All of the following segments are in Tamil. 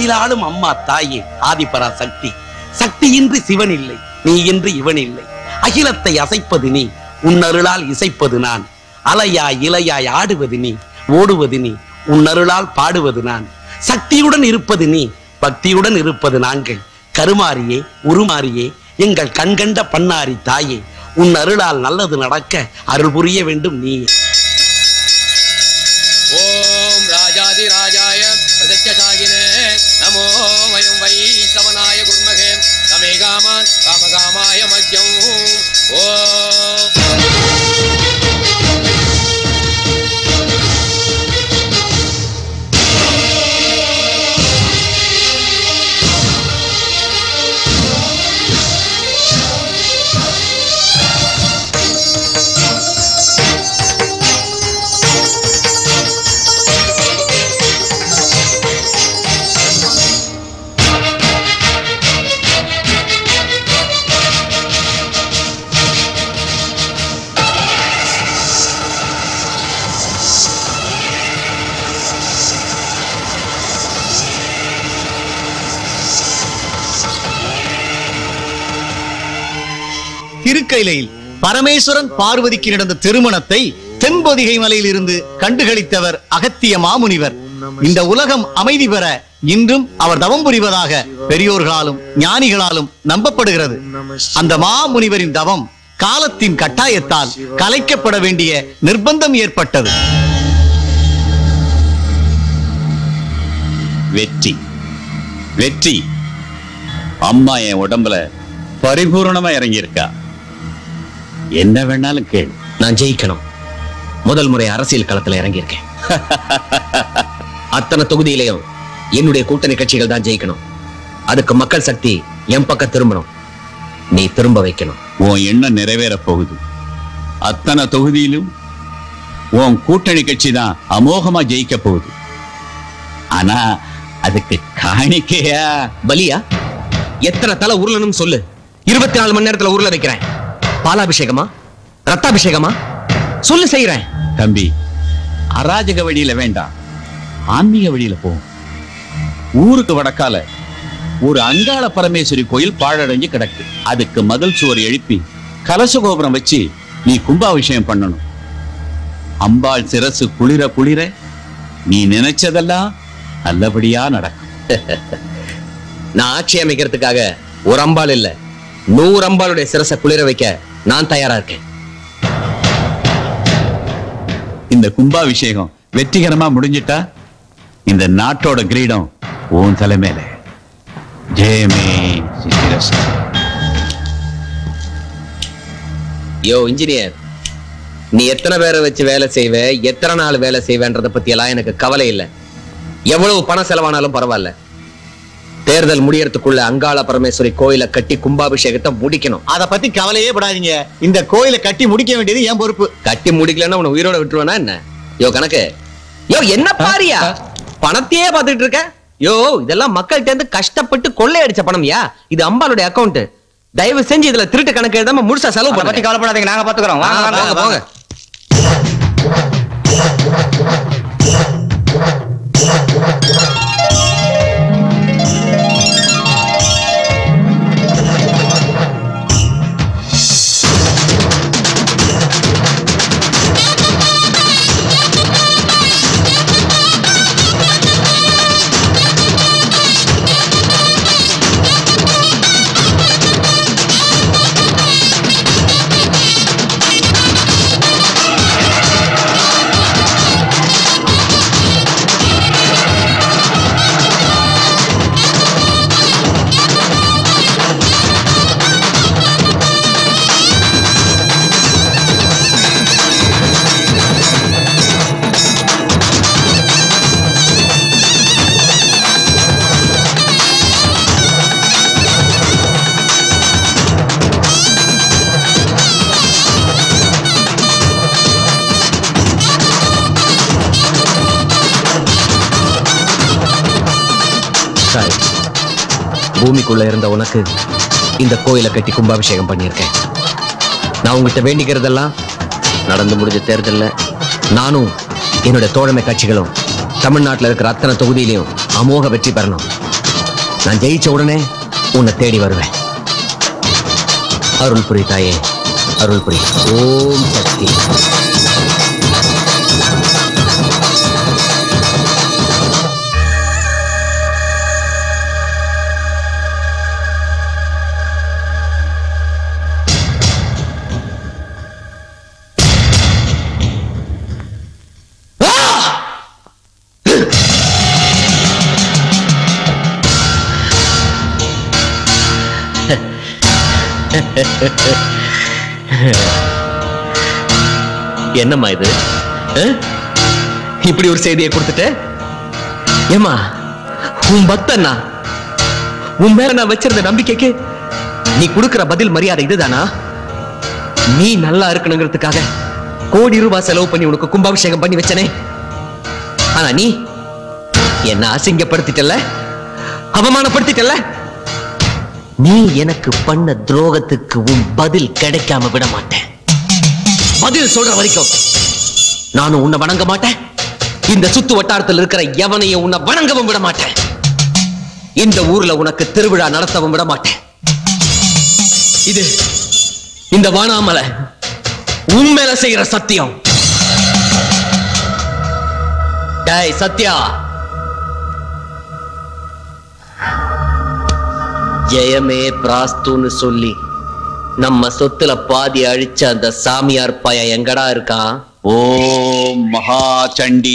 அகிலாலும் அம்மா தாயே ஆதிபரா சக்தி. சக்தியின்றி சிவன் இல்லை, நீ இன்றி இவன் இல்லை. அகிலத்தை அசைப்பது நீ, உன்னருளால் இசைப்பது நான். அலையாய் இலையாய் ஆடுவது நீ, ஓடுவது நீ, உன்னருளால் பாடுவது நான். சக்தியுடன் இருப்பது நீ, பக்தியுடன் இருப்பது நாங்கள். கருமாரியே உருமாரியே எங்கள் கண்கண்ட பண்ணாரி தாயே, உன் அருளால் நல்லது நடக்க அருள் புரிய வேண்டும் நீ. ஓம் ராஜாதி ராஜாய பிரதட்சாகினே நமோ வயம் வைஷ்ணவனாய குர்மகே கமேகாமான் காமகாமாய மத்யம். ஓம் திருக்கையிலையில் பரமேஸ்வரன் பார்வதிக்கு நடந்த திருமணத்தை தென்பொதிகை மலையில் இருந்து கண்டுகளித்தவர் அகத்திய மாமுனிவர். இந்த உலகம் அமைதி பெற இன்றும் அவர் தவம் புரிவதாக பெரியோர்களாலும் ஞானிகளாலும் நம்பப்படுகிறது. அந்த மாமுனிவரின் தவம் காலத்தின் கட்டாயத்தால் கலைக்கப்பட வேண்டிய நிர்பந்தம் ஏற்பட்டது. வெற்றி வெற்றி அம்மா என் உடம்புல பரிபூர்ணமா இறங்கியிருக்கா. என்ன வேணாலும் கேள். நான் ஜெயிக்கணும். முதல் முறை அரசியல் களத்துல இறங்கியிருக்கேன். அத்தனை தொகுதியிலையும் என்னுடைய கூட்டணி கட்சிகள் தான் ஜெயிக்கணும். அதுக்கு மக்கள் சக்தி என் பக்கம் திரும்பணும். நீ திரும்ப வைக்கணும். உன் எண்ணம் நிறைவேற போகுது. அத்தனை தொகுதியிலும் உன் கூட்டணி கட்சி தான் அமோகமா ஜெயிக்க போகுது. ஆனா அதுக்கு காணிக்கையா பலியா? எத்தனை தலை உருளணும் சொல்லு. 24 மணி நேரத்துல உருள வைக்கிறேன். பாலாபிஷேகமா ரத்தாபிஷேகமா சொல்லு, செய்யறேன். தம்பி, அராஜக வழியில வேண்டாம், ஆன்மீக வழியில போ. ஊருக்கு வடக்கால ஒரு அங்காள பரமேஸ்வரி கோயில் பாழடைஞ்சு கிடக்கு. அதுக்கு மதில் சுவர் எழுப்பி கலச கோபுரம் வச்சு நீ கும்பாபிஷேகம் பண்ணணும். அம்பாள் சிரசு குளிர குளிர நீ நினைச்சதெல்லாம் நல்லபடியா நடக்கும். நான் ஆட்சி அமைக்கிறதுக்காக ஒரு அம்பாள் இல்ல, 100 அம்பாளுடைய சிரசை குளிர வைக்க நான் தயாரா இருக்கேன். இந்த கும்பாபிஷேகம் வெற்றிகரமா முடிஞ்சிட்டா இந்த நாட்டோட கிரீடம் உன் தலைமையில. ஜெயமே சித்திரசு. யோ இன்ஜினியர், நீ எத்தனை பேரை வச்சு வேலை செய்வ, எத்தனை நாள் வேலை செய்வேன்றத பத்தி எல்லாம் எனக்கு கவலை இல்லை. எவ்வளவு பணம் செலவானாலும் பரவாயில்ல. தேர்தல் முடியறதுக்குள்ள அங்காள பரமேஸ்வரி கோயிலை கட்டி கும்பாபிஷேகத்தை முடிக்கணும். அத பத்தி கவலையே படாதீங்க. இந்த கோயிலை கட்டி முடிக்க வேண்டியது என் பொறுப்பு. கட்டி முடிக்கலன்னா உன்னை உயிரோட விட்டுருவேனா என்ன? யோ கணக்கு, யோ என்ன பாரியா, பணத்தையே பார்த்துட்டு இருக்க? யோ இதெல்லாம் மக்கள்கிட்ட இருந்து கஷ்டப்பட்டு கொள்ளையடிச்ச பணம்யா. இது அம்பாளுடைய அக்கௌண்ட். தயவு செஞ்சு இதுல திருட்டு கணக்கு எழுதாம முழுசா செலவு பண்ண. பத்தி கவலைப்படாதீங்க, நாங்க பாத்துக்கிறோம். வாங்க போங்க. பூமிக்குள்ள இருந்த உனக்கு இந்த கோயிலை கட்டி கும்பாபிஷேகம் பண்ணியிருக்கேன். நான் உங்ககிட்ட வேண்டிக்கிறதெல்லாம் நடந்து முடிஞ்ச தேர்தல்ல நானும் என்னோட தோழமை கட்சிகளும் தமிழ்நாட்டில் இருக்கிற அத்தனை தொகுதியிலையும் அமோக வெற்றி பெறணும். நான் ஜெயிச்ச உடனே உன்னை தேடி வருவேன். அருள் புரி தாயே, அருள் புரி. ஓம் சக்தி. என்னம்மா இது? இப்படி ஒரு செய்தியை கொடுத்துட்ட? ஏமா, உன் பக்தன்னா உன் மேல நான் வச்சிருந்த நம்பிக்கைக்கு நீ கொடுக்கிற பதில் மரியாதை இதுதானா? நீ நல்லா இருக்கணுங்கிறதுக்காக கோடி ரூபாய் செலவு பண்ணி உனக்கு கும்பாபிஷேகம் பண்ணி வச்சனே. ஆனா நீ என்ன அசிங்கப்படுத்திட்டல்ல, அவமானப்படுத்திட்டல்ல. நீ எனக்கு பண்ண துரோகத்துக்கு உன் பதில் கிடைக்காம விட மாட்டேன். பதில் சொல்ற வரைக்கும் நானும் உன்னை வணங்க மாட்டேன். இந்த சுத்து வட்டாரத்தில் இருக்கிற எவனையும் உன்னை வணங்கவும் விட மாட்டேன். இந்த ஊர்ல உனக்கு திருவிழா நடத்தவும் விட மாட்டேன். இது இந்த வானாமலை உன் மேல செய்யற சத்தியம். டேய் சத்யா, ஜெயமே பிராஸ்துன்னு சொல்லி நம்ம சொத்துல பாதி அழிச்ச அந்த சாமியார் பய எங்கடா இருக்கான்? ஓம் மகா சண்டி.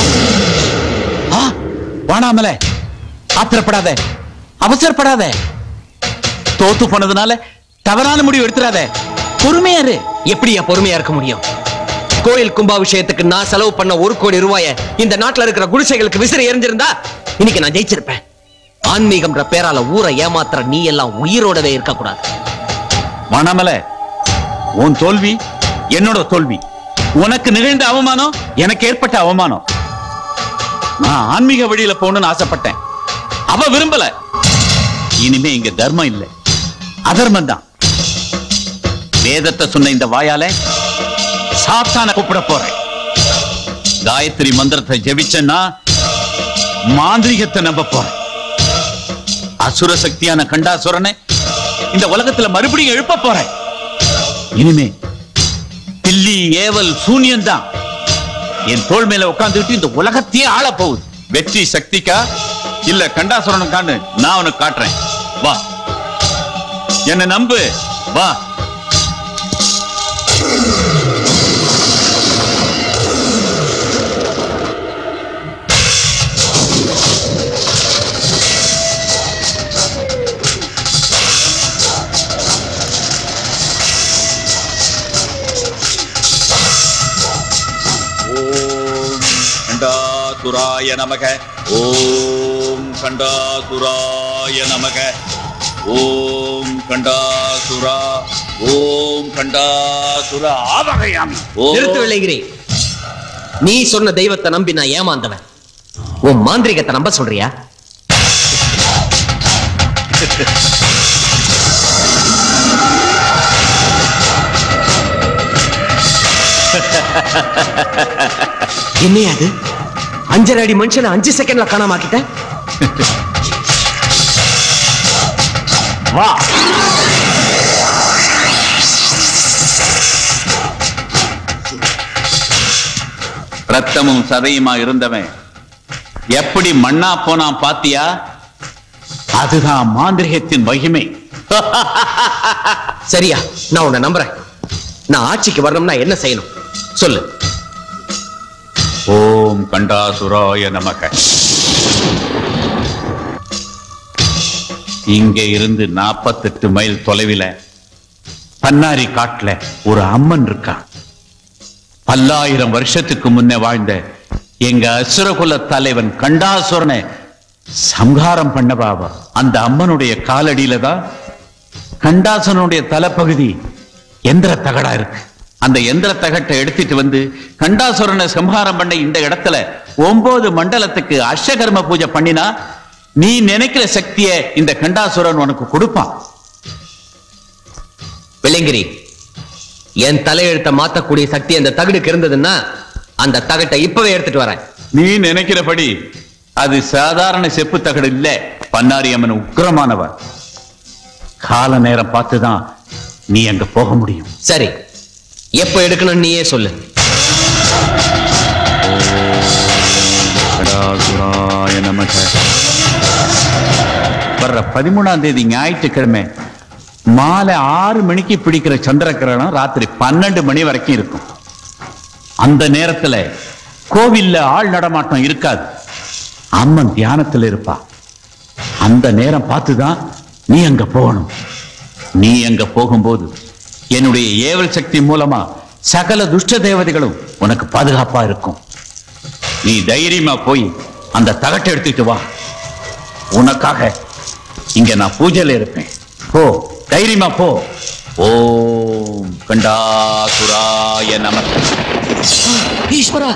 வானாமலை, ஆத்திரப்படாத, அவசரப்படாத. தோத்து போனதுனால தவறான முடிவு எடுத்துறாத. பொறுமையாரு. எப்படியா பொறுமையா இருக்க முடியும்? கோயில் கும்பாபிஷேகத்துக்கு நான் செலவு பண்ண 1 கோடி ரூபாய இந்த நாட்டுல இருக்கிற குடிசைகளுக்கு விசிறி எரிஞ்சிருந்தா இன்னைக்கு நான் ஜெயிச்சிருப்பேன். ஆன்மீகம்ன்ற பேரால ஊரை ஏமாத்துற நீ எல்லாம் உயிரோடவே இருக்க கூடாது. வானாமலை, உன் தோல்வி என்னோட தோல்வி. உனக்கு நிகழ்ந்த அவமானம் எனக்கு ஏற்பட்ட அவமானம். நான் ஆன்மீக வழியில போகணும்னு ஆசைப்பட்டேன், அவ விரும்பல. இனிமே இங்க தர்மம் இல்லை, அதர்மம் தான். வேதத்தை சொன்ன இந்த வாயால சாத்தான கூப்பிட போறேன். காயத்ரி மந்திரத்தை ஜெபிச்சேன்னா மாந்திரிகத்தை நம்ப போறேன். அசுர சக்தியான கண்டாசுரனை இந்த உலகத்துல மறுபடியும் எழுப்ப போறேன். இனிமே தில்லி ஏவல் சூன்யம் தான் என் தோள் மேல உட்கார்ந்துட்டு இந்த உலகத்தையே ஆள போகுது. வெற்றி சக்திக்கா இல்ல கண்டாசுரனுக்கான்னு நான் உனக்கு காட்டுறேன். வா, என்ன நம்பு, வா. கண்டாசுராய நமக. ஓம் கண்டாசுராய நமக. ஓம் கண்டாசுரா. ஓம் கண்டாசுரா ஆவகையாமி. நிறுத்து விளைகிறே. நீ சொன்ன தெய்வத்தை நம்பி நான் ஏமாந்தவன். உன் மாந்திரிகத்தை நம்ப சொல்றியா? என்னையா அது? 5 அடி மனுஷனை 5 செகண்ட்ல காணாமாக்கிட்ட. வா. ரத்தமும் சதையுமா இருந்தவன் எப்படி மண்ணா போனா பாத்தியா? அதுதான் மாந்திரிகத்தின் மகிமை. சரியா, நான் உன்னை நம்புறேன். நான் ஆட்சிக்கு வரணும்னா என்ன செய்யணும் சொல்லு. ஓம் கண்டாசுராய நமக. இங்க இருந்து 48 மைல் தொலைவில் பன்னாரி காட்டுல ஒரு அம்மன் இருக்கா. பல்லாயிரம் வருஷத்துக்கு முன்னே வாழ்ந்த எங்க அசுரகுல தலைவன் கண்டாசுரனை சம்ஹாரம் பண்ண பாபா. அந்த அம்மனுடைய காலடியில தான் கண்டாசுரனுடைய தலைப்பகுதி எந்திர தகடா இருக்கு. அந்த எந்திர தகட்டை எடுத்துட்டு வந்து கண்டாசுரனை சம்ஹாரம் பண்ண இந்த இடத்துல 9 மண்டலத்துக்கு அஷ்டகர்ம பூஜை பண்ணினா நீ நினைக்கிற சக்தியை இந்த கண்டாசுரன் உனக்கு கொடுப்பான். விளங்கிரி, என் தலையெழுத்தை மாத்தக்கூடிய சக்தி அந்த தகடுக்கு இருந்ததுன்னா அந்த தகட்டை இப்பவே எடுத்துட்டு வரேன். நீ நினைக்கிறபடி அது சாதாரண செப்பு தகடு இல்ல. பன்னாரி அம்மன் உக்கிரமானவர். கால நேரம் பார்த்துதான் நீ அங்க போக முடியும். சரி, எப்ப எடுக்கணும் நீயே சொல்லு. வர்ற 13ஆம் தேதி ஞாயிற்றுக்கிழமை மாலை 6 மணிக்கு பிடிக்கிற சந்திர கிரகணம் ராத்திரி 12 மணி வரைக்கும் இருக்கும். அந்த நேரத்துல கோவில்ல ஆள் நடமாட்டம் இருக்காது. அம்மன் தியானத்துல இருப்பா. அந்த நேரம் பார்த்துதான் நீ அங்க போகணும். நீ அங்க போகும்போது என்னுடைய ஏவல் சக்தி மூலமா சகல துஷ்ட தேவதைகளும் உனக்கு பாதுகாப்பா இருக்கும். நீ தைரியமா போய் அந்த தகட்டை எடுத்துட்டு வா. உனக்காக இங்க நான் பூஜையில இருப்பேன். போ, தைரியமா போ. ஓம் கண்டாசுராய நமः. ஈஸ்வரா,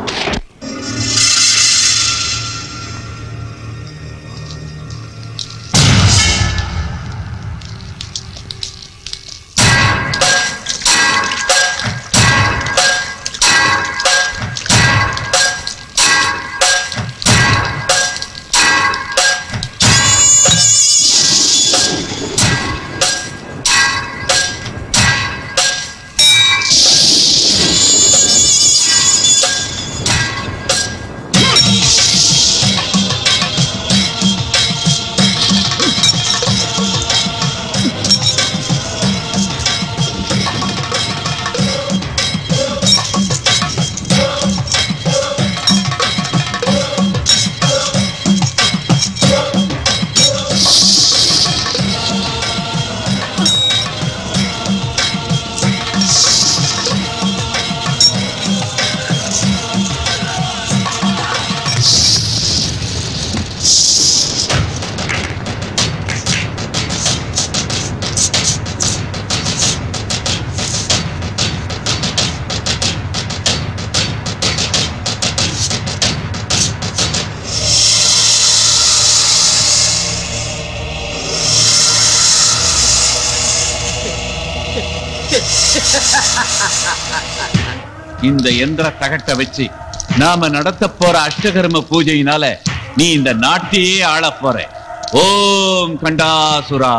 இந்த எந்திர தகட்டை வச்சு நாம நடத்த போற அஷ்டகர்ம பூஜையினால நீ இந்த நாட்டையே ஆள போற. ஓம் கண்டாசுரா.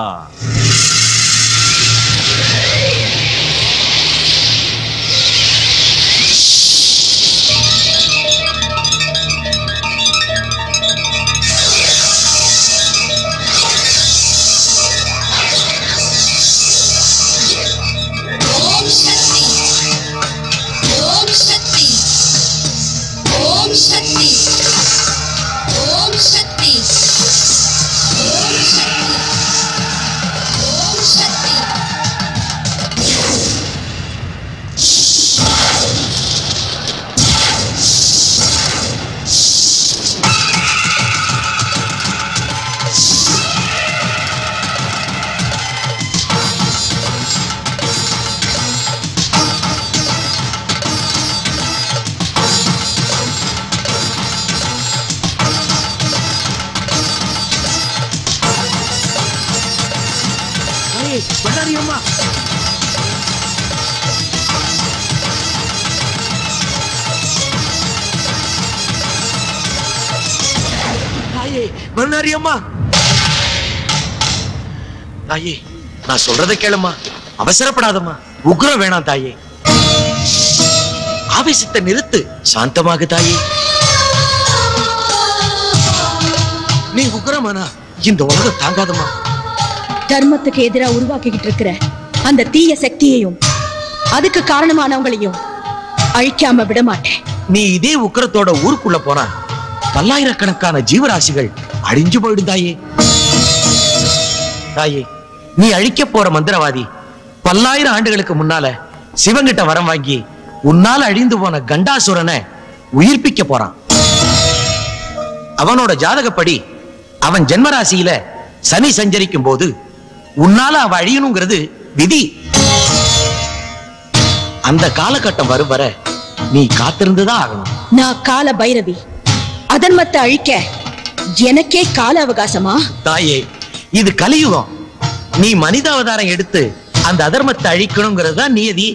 பண்ணாரியம்மா, தாயே நான் சொல்றதை கேளுமா, அவசரப்படாதம்மா, உக்ரம் வேணாம் தாயே, ஆவேசத்தை நிறுத்து, சாந்தமாக தாயே. நீ உக்ரமானா இந்த உலகம் தாங்காதம்மா. தர்மத்துக்கு எதிராக உருவாக்கிக்கிட்டு இருக்கிற அந்த தீய சக்தியையும் அதுக்கு காரணமானவங்களையும் அழிக்காம விட மாட்டேன். நீ இதே உக்கிரத்தோட ஊருக்குள்ள போனா பல்லாயிரக்கணக்கான ஜீவராசிகள் அழிஞ்சு போயிடும் தாயே. தாயே, நீ அழிக்க போற மந்திரவாதி பல்லாயிரம் ஆண்டுகளுக்கு முன்னால சிவங்கிட்ட வரம் வாங்கி உன்னால அழிந்து போன கண்டாசுரனை உயிர்ப்பிக்க போறான். அவனோட ஜாதகப்படி அவன் ஜென்மராசியில சனி சஞ்சரிக்கும் போது உன்னால அவ அழியணுங்கிறது விதி. அந்த காலகட்டம் வரும் வர நீ காத்திருந்துதான் ஆகணும். நான் கால பைரவி, அதர்மத்தை அழிக்க எனக்கே கால அவகாசமா? தாயே, இது கலியுகம். நீ மனித அவதாரம் எடுத்து அந்த அதர்மத்தை அழிக்கணுங்கிறது தான் நியதி.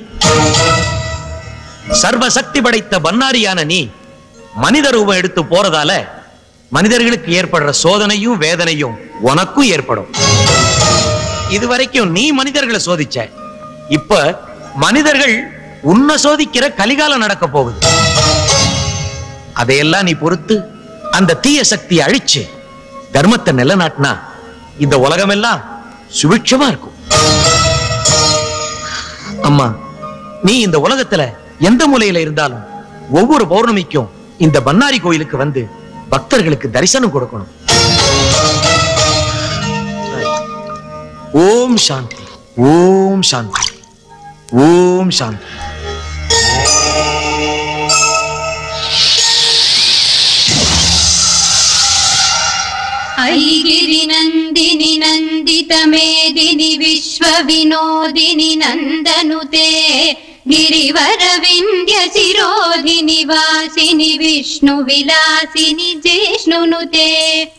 சர்வ சக்தி படைத்த பன்னாரியான நீ மனித ரூபம் எடுத்து போறதால மனிதர்களுக்கு ஏற்படுற சோதனையும் வேதனையும் உனக்கும் ஏற்படும். இதுவரைக்கும் நீ மனிதர்களை சோதிச்ச, இப்ப மனிதர்கள் உன்னை சோதிக்கிற கலிகாலம் நடக்க போகுது. அதையெல்லாம் நீ பொறுத்து அந்த தீய சக்தியை அழிச்சு தர்மத்தை நிலைநாட்டினா இந்த உலகமெல்லாம் சுபிட்சமா இருக்கும். அம்மா, நீ இந்த உலகத்துல எந்த மூலையில இருந்தாலும் ஒவ்வொரு பௌர்ணமிக்கும் இந்த பண்ணாரி கோயிலுக்கு வந்து பக்தர்களுக்கு தரிசனம் கொடுக்கணும். ஓம் சாந்தி, ஓம் சாந்தி, ஓம் சாந்தி. ऐगिरि नन्दिनि नन्दित मेदिनि विश्व विनोदिनि नन्दनुते गिरिवर विन्ध्य शिरोधिनि वासिनि विष्णु विलासिनि जिष्णुनुते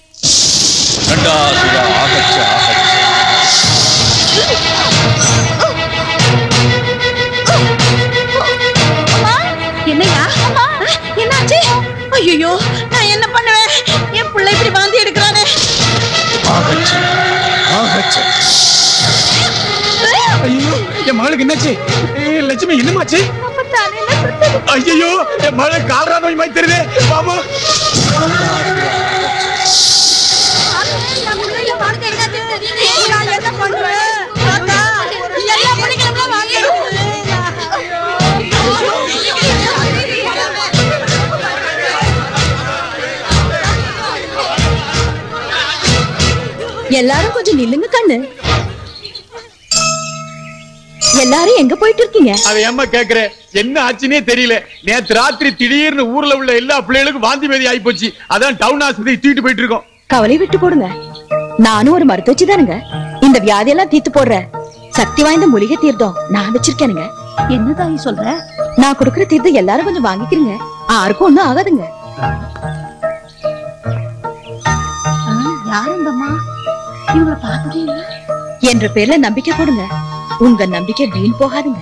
ஐயோ, நான் என்ன பண்ணுவேன்? என் பிள்ளை இப்படி வாந்தி எடுக்கிறானே. ஐயோ, என் மகளுக்கு என்னாச்சு? லட்சுமி, என்னமாச்சு? ஐயோ, என் மகளுக்கு கால்ரா நோய் மாதிரி தெரியுது. பாபு, எல்லாரும் கொஞ்சம் நில்லுங்க கண்ணு. எல்லாரும் எங்க போயிட்டு இருக்கீங்க? அவ ஏம்மா கேக்குற? என்ன ஆச்சுன்னே தெரியல. நேத்து ராத்திரி திடீர்னு ஊர்ல உள்ள எல்லா பிள்ளைகளுக்கும் வாந்தி பேதி ஆகி போச்சு. அதான் டவுன் ஆஸ்பத்திரி தூக்கிட்டு போயிட்டு இருக்கோம். கவலை விட்டு போடுங்க. நானும் ஒரு மருத்துவச்சி தானுங்க. இந்த வியாதியெல்லாம் தீர்த்து போடுற சக்தி வாய்ந்த மூலிகை தீர்த்தம் நான் வச்சிருக்கேனுங்க. என்ன தாயி சொல்ற? நான் கொடுக்கிற தீர்த்தம் எல்லாரும் கொஞ்சம் வாங்கிக்கிறீங்க. யாருக்கும் ஒண்ணும் ஆகாதுங்க. யார் அந்தம்மா? இவங்களை பார்த்ததே இல்ல. என்ற பேர்ல நம்பிக்கை போடுங்க. உங்க நம்பிக்கை வீண் போகாதுங்க.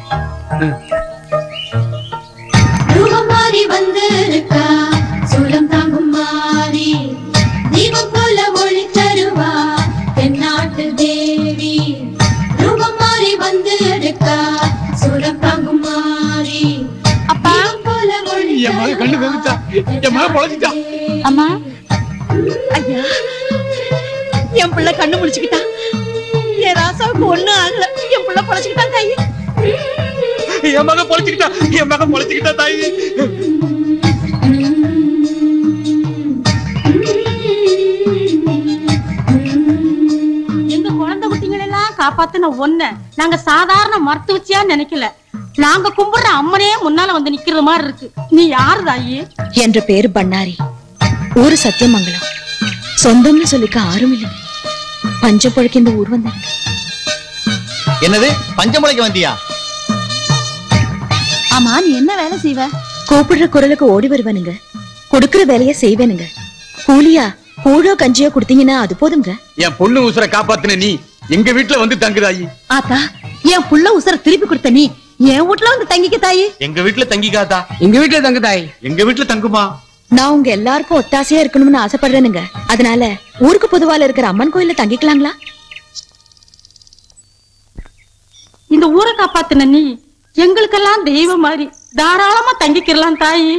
ரூபமாரி வந்திருக்கா சூலம் தாங்கும் மாறி தீபம் போல ஒளி தருவா தென்னாட்டு தேவி. ரூபமாரி வந்திருக்கா சூலம் தாங்கும் மாறி அப்பா போல ஒளி. என் மகள் கண்ணு தெரிஞ்சா, என் மகள் பொழைச்சிட்டா. அம்மா, ஐயா, என் பிள்ளை கண்ணு முடிச்சுக்கிட்டா. என் ராசாவுக்கு ஒண்ணும் ஆகல. என் பிள்ளை பொழைச்சுக்கிட்டா தாயி. என் மகன் பொழைச்சுக்கிட்டா, என் மகன் பொழைச்சுக்கிட்டா தாயி. எங்க குழந்தை குட்டிகள் எல்லாம் காப்பாத்தின ஒன்ன நாங்க சாதாரண மருத்துவச்சியா நினைக்கல. நாங்க கும்பிடுற அம்மனே முன்னால வந்து நிக்கிறது மாதிரி இருக்கு. நீ யாரு தாயி? என்ற பேரு பண்ணாரி, ஊரு சத்தியமங்கலம். சொந்தம்னு சொல்லிக்க ஆரும் இல்லை. பஞ்ச பொழைக்க இந்த ஊர் வந்தாங்க. என்னது பஞ்சமுளைக்கு வந்தியா? ஆமா, நீ என்ன வேலை செய்வ? கூப்பிடுற குரலுக்கு ஓடி வருவானுங்க. கொடுக்கிற வேலைய செய்வேனுங்க. கூலியா கூழோ கஞ்சியோ கொடுத்தீங்கன்னா அது போதுங்க. என் பொண்ணு உசுரை காப்பாத்தின நீ எங்க வீட்டுல வந்து தங்குதாயி. ஆத்தா, என் புள்ள உசுர திருப்பி கொடுத்த நீ என் வீட்டுல வந்து தங்கிக்க தாயி. எங்க வீட்டுல தங்கிக்காதா? எங்க வீட்டுல தங்கு தாய். எங்க வீட்டுல தங்குமா? நான் உங்க எல்லாருக்கும் ஒத்தாசையா இருக்கணும்னு ஆசைப்படுறேனுங்க. அதனால ஊருக்கு பொதுவால இருக்கிற அம்மன் கோயில்ல தங்கிக்கலாங்களா? இந்த ஊரை காப்பாத்தின நீ எங்களுக்கெல்லாம் தெய்வம் மாதிரி தாராளமா தங்கிக்கிறலாம் தாயி.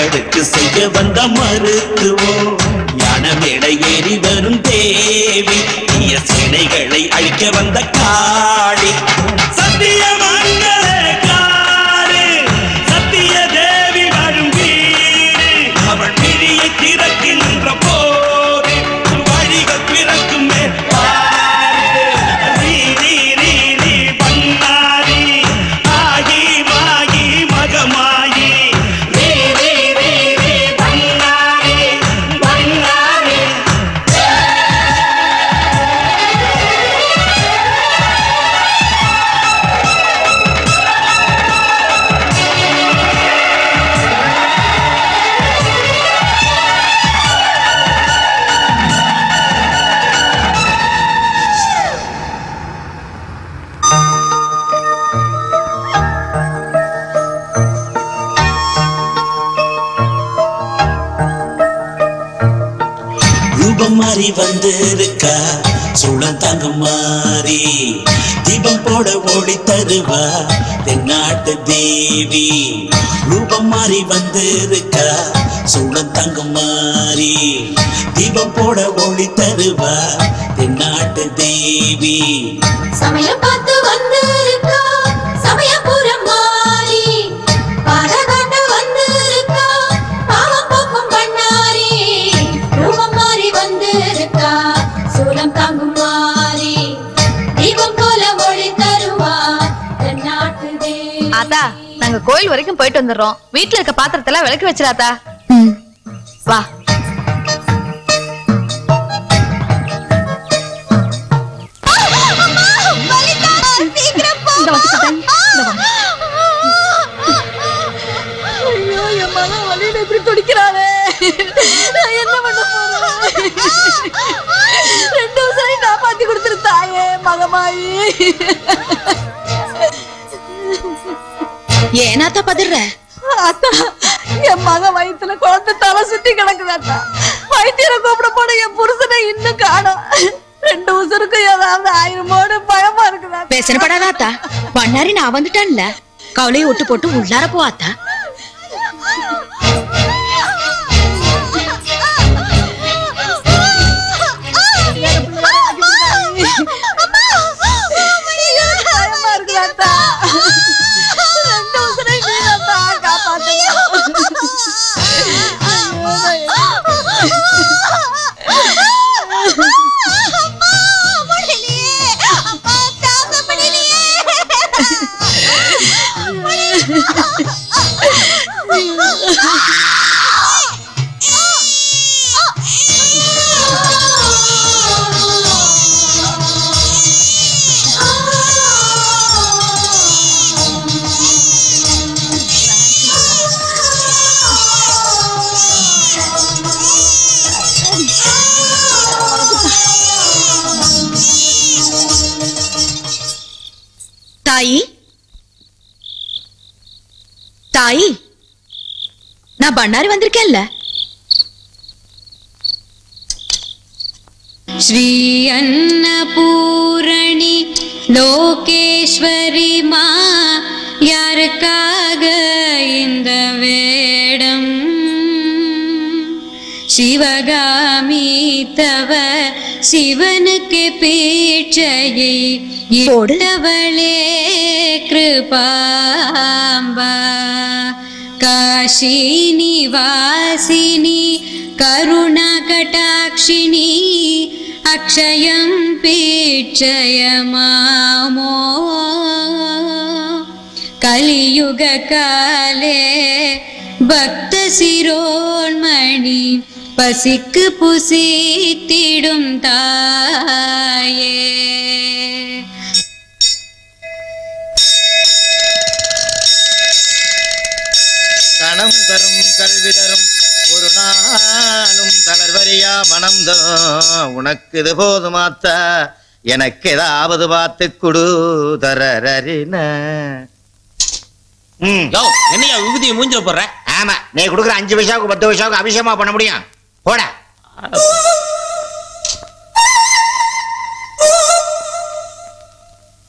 தடுக்கு செய்ய வந்த மருத்துவம் ஞானமேடை ஏறி வரும் தேவி தீய சேனைகளை அழிக்க வந்த காளி சத்திய மங்களக்காரி சத்திய தேவி வரும் வீடு அவள் பிடியை திறக்கின்ற போது வழிகள் பிறக்கும் மாறி வந்திருக்கா சூழல் தாங்கும் மாறி தீபம் போட ஓடி தருவா தென்னாட்டு தேவி ரூபம் மாறி வந்திருக்கா சூழல் தாங்கும் மாறி தீபம் போட ஓடி தருவா தென்னாட்டு தேவி சமயம் பார்த்து வந்திருக்கா சமயபுரம் மாறி பாதகாட்ட வந்திருக்கா பாவம் போக்கும் பண்ணாரி ரூபம் மாறி வந்திருக்கா சூலம் தாங்கும் மாறி தீபம் போல ஒளி தருவா தென்னாட்டு தேவி. ஆத்தா நாங்க கோயில் வரைக்கும் போயிட்டு வந்துடுறோம். வீட்டுல இருக்க பாத்திரத்தெல்லாம் விளக்கு வச்சிடாத்தா. வா. ஐயோ என் மகன் வழியில இப்படி துடிக்கிறாளே, நான் என்ன பண்ண போறேன்? 2 வருஷம் காப்பாத்தி கொடுத்துரு தாயே மகமாயி. ஏனாத்தா பதற? அத்தா என் மகன் வயித்துல குழந்தை தலை சுத்தி கிடக்குதாத்தா. வைத்தியரை கூப்பிட போன என் புருஷனை இன்னும் காணோம். 2 வருஷத்துக்கு ஏதாவது ஆயிருமோன்னு பயமா இருக்குதா. பேசப்படாதாத்தா, பண்ணாரி நான் வந்துட்டான்ல, கவலையை விட்டு போட்டு உள்ளார போவாத்தா. பயமா இருக்குதாத்தா. 2 வருஷம் காப்பாத்து. தாயி தாயி, நான் பண்ணாரி வந்திருக்கேன்ல. श्री अन्नपूर्णी लोकेश्वरी माँ यारुक्काग इंद वेडम शिवगामी तव शिवनुक्के पीठैयै इट्टवळे कृपाम्बा काशी निवासिनी करुणा कटाक्षिणी अक्षयं पीठय मामो कलियुग काले भक्त शिरोमणि पसिक्कु पुसित्तिडुम ताये கணம் தரும் கல்வி தரும் ஒரு நாளும் தளர்வரியா மனம் தரும் உனக்கு இது போதுமாத்தா எனக்கு ஏதாவது பார்த்து குடு தரறின. என்னையா விபூதியை மூஞ்சில போடுற? ஆமா, நீ கொடுக்குற 5 பைசாவுக்கு 10 பைசாவுக்கு அபிஷேகமா பண்ண முடியும்? போட.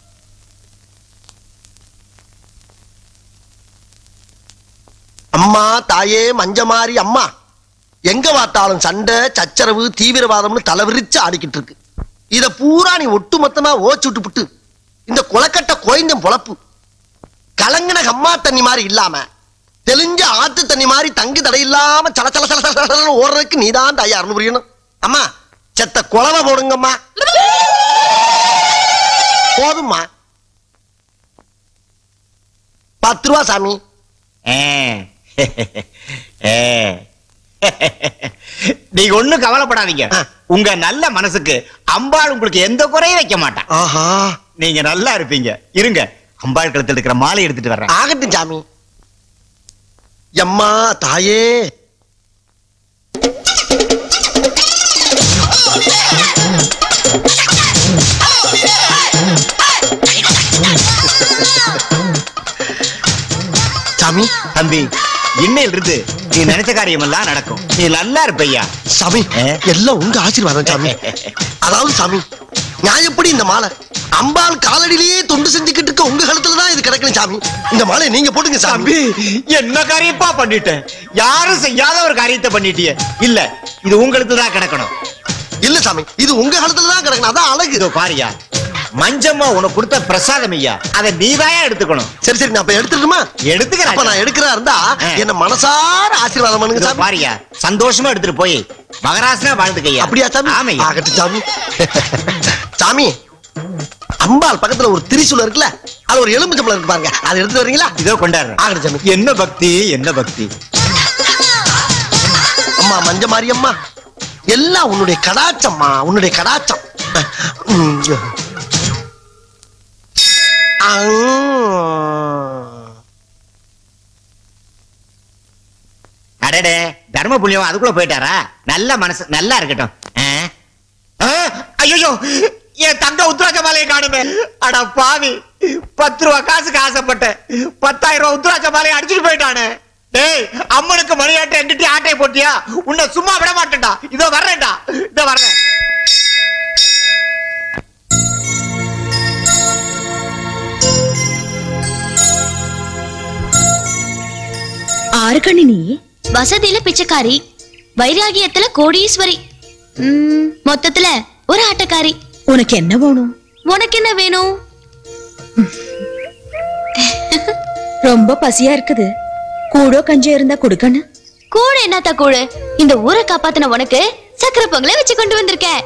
அம்மா தாயே மஞ்சமாரி அம்மா, எங்க பார்த்தாலும் சண்டை சச்சரவு தீவிரவாதம்னு தலைவிரிச்சு ஆடிக்கிட்டு இருக்கு. இத பூரா நீ ஒட்டுமொத்தமா ஓச்சு விட்டு இந்த குளக்கட்ட கோயந்தம் பொழப்பு கலங்கின கம்மா தண்ணி மாதிரி இல்லாம தெளிஞ்ச ஆத்து தண்ணி மாதிரி தங்கு தடை இல்லாம சல சல சல சல ஓடுறதுக்கு நீதான் தயார்னு புரியணும். அம்மா செத்த குளவை போடுங்கம்மா. போதும்மா. 10 ரூபா சாமி. நீங்க ஒண்ணும் கவலைப்படாதீங்க. உங்க நல்ல மனசுக்கு அம்பாள் உங்களுக்கு எந்த குறையும் வைக்க மாட்டான். ஆஹா, நீங்க நல்லா இருப்பீங்க. இருங்க, அம்பாள் கழுத்துல இருக்கிற மாலை எடுத்துட்டு வர்றேன். ஆகட்டும் சாமி. எம்மா தாயே. சாமி, தம்பி, இன்னையில இருந்து நீ நினைச்ச காரியம் எல்லாம் நடக்கும். நீ நல்லா இருப்பையா. சாமி, எல்லாம் உங்க ஆசீர்வாதம் சாமி. அதாவது சாமி, நான் எப்படி இந்த மாலை அம்பாள் காலடியிலேயே தொண்டு செஞ்சுக்கிட்டு இருக்க உங்க கழுத்துலதான் இது கிடைக்கணும் சாமி. இந்த மாலை நீங்க போடுங்க சாமி. என்ன காரியப்பா பண்ணிட்டேன்? யாரும் செய்யாத ஒரு காரியத்தை பண்ணிட்டிய. இல்ல, இது உங்களுக்கு தான் கிடக்கணும். இல்ல சாமி, இது உங்க கழுத்துல தான் கிடக்கணும். அதான் அழகு. இதோ பாரியா, மஞ்சம்மா உனக்கு கொடுத்த பிரசாதம் ஐயா, அதை நீதாயா எடுத்துக்கணும். சரி சரி, நான் இப்ப எடுத்துட்டுமா? எடுத்துக்கிறேன். அப்ப நான் எடுக்கிறா இருந்தா என்ன மனசார ஆசீர்வாதம் பண்ணுங்க சாமி. பாரியா, சந்தோஷமா எடுத்துட்டு போய் மகராசனா வாழ்ந்துக்கையா. அப்படியா சாமி? ஆமையா. ஆகட்டும் சாமி. சாமி, அம்பாள் பக்கத்துல ஒரு திரிசூலம் இருக்குல்ல, அது ஒரு எலும்புச்சம்பளம் இருக்கு பாருங்க, அதை எடுத்துட்டு வரீங்களா? இதோ கொண்டாடுறேன். ஆகட்டும் சாமி. என்ன பக்தி, என்ன பக்தி. அம்மா மஞ்சமாரி அம்மா, எல்லாம் உன்னுடைய கடாச்சம்மா, உன்னுடைய கடாச்சம். அடடே, தர்ம புண்ணியம் அதுக்குள்ள போயிட்டாரா? நல்ல மனசு நல்லா இருக்கட்டும். ஐயோ, என் தங்க உத்ராட்ச மாலையை காணுமே. அட பாவி, 10 ரூபா காசுக்கு ஆசைப்பட்டேன், 10,000 ரூபா உத்ராட்ச மாலையை அடிச்சுட்டு போயிட்டானே. டேய், அம்மனுக்கு மணியாட்டை எங்கிட்ட ஆட்டையை போட்டியா? உன்னை சும்மா விட மாட்டேன்டா. இதோ வர்றேன்டா, இதோ வர்றேன். ஆறு கண்ணி நீ? வசதியில பிச்சைக்காரி, வைராகியத்துல கோடீஸ்வரி, மொத்தத்துல ஒரு ஆட்டக்காரி. உனக்கு என்ன வேணும்? உனக்கு என்ன வேணும்? ரொம்ப பசியா இருக்குது, கூடோ கஞ்சி இருந்தா குடுக்கணும். கூட என்னத்த கூடு? இந்த ஊரை காப்பாத்தின உனக்கு சக்கரை பொங்கலை வச்சு கொண்டு வந்திருக்கேன்.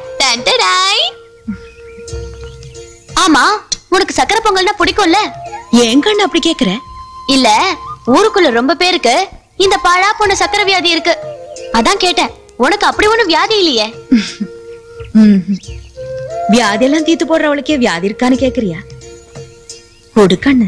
ஆமா, உனக்கு சக்கரை பொங்கல்னா பிடிக்கும்ல? ஏன் கண்ணு அப்படி கேக்குற? இல்ல, ஊருக்குள்ள ரொம்ப பேருக்கு இந்த பாழா போன சக்கரை வியாதி இருக்கு, அதான் கேட்டேன். உனக்கு அப்படி ஒண்ணும் வியாதி இல்லையே? வியாதி எல்லாம் தீத்து போடுறவளுக்கே வியாதி இருக்கான்னு கேக்குறியா? கொடுக்கண்ணு.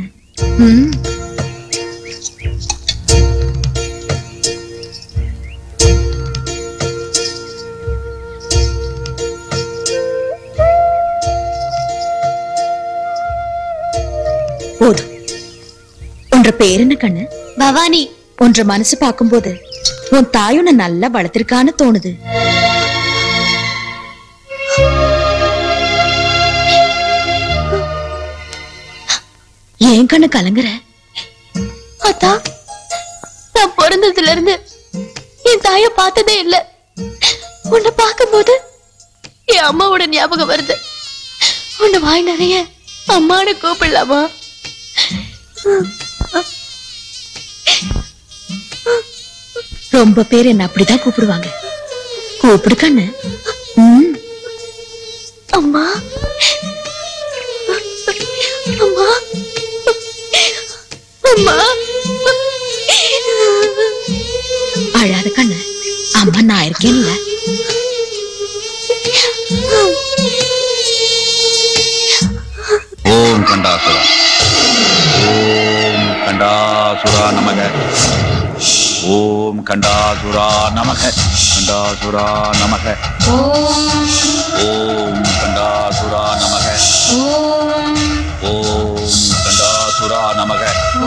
போதும். உன்ற பேர் என்ன கண்ணு? பவானி. உன்ற மனசு பார்க்கும்போது உன் தாய் உன்னை நல்லா வளர்த்திருக்கான்னு தோணுது. ஏன் கண்ணு கலங்குற? அத்தா, நான் பிறந்ததுல இருந்து என் தாய பார்த்ததே இல்ல. உன்னை பார்க்கும்போது என் அம்மாவோட ஞாபகம் வருது. உன்னை வாய் நிறைய அம்மானு கூப்பிடலாமா? ரொம்ப பேர் என்ன அப்படிதான் கூப்பிடுவாங்க. கூப்பிடு கண்ணு. அம்மா, அம்மா, அம்மா. அழாத கண்ணு, அம்மா நான் இருக்கேன்ல. ஓம் கண்டாசுரா, ஓம் கண்டாசுரா நமக, ஓம் கண்டாசுரா நமக, கண்டாசுரா நமக, ஓம் கண்டாசுரா நமக, ஓம் கண்டாசுரா நமக,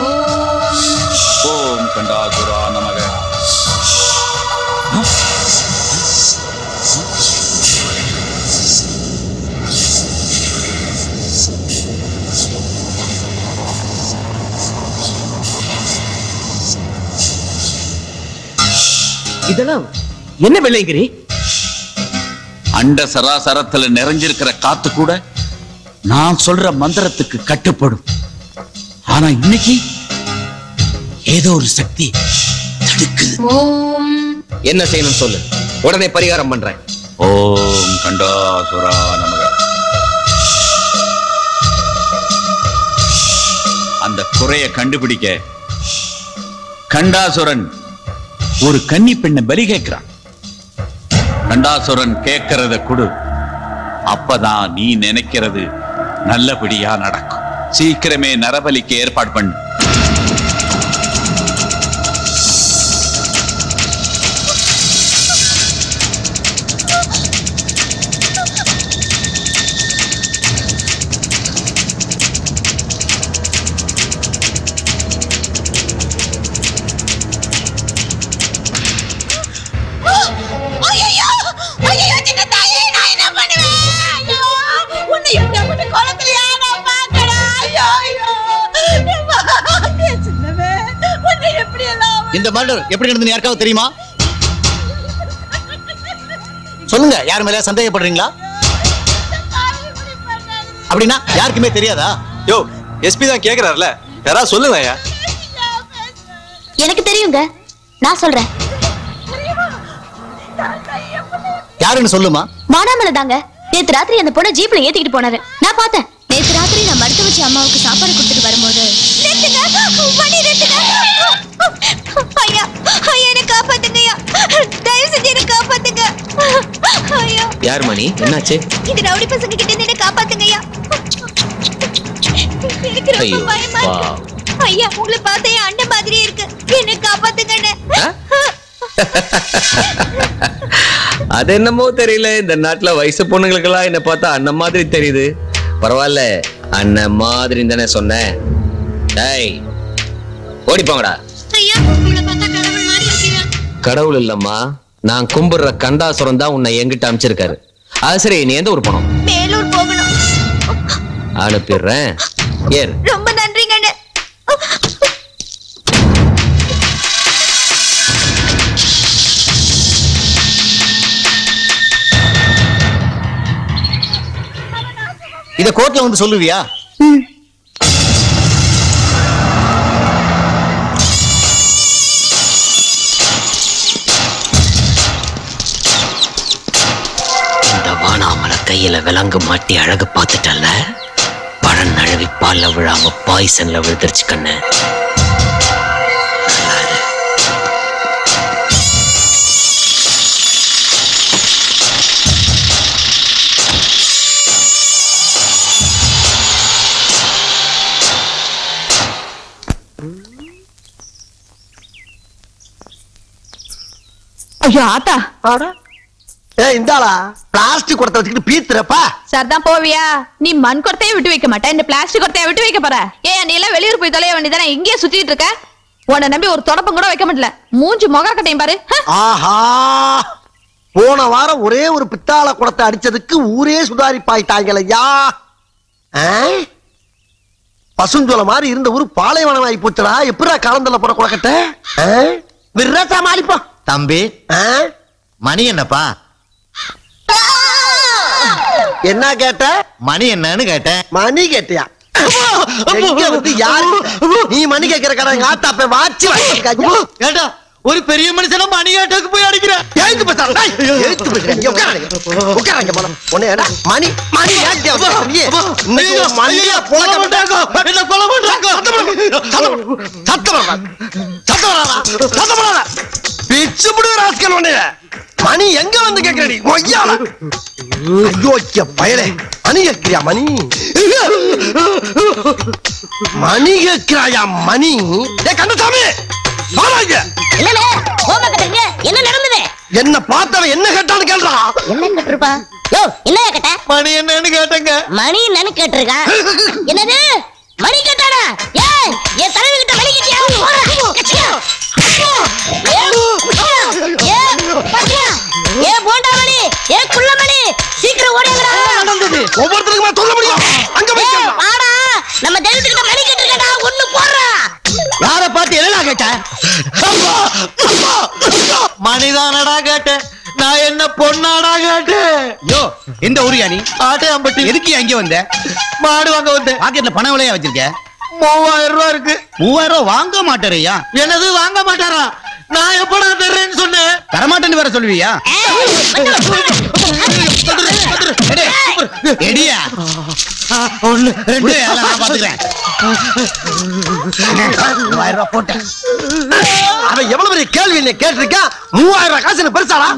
ஓம் கண்டாசுரா நமக. இதெல்லாம் என்ன வெள்ளைங்கிரி? அண்ட சராசரத்துல நிறைஞ்சிருக்கிற காத்து கூட நான் சொல்ற மந்திரத்துக்கு கட்டுப்படும். ஆனா இன்னைக்கு ஏதோ ஒரு சக்தி தடுக்குது. என்ன செய்யணும் சொல்லு, உடனே பரிகாரம் பண்றேன். ஓம் கண்டாசுரா நமக. அந்த குறைய கண்டுபிடிக்க கண்டாசுரன் ஒரு கன்னி பெண்ணை பலி கேட்கிறான். கண்டாசுரன் கேட்கறத கொடு, அப்பதான் நீ நினைக்கிறது நல்லபடியா நடக்கும். சீக்கிரமே நரபலிக்கு ஏற்பாடு பண்ணு. இந்த மர்டர் எப்படி நடந்தது யாருக்காவது தெரியுமா? சொல்லுங்க. யார் மேல சந்தேகப்படுறீங்களா? அப்படின்னா யாருக்குமே தெரியாதா? யோ, எஸ்பி தான் கேக்குறாருல, யாராவது சொல்லுங்க ஐயா. எனக்கு தெரியுங்க, நான் சொல்றேன். யாருன்னு சொல்லுமா? மானாமலை தாங்க. நேத்து ராத்திரி அந்த பொண்ணை ஜீப்ல ஏத்திக்கிட்டு போனாரு, நான் பார்த்தேன். நேத்து ராத்திரி நான் மருத்துவ வச்சு அம்மாவுக்கு சாப்பாடு கொடுத்துட்டு வரும்போது ஐயா ஐயா என்ன காப்பாத்துங்கய்யா, தயவு செஞ்சு என்ன காப்பாத்துங்க ஐயா. யார் மணி, என்னாச்சு? இந்த ரவுடி பசங்க கிட்ட இருந்து என்ன காப்பாத்துங்கய்யா. எனக்கு ரொம்ப பயமா இருக்கு ஐயா. உங்களை பார்த்தா என் அண்ணன் மாதிரியே இருக்கு, என்ன காப்பாத்துங்கன்னு. அது என்னமோ தெரியல, இந்த நாட்டுல வயசு பொண்ணுங்களுக்கெல்லாம் என்ன பார்த்தா அண்ணன் மாதிரி தெரியுது. பரவாயில்ல, அண்ணன் மாதிரி தானே சொன்னேன். டேய் ஓடிப்பாங்கடா. கடவுள் இல்லம்மா, நான் கும்பிடுற கண்டாசுரம் தான் உன்னை எங்கிட்ட அனுப்பிச்சிருக்காரு. அது சரி, நீ எந்த ஊர் போனோம்? மேலூர் போகணும். அனுப்பிடுறேன், ஏறு. ரொம்ப நன்றிங்க. இத கோர்ட்ல வந்து சொல்லுவியா? இந்த வானாமலை கையில விலங்கு மாட்டி அழகு பார்த்துட்டல்ல, பழம் நழுவி பால்ல விழாம பாய்சன்ல விழுந்துருச்சு கண்ணு. ஐயோ ஆத்தா, இந்தாளா பிளாஸ்டிக் குடத்தை வச்சுக்கிட்டு பீத்துறப்பா. சரிதான் போவியா? நீ மண் குடத்தையே விட்டு வைக்க மாட்டேன், இந்த பிளாஸ்டிக் குடத்தைய விட்டு வைக்க போற? ஏன் நீ எல்லாம் வெளியூர் போய் தொலைய வேண்டியதானே, இங்கேயே சுத்திட்டு இருக்க? உன்னை நம்பி ஒரு தொடப்பம் கூட வைக்க முடியல. மூஞ்சி முக கட்டையும் பாரு. ஆஹா, போன வாரம் ஒரே ஒரு பித்தாள குடத்தை அடிச்சதுக்கு ஊரே சுதாரிப்பாயிட்டாங்களையா. பசுஞ்சோல மாதிரி இருந்த ஊரு பாலைவனம் ஆகி போச்சுடா. எப்படா காலந்தல போற குடக்கட்ட விரா சமாளிப்போம். தம்பி, மணி என்னப்பா? என்ன கேட்ட? மணி என்னன்னு கேட்டேன். மணி கேட்டியா? நீ மணி கேட்கிற கடை எங்க ஆத்தா போய் வாட்சி கேட்டா ஒரு பெரிய மனுஷன மணி கேட்டதுக்கு போய் அடிக்கிறேன். மணி மணி மணி எங்க வந்து கேட்கிறீ? பயலே மணி கேட்கிறியா? மணி மணி கேட்கிறாயா? மணி கந்தசாமி என்ன நடந்தது? என்ன பார்த்தவன் என்ன கேட்டான்னு கேள்றா. என்ன கேட்டிருப்பா? யோ, என்ன கேட்ட? மணி என்னன்னு கேட்டங்க. மணி என்னன்னு கேட்டிருக்கான். என்னது மணி கேட்டானா? ஏய், என் தலைவி கிட்ட மணி கேட்டியா? ஏ போண்டா மணி, ஏ குள்ள மணி, சீக்கிரம் ஓடுங்கடா. ஒவ்வொருத்தருக்குமா சொல்ல முடியும்? அங்க போய் வாடா, நம்ம தெய்வத்துக்கிட்ட மணி கேட்டிருக்கடா, ஒண்ணு போடுறா. யார பார்த்து என்ன கேட்ட? மணிதான் ஊரியா நீ? ஆட்டையாம்பட்டி. எதுக்கு அங்கே வந்த? மாடு வாங்க வந்தேன். பாக்கெட்ல பணம் விலையா வச்சிருக்க? 3000 ரூபாய் இருக்கு. 3000 ரூபாய் வாங்க மாட்டாரையா? என்னது வாங்க மாட்டாரா? நான் எப்படா தர்றேன்னு சொன்னேன். தரமாட்டேன்னு வேற சொல்லுவியா? எடியா ஒண்ணு ரெண்டு நான் பாத்துக்கிறேன். 3000 ரூபாய் போட்டேன். அவன் எவ்வளவு பெரிய கேள்வி என்ன கேட்டிருக்கான்? 3000 ரூபாய் காசு என்ன பெருசாடா?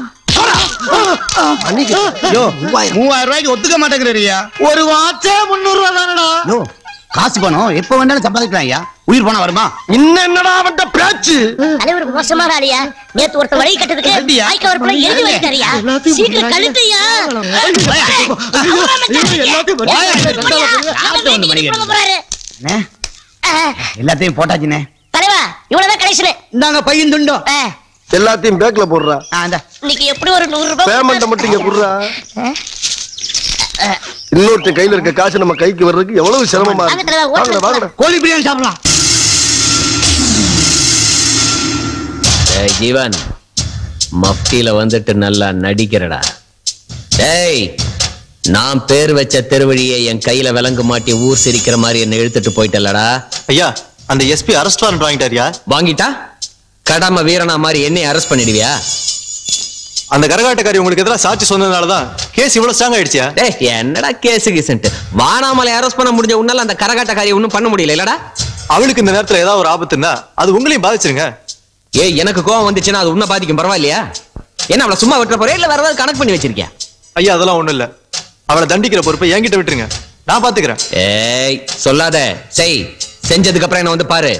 3000 ரூபாய்க்கு ஒத்துக்க மாட்டேங்கிறீயா? ஒரு வாட்சே 300 ரூபாய் தானடா. காசு பணம் எப்ப வேணாலும் சம்பாதிக்கலாம் ஐயா. உயிர் பணம் வருமா? இன்னும் என்னடா அவன்கிட்ட பேச்சு? தலைவருக்கு மோசமான ஆளியா? நேத்து ஒருத்த வழி கட்டதுக்கு ஆய்க்க ஒரு பிள்ளை எழுதி வைக்காரியா? சீக்கிரம் கழுத்தையா? எல்லாத்தையும் போட்டாச்சுனே. தலைவா இவ்வளவுதான் கடைசியில. இந்தாங்க பையன் துண்டோ. எல்லாத்தையும் பேக்ல போடுறா. இன்னைக்கு எப்படி ஒரு 100 ரூபாய் பேமெண்ட் மட்டும் இங்க குடுறா. இன்னொருத்த கையில இருக்க காசு நம்ம கைக்கு வர்றதுக்கு எவ்வளவு சிரமமா இருக்கு. வாங்க கோழி பிரியாணி சாப்பிடலாம். ஜீவன் மஃப்டில வந்துட்டு நல்லா நடிக்கிறடா. டேய் நான் பேர் வச்ச தெருவழியை என் கையில விலங்கு மாட்டி ஊர் சிரிக்கிற மாதிரி என்ன இழுத்துட்டு போயிட்டல்லடா. ஐயா அந்த எஸ்பி அரெஸ்ட் வாரண்ட் வாங்கிட்டாரியா? வாங்கிட்டா கடமை வீரனா மாதிரி என்னை அரெஸ்ட் பண்ணிடுவியா? அந்த கரகாட்டக்காரி உங்களுக்கு எதிராக சாட்சி சொன்னதுனாலதான் கேஸ் இவ்வளவு ஸ்ட்ராங் ஆயிடுச்சியா? டேய் என்னடா கேஸ் கீசன்ட்? வானாமலை அரெஸ்ட் பண்ண முடிஞ்ச உன்னால அந்த கரகாட்டக்காரியை ஒன்னும் பண்ண முடியல இல்லடா? அவளுக்கு இந்த நேரத்துல ஏதாவது ஒரு ஆபத்துன்னா அது உங்களையும் பாதிச்சிருங்க. ஏய் எனக்கு கோவம் வந்துச்சுன்னா அது உன்னை பாதிக்கும், பரவாயில்லையா? என்ன அவளை சும்மா விட்டுற போறே இல்ல வேற ஏதாவது கணக்கு பண்ணி வச்சிருக்கியா? ஐயா அதெல்லாம் ஒண்ணும் இல்ல. அவளை தண்டிக்கிற பொறுப்பை என்கிட்ட விட்டுருங்க, நான் பாத்துக்கிறேன். ஏய் சொல்லாத, செய். செஞ்சதுக்கு அப்புறம் என்ன வந்து பாரு.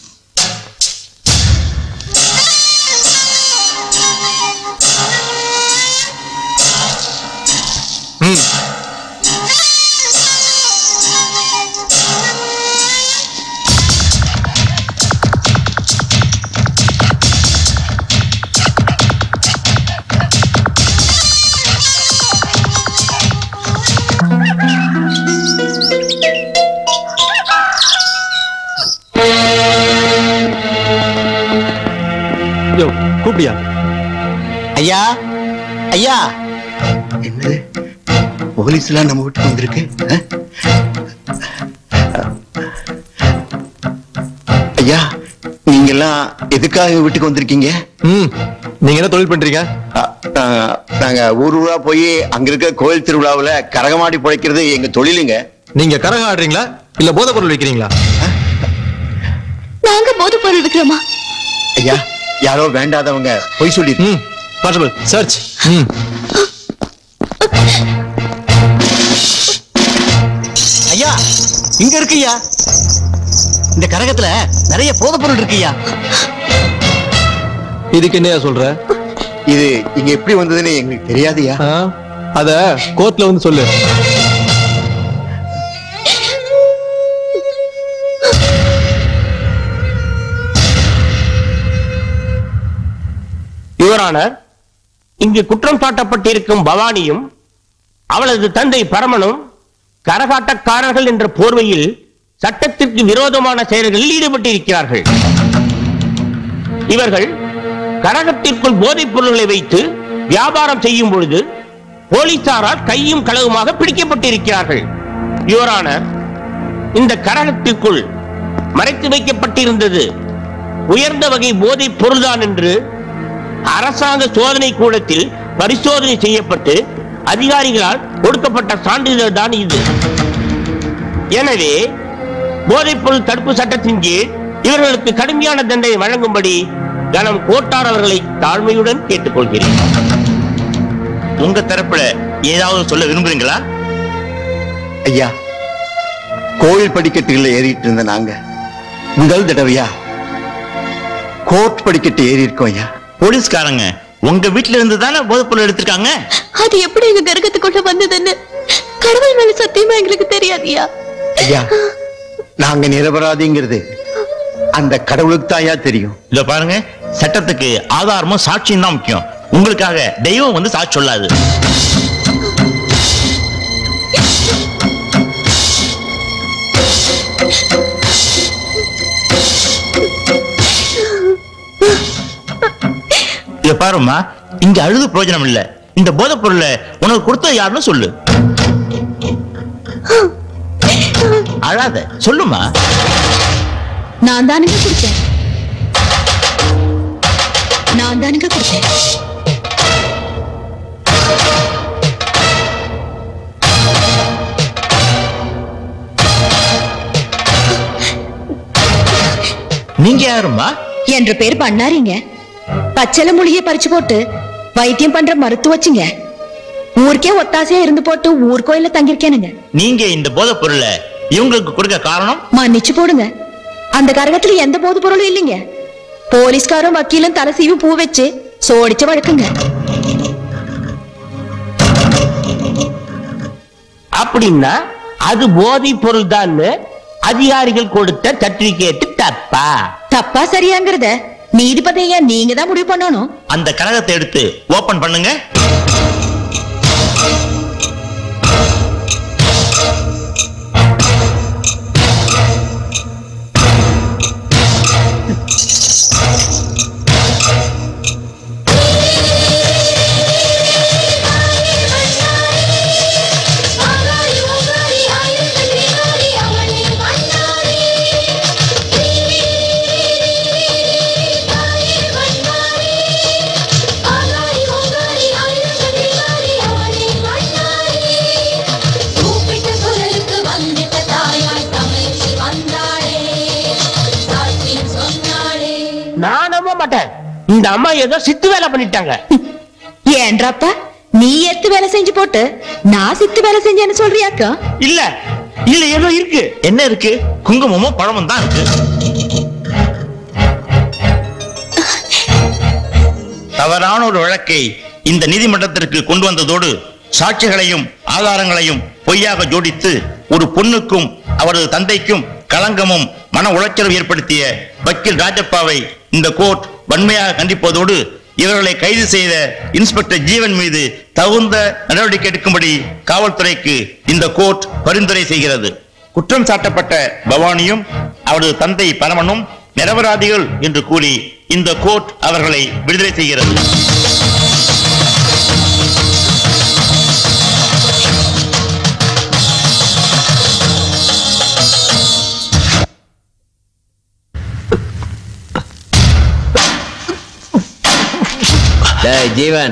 கூப்பிடியா? ஐயா ஐயா, என்னது போலீஸ் எல்லாம் நம்ம வீட்டுக்கு வந்திருக்கு? ஐயா நீங்க எல்லாம் எதுக்காக வீட்டுக்கு வந்திருக்கீங்க? நீங்க என்ன தொழில் பண்றீங்க? நாங்க ஊரூரா போய் அங்க இருக்க கோயில் திருவிழாவுல கரகமாடி பிழைக்கிறது எங்க தொழிலுங்க. நீங்க கரகம் ஆடுறீங்களா இல்ல போதை பொருள் விற்கிறீங்களா? நாங்க போதை பொருள் விற்கிறோமா? ஐயா யாரோ வேண்டாதவங்க போய் சொல்லி கான்ஸ்டபிள் சர்ச். ஐயா இங்க இருக்குயா, இந்த கரகத்துல நிறைய போதைப் பொருள் இருக்குயா. இதுக்கு என்னையா சொல்ற? இது இங்க எப்படி வந்ததுன்னு எங்களுக்கு தெரியாதுயா. அத கோர்ட்ல வந்து சொல்லு. யுவரான, இங்கு குற்றம் சாட்டப்பட்டிருக்கும் பவானியும் அவளது தந்தை பரமனும் கரகாட்டக்காரர்கள் என்ற போர்வையில் சட்டத்திற்கு விரோதமான செயல்களில் ஈடுபட்டிருக்கிறார்கள். இவர்கள் கரகத்திற்குள் போதைப் பொருள்களை வைத்து வியாபாரம் செய்யும் பொழுது போலீசாரால் கையும் களவுமாக பிடிக்கப்பட்டிருக்கிறார்கள். யுவரான, இந்த கரகத்திற்குள் மறைத்து வைக்கப்பட்டிருந்தது உயர்ந்த வகை போதைப் பொருள்தான் என்று அரசாங்க சோதனை கூடத்தில் பரிசோதனை செய்யப்பட்டு அதிகாரிகளால் கொடுக்கப்பட்ட சான்றிதழ் தான் இது. எனவே போதைப் பொருள் தடுப்பு சட்டத்தின் கீழ் இவர்களுக்கு கடுமையான தண்டனை வழங்கும்படி கனம் கோட்டார் அவர்களை தாழ்மையுடன் கேட்டுக்கொள்கிறேன். உங்க தரப்புல ஏதாவது சொல்ல விரும்புறீங்களா? ஐயா, கோயில் படிக்கட்டுல ஏறிட்டு இருந்த நாங்க முதல் தடவையா கோர்ட் படிக்கட்டு ஏறி இருக்கோம். ஐயா, போலீஸ்காரங்க உங்க வீட்டுல இருந்து தானே போதைப் பொருள் எடுத்திருக்காங்க. அது எப்படி எங்க கரகத்துக்குள்ள வந்ததுன்னு கடவுள் மேல சத்தியமா எங்களுக்கு தெரியாதியா. ஐயா, நாங்க நிரபராதிங்கிறது அந்த கடவுளுக்கு தான் ஐயா தெரியும். இத பாருங்க, சட்டத்துக்கு ஆதாரமும் சாட்சியும் தான் முக்கியம். உங்களுக்காக தெய்வம் வந்து சாட்சி சொல்லாது. இத பாருமா, இங்க அழுது பிரயோஜனம் இல்ல. இந்த போதைப் பொருளை உனக்கு கொடுத்த யாருன்னு சொல்லு. அழாத, சொல்லுமா. நான் தானுங்க கொடுத்தேன். நான் தானுங்க கொடுத்தேன். நீங்க யாருமா? என்ற பேர் பண்ணாரிங்க. பச்சளை மூலிகையை பறிச்சு போட்டு வைத்தியம் பண்ற மருத்துவச்சுங்க. ஊருக்கே ஒத்தாசையா இருந்து போட்டு ஊர் கோயில தங்கியிருக்கேனுங்க. நீங்க இந்த போதைப் பொருளை இவங்களுக்கு கொடுக்க காரணம்? மன்னிச்சு போடுங்க, அந்த கரகத்துல எந்த போதைப் பொருளும் இல்லைங்க. போலீஸ்காரும் வக்கீலும் தலை சீவி பூ வச்சு சோடிச்ச வழக்குங்க. அப்படின்னா அது போதைப் பொருள் தான் அதிகாரிகள் கொடுத்த சர்டிபிகேட் தப்பா? தப்பா சரியாங்கிறத நீதிபதியா நீங்க தான் முடிவு பண்ணணும். அந்த கரகத்தை எடுத்து ஓபன் பண்ணுங்க. நான் நம்ப மாட்டேன். இந்த அம்மா ஏதோ சித்து வேலை பண்ணிட்டாங்க. ஏன்றாப்பா நீ எத்து வேலை செஞ்சு போட்டு நான் சித்து வேலை செஞ்சேன்னு சொல்றியாக்கா? இல்ல இல்ல, ஏதோ இருக்கு. என்ன இருக்கு? குங்குமமும் பழமும் தான் இருக்கு. தவறான ஒரு வழக்கை இந்த நீதிமன்றத்திற்கு கொண்டு வந்ததோடு சாட்சிகளையும் ஆதாரங்களையும் பொய்யாக ஜோடித்து ஒரு பொண்ணுக்கும் அவரது தந்தைக்கும் களங்கமும் மன உளைச்சலும் ஏற்படுத்திய வக்கீல் ராஜப்பாவை இந்த கோர்ட் வன்மையாக கண்டிப்பதோடு இவர்களை கைது செய்த இன்ஸ்பெக்டர் ஜீவன் மீது தகுந்த நடவடிக்கை எடுக்கும்படி காவல்துறைக்கு இந்த கோர்ட் பரிந்துரை செய்கிறது. குற்றம் சாட்டப்பட்ட பவானியும் அவரது தந்தை பரமனும் நிரபராதிகள் என்று கூறி இந்த கோர்ட் அவர்களை விடுதலை செய்கிறது. ஜீவன்,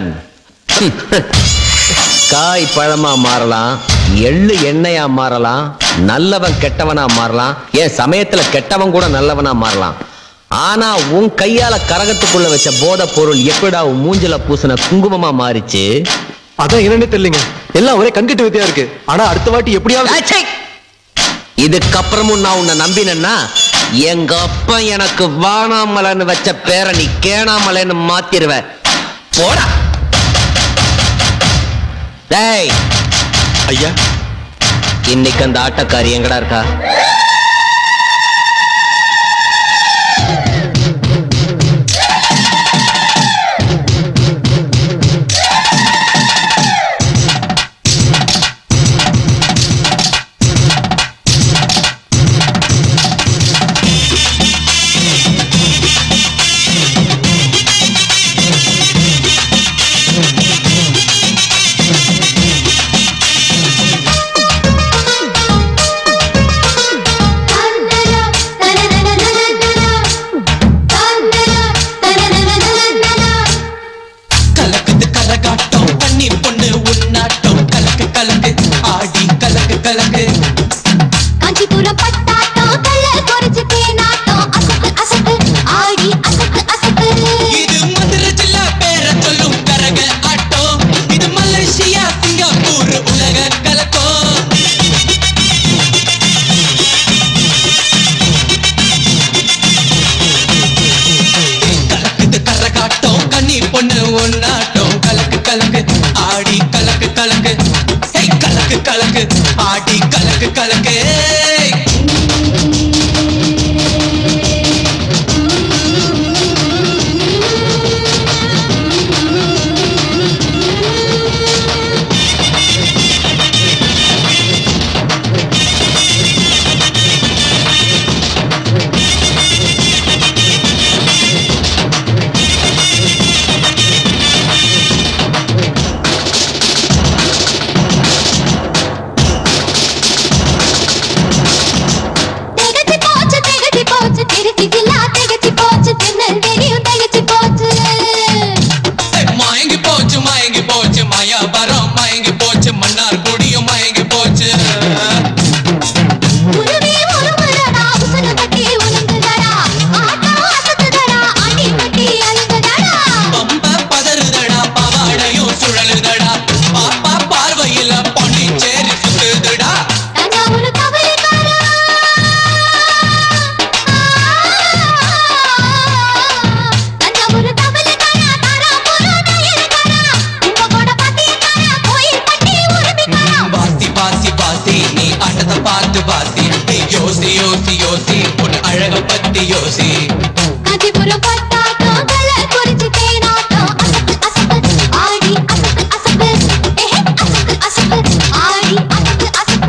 காய் பழமா மாறலாம், எள்ளு எண்ணெயா மாறலாம், நல்லவன் கெட்டவனா மாறலாம், ஏன் சமயத்துல கெட்டவன் கூட நல்லவனா மாறலாம். ஆனா உன் கையால கரகத்துக்குள்ள வச்ச போதை பொருள் எப்படா உன் மூஞ்சில பூசின குங்குமமா மாறிச்சு? அதான் என்னன்னு தெரியலங்க, எல்லாம் ஒரே கண்கட்டு வித்தியா இருக்கு. ஆனா அடுத்த வாட்டி எப்படியாவது இதுக்கப்புறமும் நான் உன்னை நம்பினேன்னா எங்க அப்பா எனக்கு வானாமலன்னு வச்ச பேரை நீ கேணாமலன்னு மாத்திருவ. போடா. டேய் ஐயா, இன்னைக்கு அந்த ஆட்டக்காரி எங்கடா இருக்கா? பார்த்து வாசி நீ யோசி யோசி யோசி உன் அழக பத்தி யோசி காஞ்சிபுரம் பட்டாட்டம் தலை குறிச்சி தேனாட்டம் அசப்பு அசப்பு ஆடி அசப்பு அசப்பு அசப்பு ஆடி அசப்பு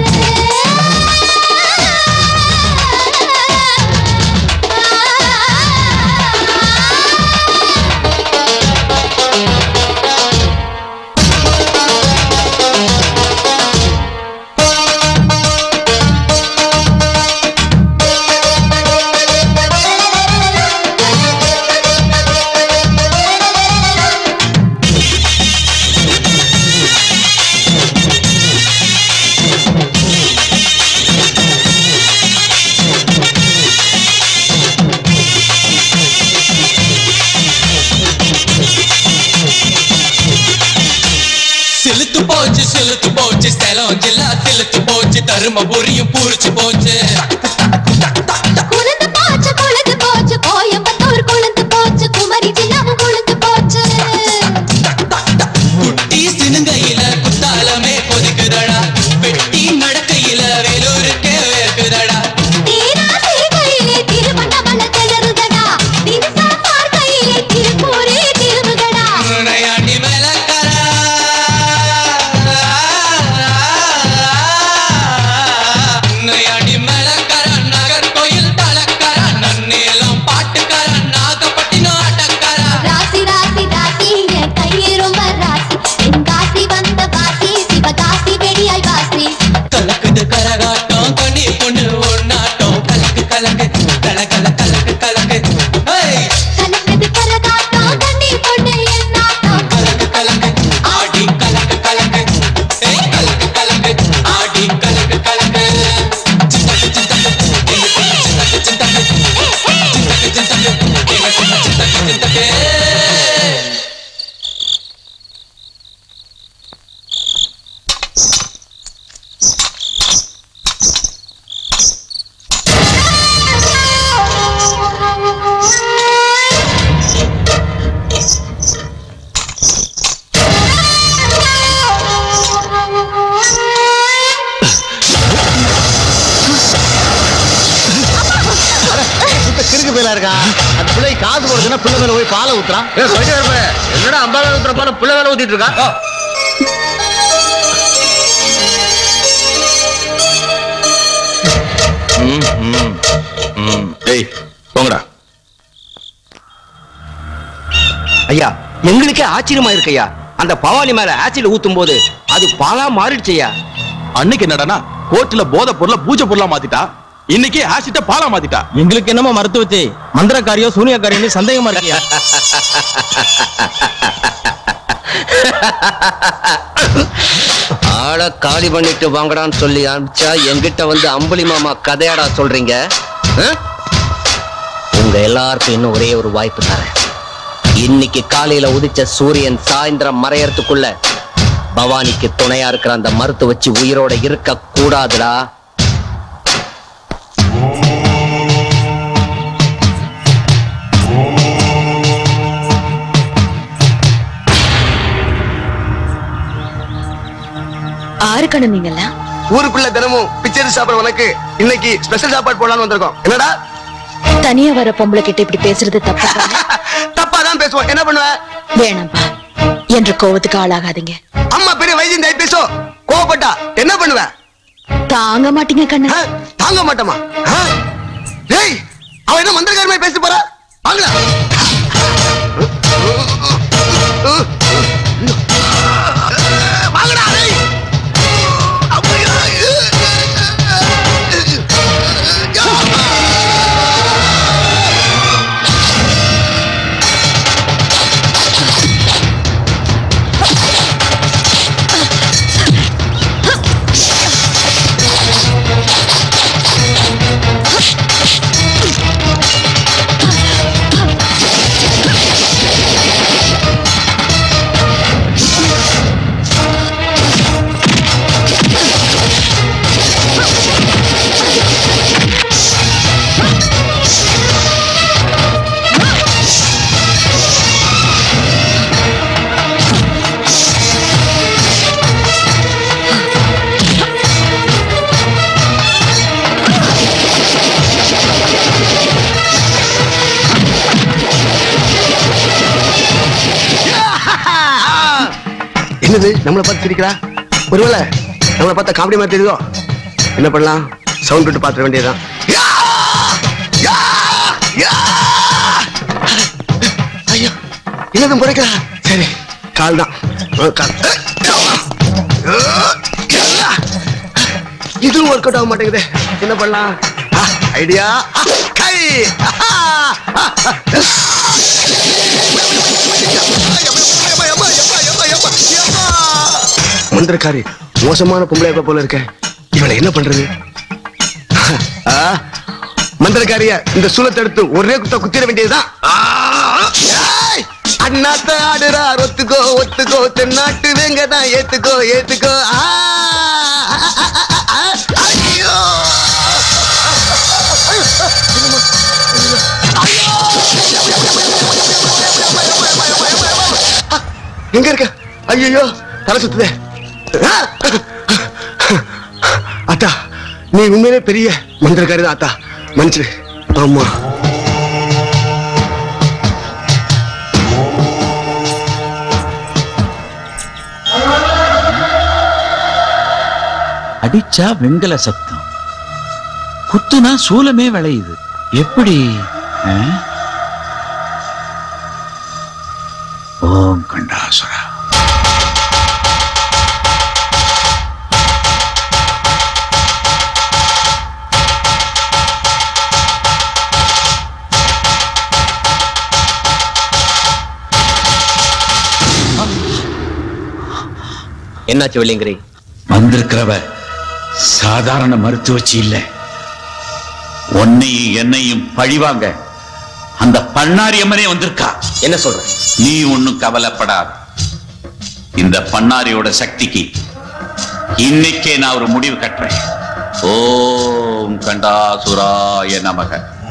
சிலுத்து போச்சு ஸ்தலம் ஜில்லா சிலுத்து போச்சு தருமபுரியும் பூரிச்சு போச்சு குளிந்து போச்சு கோயம்புத்தூர் குளிந்து போச்சு குமரி ஜில்லாவும் குளிந்து போச்சு குட்டி சினுங்கையில குத்தாலமே கொதிக்குதடா வெட்டி நடக்கையில வேலூருக்கே வேர்க்குதடா தீரா சிறுகையிலே திருவண்ணாமலை திணறுதடா திரிசா பார்க்கையிலே திருப்பூரே திரும்புதடா நையாண்டி மேலக்கரா நையாண்டி மேலக்கரா நகர்கோயில் தலக்கரா நன்னேலம் பாட்டுக்கரா நாகப்பட்டினம் அடக்கரா ராசி ராசி ராசி என் கையே ரொம்ப ராசி என் காசி வந்த வாசி சிவகாசி வெடியாய் வாசி கலக்குது கரகாட்டம் கண்ணி பொண்ணு ஒன்னாட்டம் கலக்கு கலக்கு கல கல கலக்கு கலக்கு ஏய் கலக்குது கரகாட்டம் கண்ணி பொண்ணு என்னாட்டம் கலக்கு கலக்கு ஆடி கலக்கு கலக்கு ஏய் கலக்கு கலக்கு ஆடி கலக்கு கலக்கு சிந்தக்கு சிந்தக்கு சிந்தக்கு சிந்தக்கு சிந்தக்கு சிந்தக்கு சிந்தக்கு சிந்தக்கு கிறுக்கு பேலா இருக்கான் அந்த பிள்ளை காசு கொடுக்குன்னா பிள்ளை மேல போய் பாலை ஊத்துறான் என்னடா அம்பால ஊத்துற பால புள்ள வேலை ஊத்திட்டு இருக்கா ஏய் போங்கடா. ஐயா எங்களுக்கே ஆச்சரியமா இருக்கையா அந்த பவானி மேல ஆசிட் ஊத்தும் போது அது பாலா மாறிடுச்சையா. அன்னைக்கு என்னடானா கோர்ட்ல போதை பொருளை பூஜை பொருளா மாத்திட்டா, இன்னைக்கு ஆசிட்ட பாலா மாத்திட்டா. எங்களுக்கு என்னமோ மறுத்து வச்சு மந்திரக்காரியோ சூனியக்காரியோ சந்தேகமா இருக்கியா? ஆள காலி பண்ணிட்டு வாங்கடான்னு சொல்லி அனுப்பிச்சா என்கிட்ட வந்து அம்புலி மாமா கதையாடா சொல்றீங்க? உங்க எல்லாருக்கும் இன்னும் ஒரே ஒரு வாய்ப்பு தரேன். இன்னைக்கு காலையில உதிச்ச சூரியன் சாயந்தரம் மறையறதுக்குள்ள பவானிக்கு துணையா இருக்கிற அந்த மருத்து வச்சு உயிரோட இருக்க கூடாதுடா. ஆறு கணந்தீங்கல்ல ஊருக்குள்ள தினமும் பிச்சை சாப்பிட உனக்கு இன்னைக்கு ஸ்பெஷல் சாப்பாடு போடலாம்னு வந்திருக்கோம். என்னடா தனியா வர பொம்பளை கிட்ட இப்படி பேசுறது தப்பா? தப்பாதான் பேசுவோம். என்ன பண்ணுவ? வேணாம்பா என்ற கோவத்துக்கு ஆளாகாதீங்க. அம்மா பெரிய வைத்தியம் தாய் பேசும். கோவப்பட்டா என்ன பண்ணுவ? தாங்க மாட்டீங்க கண்ணா. தாங்க மாட்டோமா? டேய் அவ என்ன மந்திரக்காரமே பேசி போறா? வாங்கடா. வாங்கடா டேய். என்னது நம்மளை பார்த்து சிரிக்கிறா? ஒருவேளை நம்மளை பார்த்தா காமெடி மாதிரி தெரியுதோ? என்ன பண்ணலாம்? சவுண்ட் விட்டு பார்த்துட வேண்டியதுதான். ஐயோ என்னதும் குறைக்கிறா? சரி கால் தான். இதுவும் ஒர்க் அவுட் ஆக மாட்டேங்குது. என்ன பண்ணலாம்? ஐடியா கை. மந்திரக்காரி மோசமான பொம்பளை போல இருக்க. இவளை என்ன பண்றது? மந்திரக்காரிய இந்த சூலத்தை எடுத்து ஒரே குத்த குத்திர வேண்டியதுதான். அண்ணாத்த ஆடுறார் ஒத்துக்கோ ஒத்துக்கோ தென்னாட்டு வேங்கதான் ஏத்துக்கோ ஏத்துக்கோ. ஐயோ எங்க இருக்க? ஐயோ தலை சுத்துதே. அத்தா நீ உண்மையிலே பெரிய மந்திரக்காரி தான் அத்தா, மன்னிச்சிரு. ஆமா அடிச்சா வெங்கல சத்தம், குத்துனா சூலமே விளையுது. எப்படி? ஓம் கண்டாசுரா. என்னாச்சு வெள்ளியங்கிரி? வந்திருக்கிறவ சாதாரண மருத்துவச்சி இல்ல. உன்னையும் என்னையும் பழிவாங்க அந்த பண்ணாரி அம்மனே வந்திருக்கா. என்ன சொல்ற? நீ ஒண்ணும் கவலைப்படாத. இந்த பண்ணாரியோட சக்திக்கு இன்னைக்கே நான் ஒரு முடிவு கட்டுறேன். ஓம் கண்டாசுராய நமக.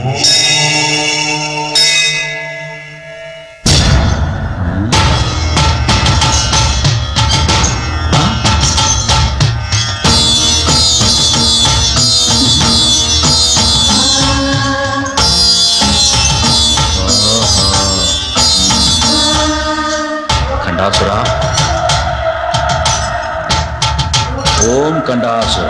கண்டாசுரா, ஓம் கண்டாசுரா.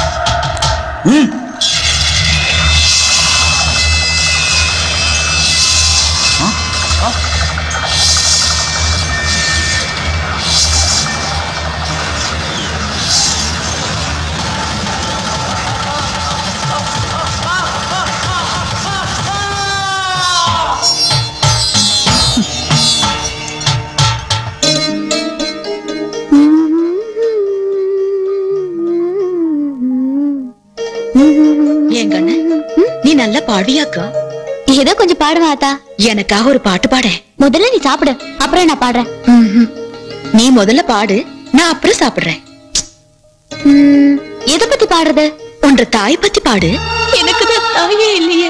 நீ நல்லா பாடியாக்கா? ஏதோ கொஞ்சம் பாடுவா ஆத்தா. எனக்காக ஒரு பாட்டு பாட. முதல்ல நீ சாப்பிடு, அப்புறம் நான் பாடுறேன். நீ முதல்ல பாடு, நான் அப்புறம் சாப்பிடுறேன். எதை பத்தி பாடுறது? உன்ற தாய் பத்தி பாடு. எனக்கு தான் தாயே இல்லையே.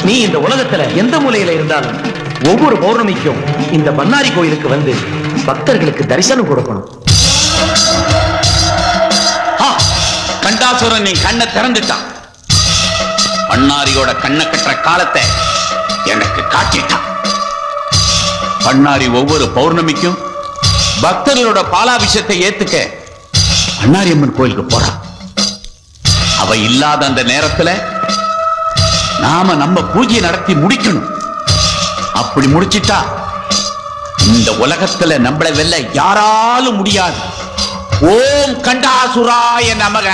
நீ இந்த உலகத்துல எந்த மூலையில இருந்தாலும் ஒவ்வொரு பௌர்ணமிக்கும் இந்த பண்ணாரி கோயிலுக்கு வந்து பக்தர்களுக்கு தரிசனம் கொடுக்கணும். கண்டாசுரன் நீ கண்ணை திறந்துட்டான். பண்ணாரியோட கண்ணை கட்டுற காலத்தை எனக்கு காட்டிட்டான். பண்ணாரி ஒவ்வொரு பௌர்ணமிக்கும் பக்தர்களோட பாலாபிஷேகத்தை ஏத்துக்க பண்ணாரி அம்மன் கோயிலுக்கு போறான். அவ இல்லாத அந்த நேரத்துல நாம நம்ம பூஜை நடத்தி முடிக்கணும். அப்படி முடிச்சிட்டா இந்த உலகத்துல நம்மளை வெல்ல யாராலும் முடியாது. ஓம் கண்டாசுராய நமக.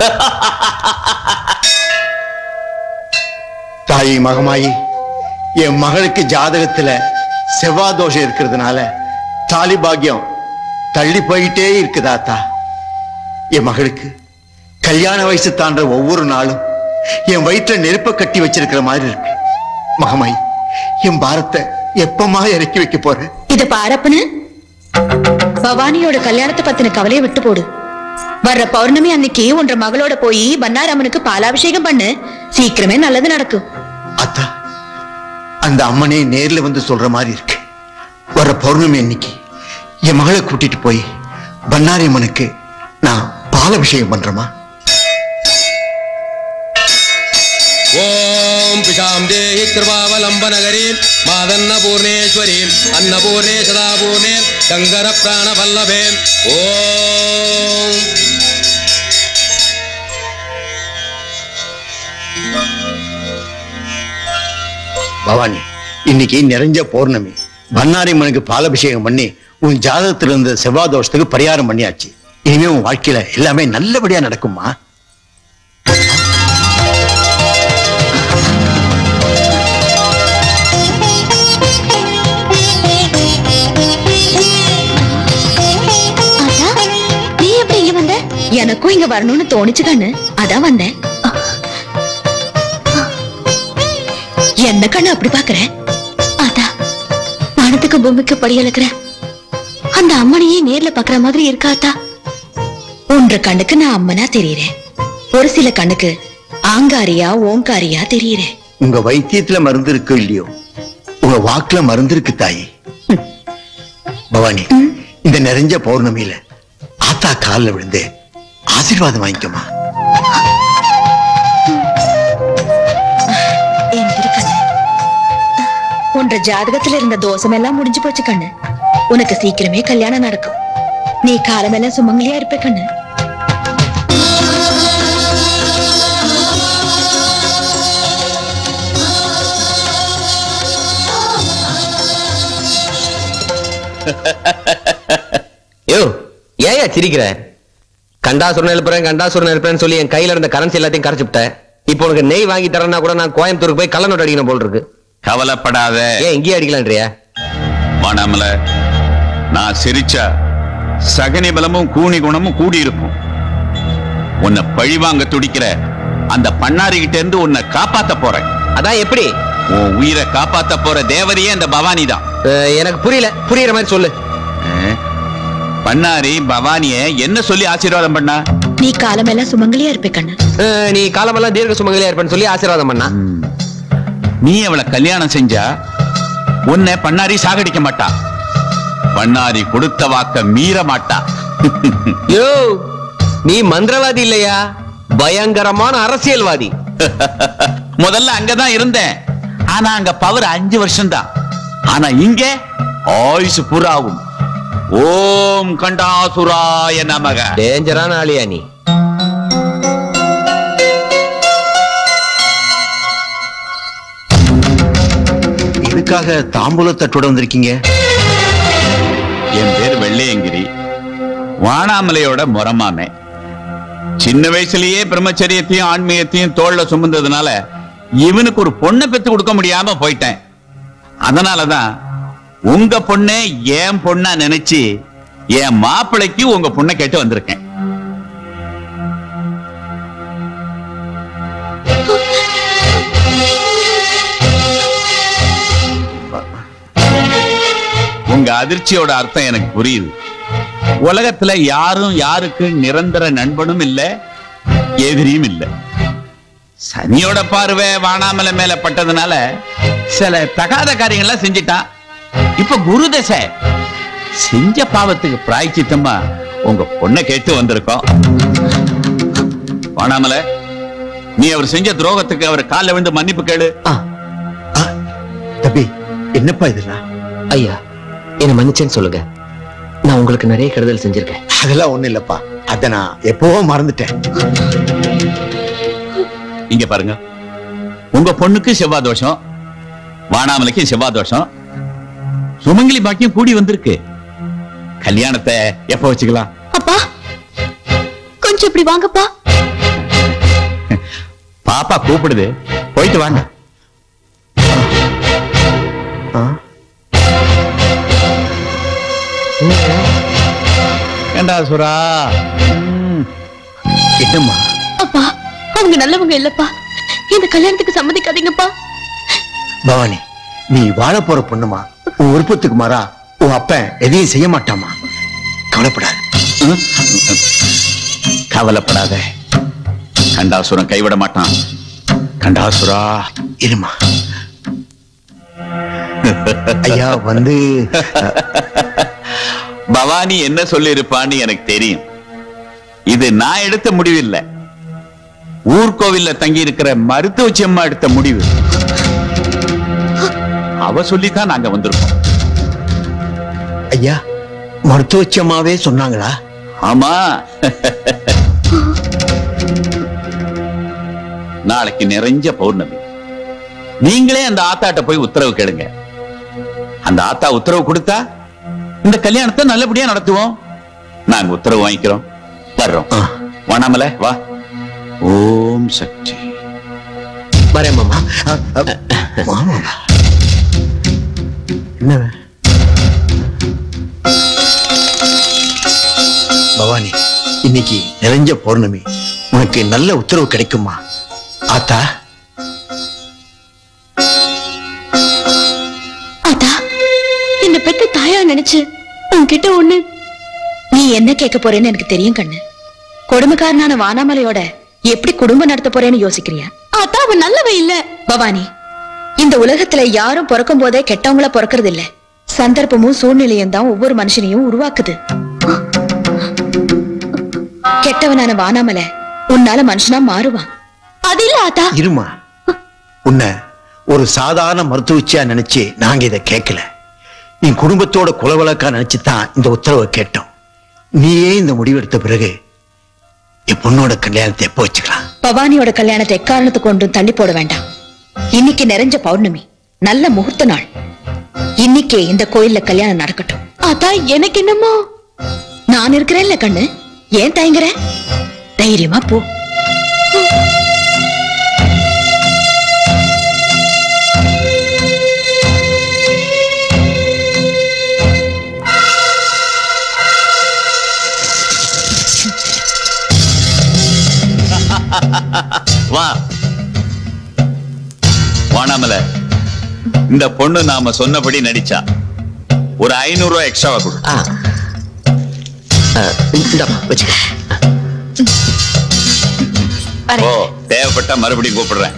தாயி மகமாயி, என் மகளுக்கு ஜாதகத்துல செவ்வாய் தோஷம் இருக்கிறதுனால தாலி பாக்கியம் தள்ளி போயிட்டே இருக்குதாத்தா. என் மகளுக்கு கல்யாண வயசு தாண்ட ஒவ்வொரு நாளும் என் வயிற்றுல நெருப்ப கட்டி வச்சிருக்கிற மாதிரி இருக்கு. மகமாயி, என் பாரத்தை எப்பமா இறக்கி வைக்க போற? இத பாரப்பனு, பவானியோட கல்யாணத்தை பத்தின கவலையை விட்டு போடு. வர்ற பௌர்ணமி அன்னைக்கு உன்ற மகளோட போய் பன்னாரம்மனுக்கு பாலாபிஷேகம் பண்ணு. சீக்கிரமே நல்லது நடக்கும். அத்தா, அந்த அம்மனே நேர்ல வந்து சொல்ற மாதிரி இருக்கு. வர்ற பௌர்ணமி அன்னைக்கு என் மகளை கூட்டிட்டு போய் பன்னாரி அம்மனுக்கு நான் பாலாபிஷேகம் பண்றேமா? ஓம் பிஷாம் தேஹி கிருபாவலம்பநகரீம் மாதன்ன பூர்ணேஸ்வரீம் அன்னபூர்ணே சதாபூர்ணே சங்கர பிராண வல்லபே. ஓம் பவானி, இன்னைக்கு நிறைஞ்ச பௌர்ணமி. பன்னாரி அம்மனுக்கு பாலாபிஷேகம் பண்ணி உன் ஜாதகத்துல இருந்த செவ்வாய் தோஷத்துக்கு பரிகாரம் பண்ணியாச்சு. இனிமே உன் வாழ்க்கையில எல்லாமே நல்லபடியா நடக்குமா? எனக்கும் இங்க வரணும்னு தோணிச்சு கண்ணு, அதான் வந்தேன். என்ன கண்ணு அப்படி பாக்குற? அதான் வானத்துக்கு பூமிக்கு படி இழக்கிற அந்த அம்மனையே நேர்ல பாக்குற மாதிரி இருக்காத்தா. ஒன்ற கண்ணுக்கு நான் அம்மனா தெரியுறேன், ஒரு சில கண்ணுக்கு ஆங்காரியா ஓங்காரியா தெரியுறேன். உங்க வைத்தியத்துல மருந்து இருக்கு இல்லையோ, உங்க வாக்குல மருந்து இருக்கு தாயி. பவானி, இந்த நிறைஞ்ச பௌர்ணமியில ஆத்தா காலில் விழுந்து ஆசீர்வாதம் வாங்கிக்கோமா. உன்ற ஜாதகத்துல இருந்த தோஷம் எல்லாம் முடிஞ்சு போச்சு கண்ணு. உனக்கு சீக்கிரமே கல்யாணம் நடக்கும். நீ காலமெல்லாம் சுமங்கலியா இருப்ப கண்ணு. யோ, ஏயா சிரிக்கிற? கண்டாசுரன் எழுப்புறேன்னு சொல்லி என் கையில இருந்த கரன்சி எல்லாத்தையும் கரைச்சுட்ட. இப்போ உனக்கு நெய் வாங்கி தரேன்னா கூட நான் கோயம்புத்தூருக்கு போய் கள்ள நோட்டு அடிக்கணும் போல் இருக்கு. கவலைப்படாத. ஏன் இங்கேயே அடிக்கலான்றியா? மனமல நான் சிரிச்சா சகனி பலமும் கூனி குணமும் கூடி இருக்கும். உன்னை பழிவாங்க துடிக்கிற அந்த பண்ணாரி கிட்ட இருந்து உன்னை காப்பாத்த போறேன். அதான் எப்படி? உன் உயிரை காப்பாத்த போற தேவதையே அந்த பவானி தான். எனக்கு புரியல, புரியுற மாதிரி சொல்லு. பண்ணாரி பவானிய என்ன சொல்லி ஆசீர்வாதம் பண்ணா? நீ காலமெல்லாம் சுமங்கலியா இருப்ப கண்ணு. நீ காலமெல்லாம் தீர்க்க சுமங்கலியா இருப்பேன்னு சொல்லி ஆசீர்வாதம் பண்ணா. நீ அவளை கல்யாணம் செஞ்சா உன்னை பண்ணாரி சாகடிக்க மாட்டா. பண்ணாரி கொடுத்த வாக்க மீற மாட்டா. யோ, நீ மந்திரவாதி இல்லையா, பயங்கரமான அரசியல்வாதி. முதல்ல அங்கதான் இருந்தேன். ஆனா அங்க பவர் 5 வருஷம் தான். ஆனா இங்க ஆயுசு புறாவும். ஓம் கண்டாசுராய நமக. டேஞ்சரான ஆளியா நீ. எதுக்காக தாம்பூலத்தட்டோட வந்திருக்கீங்க? என் பேர் வெள்ளையங்கிரி, வானாமலையோட முறமாமே. சின்ன வயசுலயே பிரம்மச்சரியத்தையும் ஆன்மீகத்தையும் தோல்ல சுமந்ததுனால இவனுக்கு ஒரு பொண்ணை பெத்து கொடுக்க முடியாம போயிட்டேன். அதனாலதான் உங்க பொண்ணே என் பொண்ணா நினைச்சு என் மாப்பிளைக்கு உங்க பொண்ணை கேட்டு வந்திருக்கேன். உங்க அதிர்ச்சியோட அர்த்தம் எனக்கு புரியுது. உலகத்துல யாரும் யாருக்கு நிரந்தர நண்பனும் இல்ல, எதிரியும் இல்ல. சனியோட பார்வை வானாமலை மேல பட்டதுனால சில தகாத காரியங்கள்லாம் செஞ்சிட்டான். இப்ப குரு தசை. செஞ்ச பாவத்துக்கு பிராயச்சித்தமா உங்க பொண்ணை கேட்டு வந்திருக்கோம். வானாமலை, நீ அவர் செஞ்ச துரோகத்துக்கு அவர் காலில் விழுந்து மன்னிப்பு கேளு. தம்பி, என்னப்பா இதெல்லாம்? ஐயா, என்ன மன்னிச்சேன்னு சொல்லுங்க. நான் உங்களுக்கு நிறைய கெடுதல் செஞ்சிருக்கேன். அதெல்லாம் ஒண்ணு இல்லப்பா, அத நான் எப்பவோ மறந்துட்டேன். இங்க பாருங்க, உங்க பொண்ணுக்கு செவ்வாய் தோஷம், வானாமலைக்கு செவ்வாய் தோஷம், சுமங்கலி பாக்கியம் கூடி வந்திருக்கு. கல்யாணத்தை எப்ப வச்சுக்கலாம்? அப்பா கொஞ்சம் இப்படி வாங்கப்பா. பாப்பா கூப்பிடுது, போயிட்டு வாங்க. ஏண்டா சுரா, என்னம்மா? அப்பா அவங்க நல்லவங்க இல்லப்பா, இந்த கல்யாணத்துக்கு சம்மதிக்காதீங்கப்பா. பவானி, நீ வாழ போற பொண்ணுமா, உன் விருப்பத்துக்கு மாறா உன் அப்பன் எதையும் செய்ய மாட்டாமா. கவலைப்படாத. கவலைப்படாத, கண்டாசுரம் கைவிட மாட்டான். கண்டாசுரா, இருமா. ஐயா வந்து பவானி என்ன சொல்லி இருப்பான்னு எனக்கு தெரியும். இது நான் எடுத்த முடிவு இல்ல, ஊர்கோவில்ல தங்கி இருக்கிற மருத்துவச்சி அம்மா எடுத்த முடிவு. அவ சொல்லித்தான் நாங்க வந்திருக்கோம். ஐயா, மருத்துவச்சி அம்மாவே சொன்னாங்களா? ஆமா. நாளைக்கு நிறைஞ்ச பௌர்ணமி. நீங்களே அந்த ஆத்தாட்ட போய் உத்தரவு கேளுங்க. அந்த ஆத்தா உத்தரவு கொடுத்தா இந்த கல்யாணத்தை நல்லபடியா நடத்துவோம். நாங்க உத்தரவு வாங்கிக்கிறோம், வர்றோம். வானாமலை வா. ஓம் சக்தி. வரேன் மாமா. என்ன பவானி, இன்னைக்கு நிறைஞ்ச பௌர்ணமி, உனக்கு நல்ல உத்தரவு கிடைக்குமா? ஆத்தா ஆத்தா, என்ன பெத்த தாயா நினைச்சு உன்கிட்ட ஒண்ணு. நீ என்ன கேட்க போறேன்னு எனக்கு தெரியும் கண்ணு. கொடுமைக்காரனான வானாமலையோட எப்படி குடும்பம் நடத்த போறேன்னு யோசிக்கிறியா? ஆத்தா அவன் நல்லவ இல்ல. பவானி, இந்த உலகத்துல யாரும் பிறக்கும் போதே கெட்டவங்கள பிறக்கிறது இல்ல. சந்தர்ப்பமும் சூழ்நிலையும் தான் ஒவ்வொரு மனுஷனையும் உருவாக்குது. கெட்டவனான வானாமலை உன்னால மனுஷனா மாறுவான். அது இல்ல ஆத்தா. இருமா, உன்னை ஒரு சாதாரண மருத்துவச்சியா நினைச்சு நாங்க இதை கேட்கல. நீ குடும்பத்தோட குலவழக்கா நினைச்சுதான் இந்த உத்தரவை கேட்டோம். நீயே இந்த முடிவெடுத்த பிறகு என் பொண்ணோட கல்யாணத்தை எப்ப வச்சுக்கலாம்? பவானியோட கல்யாணத்தை எக்காரணத்தை கொண்டும் தள்ளி போட வேண்டாம். இன்னைக்கு நிறைஞ்ச பௌர்ணமி, நல்ல முகூர்த்த நாள். இன்னைக்கே இந்த கோயில்ல கல்யாணம் நடக்கட்டும். ஆத்தா எனக்கு என்னமோ. நான் இருக்கிறேன்ல கண்ணு, ஏன் தயங்குற? தைரியமா போ. வா வானாமலை, இந்த பொண்ணு நாம சொன்னபடி நடிச்சா ஒரு 500 ரூபாய் எக்ஸ்ட்ராவா கொடு. ஓ, தேவைப்பட்டா மறுபடியும் கூப்பிடுறேன்.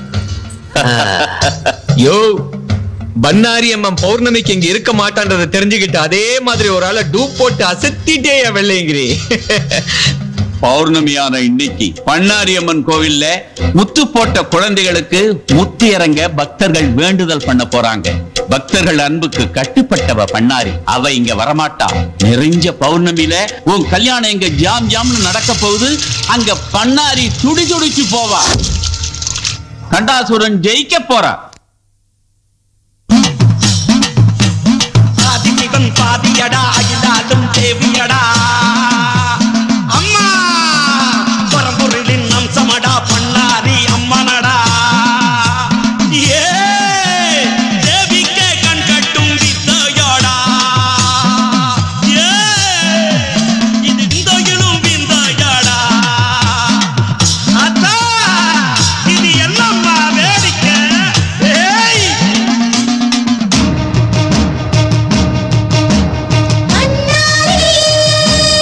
யோ, பன்னாரி அம்மன் பௌர்ணமிக்கு இங்க இருக்க மாட்டான்றதை தெரிஞ்சுக்கிட்டு அதே மாதிரி ஒரு ஆளை டூப் போட்டு அசத்திட்டே வெள்ளையங்கிரி. பௌர்ணமியான இன்னைக்கு பண்ணாரியம்மன் கோவில்ல முத்து போட்ட குழந்தைகளுக்கு முத்து இறங்க பக்தர்கள் வேண்டுதல் பண்ண போறாங்க. பக்தர்கள் அன்புக்கு கட்டுப்பட்டவ பண்ணாரி, அவ இங்க வரமாட்டா. நிறைஞ்ச பௌர்ணமியில உன் கல்யாணம் இங்க ஜாம் ஜாம்னு நடக்க போகுது. அங்க பண்ணாரி துடி துடிச்சு போவா. கண்டாசுரன் ஜெயிக்க போறா. ஆதிசிவன் பாதியடா, அகிலாலும் தேவியடா. அம்மா பரம்பொருளின் அம்சமடா, பண்ணாரி அம்மனடா. ஏ தேவிக்கே கண் கட்டும் வித்தையடா. ஏ இது விந்தையிலும் விந்தையடா. அத்தா இது என்னம்மா வேடிக்கை? ஏய் பண்ணாரி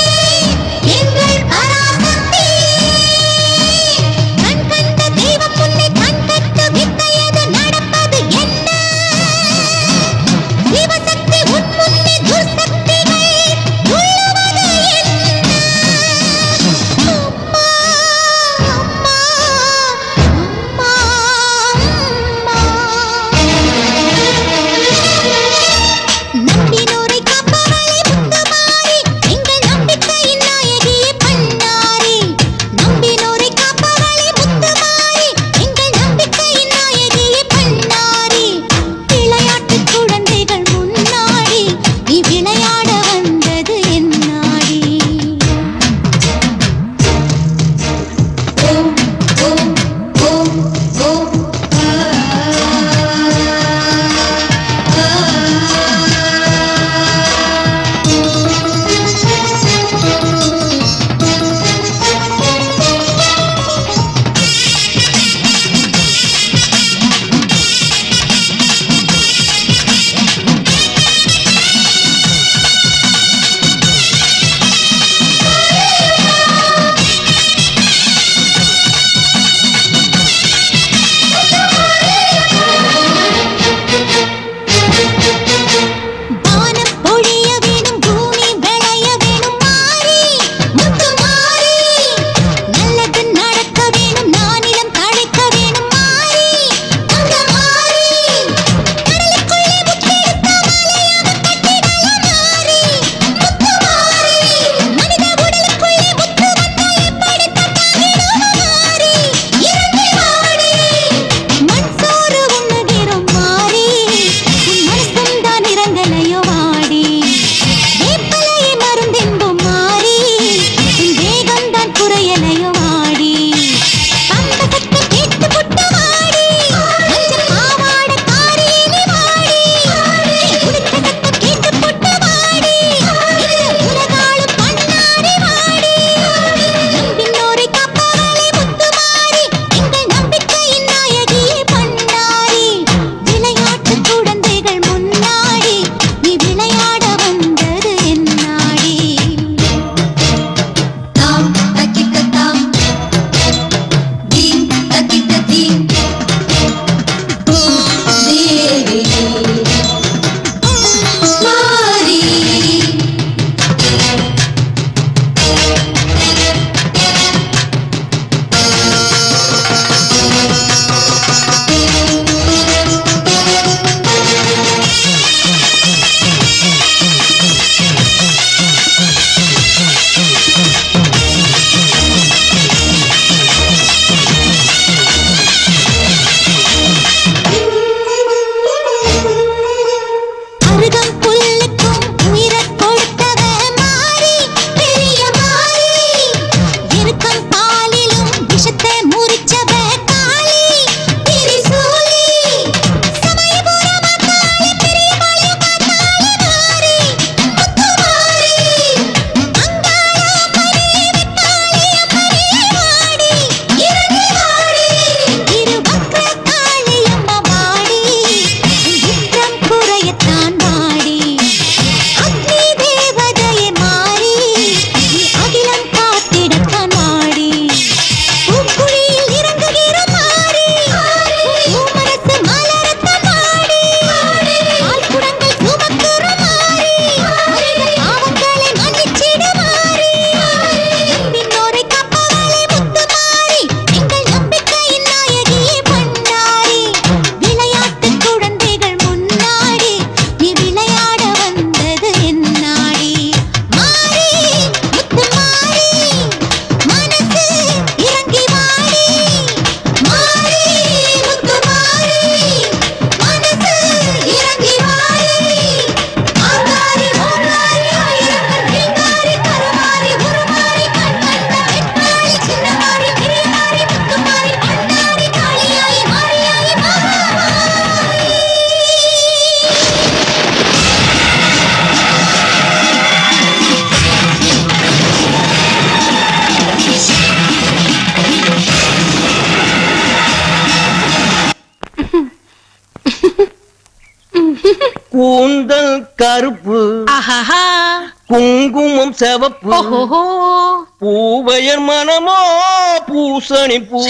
கூந்தல் கருப்பு, குங்குமம் சிவப்பு, பூவையர் மனமோ பூசணி பூ.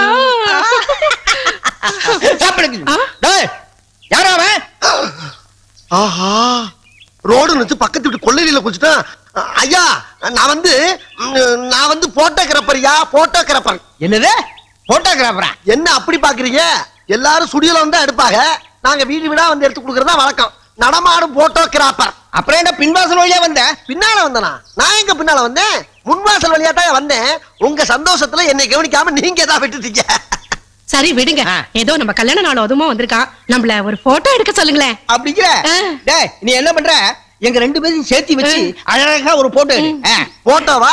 ஆஹா, ரோடு நிறுத்து பக்கத்து வீட்டு கொள்ளையில குடிச்சிட்டேன். ஐயா, நான் வந்து போட்டோகிராஃபர்யா, போட்டோகிராஃபர். என்னது போட்டோகிராஃபரா? என்ன அப்படி பாக்குறீங்க? எல்லாரும் ஸ்டுடியோல வந்து எடுப்பாங்க, நாங்க வீடு வீடா வந்து எடுத்து கொடுக்கறதா வழக்கம். நடமாடும் போட்டோகிராஃபர். அப்புறம் என்ன பின்வாசல் வழியா வந்த? பின்னால வந்தனா? நான் எங்க பின்னால வந்தேன்? முன்வாசல் வழியா தான் வந்தேன். உங்க சந்தோஷத்துல என்னை கவனிக்காம நீங்க ஏதாவது விட்டுட்டீங்க. சரி விடுங்க, ஏதோ நம்ம கல்யாண நாள் அதுவும் வந்திருக்கான், நம்மள ஒரு போட்டோ எடுக்க சொல்லுங்களேன். அப்படிங்கிற? டேய், நீ என்ன பண்ற? எங்க ரெண்டு பேரும் சேர்த்து வச்சு அழகா ஒரு போட்டோ எடு. போட்டோவா?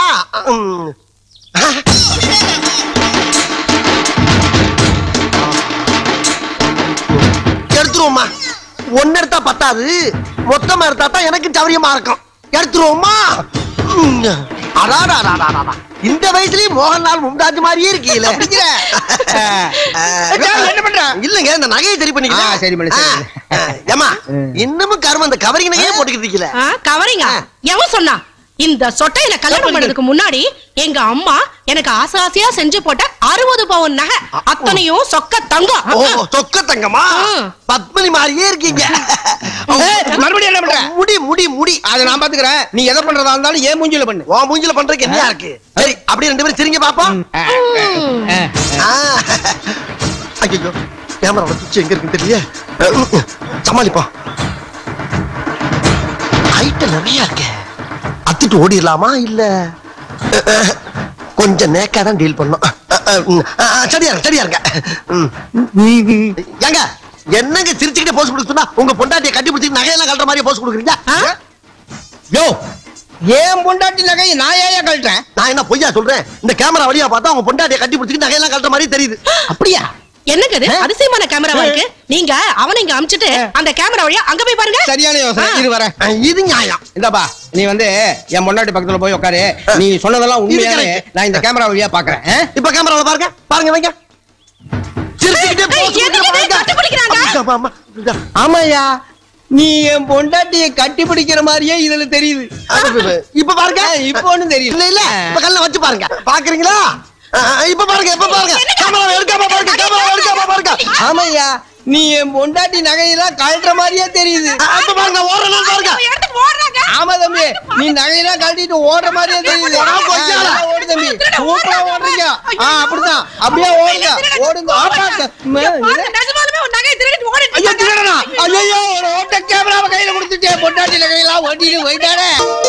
எடுத்துருவோம்மா. ஒன்னு எடுத்தா பத்தாது, மொத்தமா எடுத்தா தான் எனக்கு சௌரியமா இருக்கும். எடுத்துருவோம்மா. இந்த வயசுலயும் மோகன்லால் மும்தாஜ் மாதிரியே இருக்கீங்களே. என்ன பண்ற? இல்லங்க, இந்த நகையை சரி பண்ணிக்கிறேன். சரி பண்ணு. ஏமா, இன்னமும் கரும அந்த கவரிங் நகையே போட்டுக்கிட்டு இருக்கீங்களே. கவரிங்கா? எவன் சொன்னா? இந்த சொட்டையில கல்யாணம் பண்ணதுக்கு முன்னாடி எங்க அம்மா எனக்கு ஆசை ஆசையா செஞ்சு போட்ட 60 பவுன் நகை, அத்தனையும் சொக்க தங்கம். சொக்க தங்கமா? பத்மினி மாதிரியே இருக்கீங்க. மறுபடியும் என்ன பண்ற? முடி முடி முடி. அதை நான் பாத்துக்கிறேன். நீ எதை பண்றதா இருந்தாலும் ஏன் மூஞ்சில பண்ணு. உன் மூஞ்சில பண்றதுக்கு என்ன இருக்கு? சரி, அப்படியே ரெண்டு பேரும் சிரிங்க பாப்போம். ஐயோ, கேமராவோட சுவிட்ச் எங்க இருக்குன்னு தெரியல. சமாளிப்போம். ஐட்டம் நிறைய இருக்கு. அத்துட்டு ஓடிடலாமா இல்ல கொஞ்சம் நேக்கா தான் டீல் பண்ணோம்? சரியா இருங்க. ஏங்க, என்னங்க சிரிச்சுக்கிட்டே போஸ் கொடுத்துனா உங்க பொண்டாட்டியை கட்டி பிடிச்சி நகையெல்லாம் கழட்ட மாதிரியே போஸ் கொடுக்குறீங்க? யோ, ஏன் பொண்டாட்டி நகை நான் ஏன் கழட்டேன்? நான் என்ன பொய்யா சொல்றேன்? இந்த கேமரா வழியா பார்த்தா உங்க பொண்டாட்டியை கட்டி பிடிச்சி நகையெல்லாம் கழட்ட மாதிரி தெரியுது. அப்படியா? என்னங்க இது அதிசயமான கேமராவா இருக்கு? நீங்க அவனை இங்க அமிச்சிட்டு அந்த கேமரா வழியா அங்க போய் பாருங்க. சரியான யோசனை. இது வர இது நியாயம். இந்தாப்பா, நீ வந்து என் பொண்டாட்டி பக்கத்துல போய் உட்காரு. நீ சொன்னதெல்லாம் உண்மையாவே நான் இந்த கேமரா வழியா பாக்குறேன். இப்ப கேமரால பாருங்க பாருங்க வைங்க. ஆமாயா, நீ என் பொண்டாட்டியை கட்டி பிடிக்கிற மாதிரியே இதுல தெரியுது. இப்ப பாருங்க. இப்ப ஒண்ணும் தெரியல. இல்ல, இப்ப கல்ல வச்சு பாருங்க. பாக்குறீங்களா? இப்ப பாருங்க. கேமரா எடுக்காம பாருங்க. ஆமாய்யா, நீ என் பொண்டாட்டி நகையெல்லாம் கழட்டுற மாதிரியே தெரியுது. இப்ப பாருங்க, ஓடுறேன் பாருங்க. ஆமா தம்பி, நீ நகையெல்லாம் கழட்டிட்டு ஓடுற மாதிரியே தெரியுது. ஓடு தம்பி, சூப்பரா ஓடுறீங்க. அப்படிதான், அப்படியே ஓடுங்க. ஐயோ, ஒரு ஓட்ட கேமராவை கையில கொடுத்துட்டே பொண்டாட்டி நகையெல்லாம் ஓட்டிட்டு போயிட்டானே.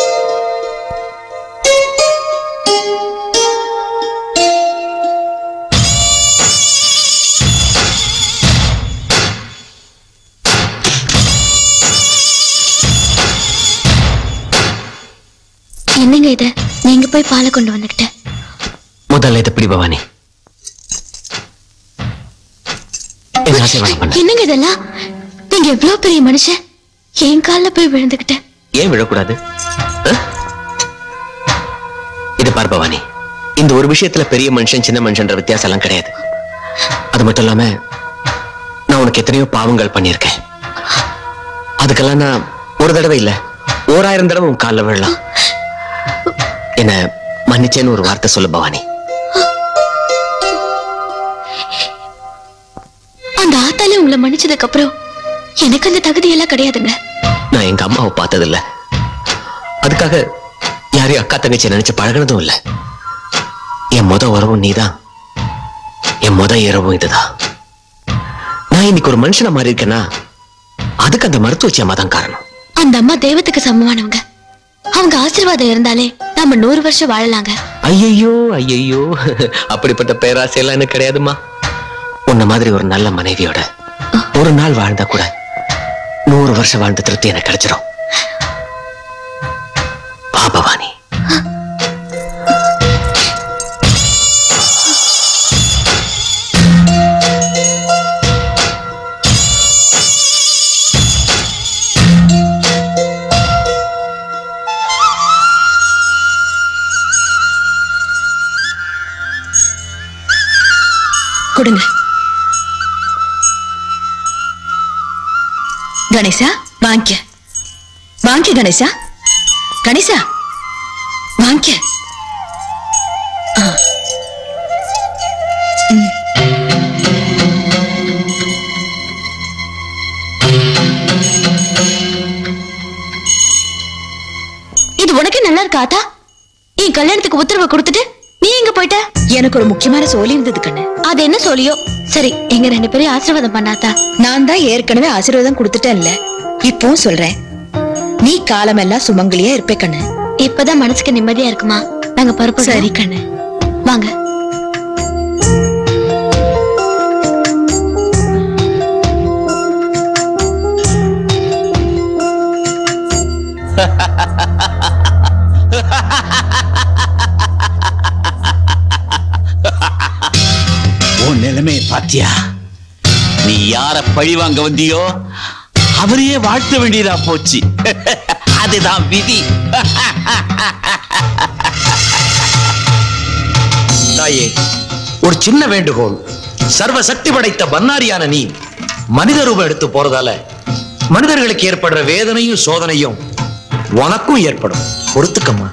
என்னங்க இது? நீங்க போய் பாலை கொண்டு வந்துக்கிட்ட. முதல்ல இதை பிடி பவானி. என்னங்க இதெல்லாம்? நீங்க எவ்வளவு பெரிய மனுஷன், என் கால்ல போய் விழுந்துகிட்ட. ஏன் விழக்கூடாது? இது பார் பவானி, இந்த ஒரு விஷயத்துல பெரிய மனுஷன் சின்ன மனுஷன்ற வித்தியாசம் எல்லாம் கிடையாது. அது மட்டும் இல்லாம நான் உனக்கு எத்தனையோ பாவங்கள் பண்ணியிருக்கேன். அதுக்கெல்லாம் நான் ஒரு தடவை இல்ல 1000 தடவை உன் காலில் விழலாம். என்ன மன்னிச்சேன்னு ஒரு வார்த்தை சொல்லு பவானி. அந்த ஆத்தாலே உங்களை மன்னிச்சதுக்கு அப்புறம் எனக்கு அந்த தகுதி எல்லாம் கிடையாதுங்க. நான் எங்க அம்மாவை பார்த்தது இல்ல, அதுக்காக யாரையும் அக்கா தங்கச்சி நினைச்சு பழகினதும் இல்ல. என் முத உறவும் நீதான், என் முத இரவும் இதுதான். நான் இன்னைக்கு ஒரு மனுஷனை மாறி இருக்கேன்னா அதுக்கு அந்த மருத்துவச்சி அம்மா தான் காரணம். அந்த அம்மா தெய்வத்துக்கு சமமானவங்க. அவங்க ஆசீர்வாதம் இருந்தாலே நம்ம 100 வருஷம் வாழலாங்க. ஐயோ ஐயோ, அப்படிப்பட்ட பேராசையெல்லாம் எனக்கு கிடையாதுமா. உன்ன மாதிரி ஒரு நல்ல மனைவியோட ஒரு நாள் வாழ்ந்தா கூட 100 வருஷம் வாழ்ந்த திருப்தி எனக்கு கிடைச்சிடும். பவானி, கொடுங்க. கணேசா, வாங்க வாங்க கணேசா, கணேசா வாங்க. இது உனக்கே நல்லா இருக்கா ஆத்தா? என் கல்யாணத்துக்கு உத்தரவு கொடுத்துட்டு நீ எங்க போயிட்ட? எனக்கு ஒரு முக்கியமான சோலி இருந்தது கண்ணு. அது என்ன சோலியோ? சரி, எங்க 2 பேரும் ஆசீர்வாதம் பண்ணாத்தா. நான் தான் ஏற்கனவே ஆசீர்வாதம் கொடுத்துட்டேன்ல, இப்பவும் சொல்றேன், நீ காலமெல்லாம் சுமங்கலியா இருப்பே கண்ணு. இப்பதான் மனசுக்கு நிம்மதியா இருக்குமா? நாங்க பருப்பு. சரி கண்ணு, வாங்க. உன் நிலைமை பாத்தியா? நீ யார பழி வாங்க வந்தியோ அவரையே வாழ்த்த வேண்டியதா போச்சு. அதுதான் விதி. தாயே, ஒரு சின்ன வேண்டுகோள். சர்வ சக்தி படைத்த பன்னாரியான நீ மனித ரூபம் எடுத்து போறதால மனிதர்களுக்கு ஏற்படுற வேதனையும் சோதனையும் உனக்கும் ஏற்படும். பொறுத்துக்கம்மா.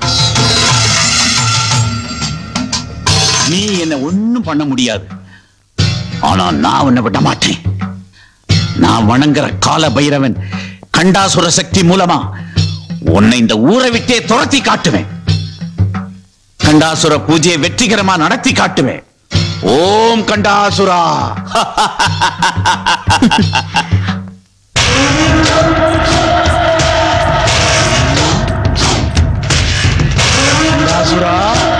நீ என்ன ஒண்ணும் பண்ண முடியாது. ஆனா நான் உன்னை விட மாட்டேன். நான் வணங்குற கால பைரவன் கண்டாசுர சக்தி மூலமா உன்னை இந்த ஊரை விட்டே துரத்தி காட்டுவேன். கண்டாசுர பூஜையை வெற்றிகரமா நடத்தி காட்டுவேன். ஓம் கண்டாசுரா. கண்டாசுரா.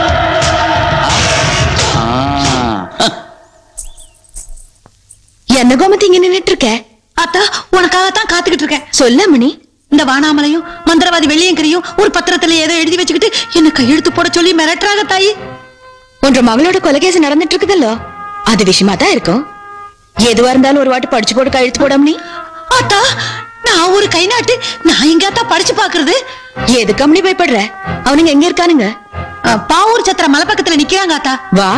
என்ன கோமதி இங்க நின்னுட்டு இருக்க? அத்தா, உனக்காகத்தான் காத்துக்கிட்டு இருக்கேன். சொல்ல மணி. இந்த வானாமலையும் மந்திரவாதி வெள்ளியங்கரையும் ஒரு பத்திரத்துல ஏதோ எழுதி வச்சுக்கிட்டு என்ன கையெழுத்து போட சொல்லி மிரட்டுறாங்க தாயி. உன்ற மகளோட கொலைகேசு நடந்துட்டு இருக்குதல்லோ, அது விஷயமா தான் இருக்கும். எதுவா இருந்தாலும் ஒரு வாட்டி படிச்சு போட்டு கையெழுத்து போடாம. அத்தா, நான் ஒரு கை நாட்டு, நான் எங்கத்தா படிச்சு பாக்குறது? எதுக்கு அம்மனி பயப்படுற? அவனுங்க எங்க இருக்கானுங்க? பாவூர் சத்திர மலை பக்கத்துல நிக்கிறாங்க அத்தா. வா.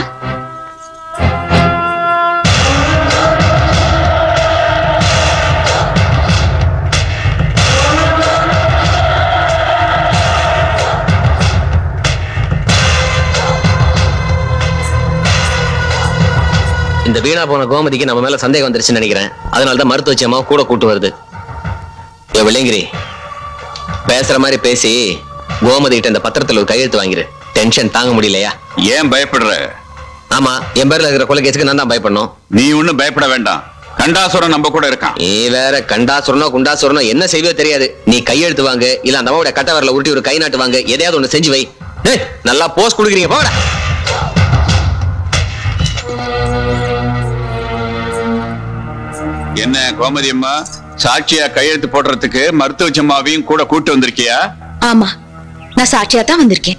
இந்த வீணா போன கோமதிக்கு நம்ம மேல சந்தேகம் வந்துருச்சுன்னு நினைக்கிறேன். அதனாலதான் மருத்துவச்சி அம்மா கூட கூட்டு வருது. வெள்ளையங்கிரி, பேசுற மாதிரி பேசி கோமதி கிட்ட இந்த பத்திரத்துல ஒரு கையெழுத்து வாங்கிரு. டென்ஷன் தாங்க முடியலையா? ஏன் பயப்படுற? ஆமா, என் பேர்ல இருக்கிற கொலைகேசுக்கு நான் தான் பயப்படணும். நீ ஒண்ணும் பயப்பட வேண்டாம். கண்டாசுரன் நம்ம கூட இருக்கான். நீ வேற கண்டாசுரனோ குண்டாசுரனோ என்ன செய்வே தெரியாது. நீ கையெழுத்து வாங்க, இல்ல அந்த அம்மாவோட கட்ட வரல உருட்டி ஒரு கை நாட்டு வாங்க, எதையாவது ஒண்ணு செஞ்சு வை. நல்லா போஸ்ட் கொடுக்குறீங்க, போட. என்ன கோமதி அம்மா, சாட்சியா கையெழுத்து போடுறதுக்கு மருத்துவச்சி அம்மாவையும் கூட கூட்டு வந்திருக்கியா? ஆமா, நான் சாட்சியா தான் வந்திருக்கேன்.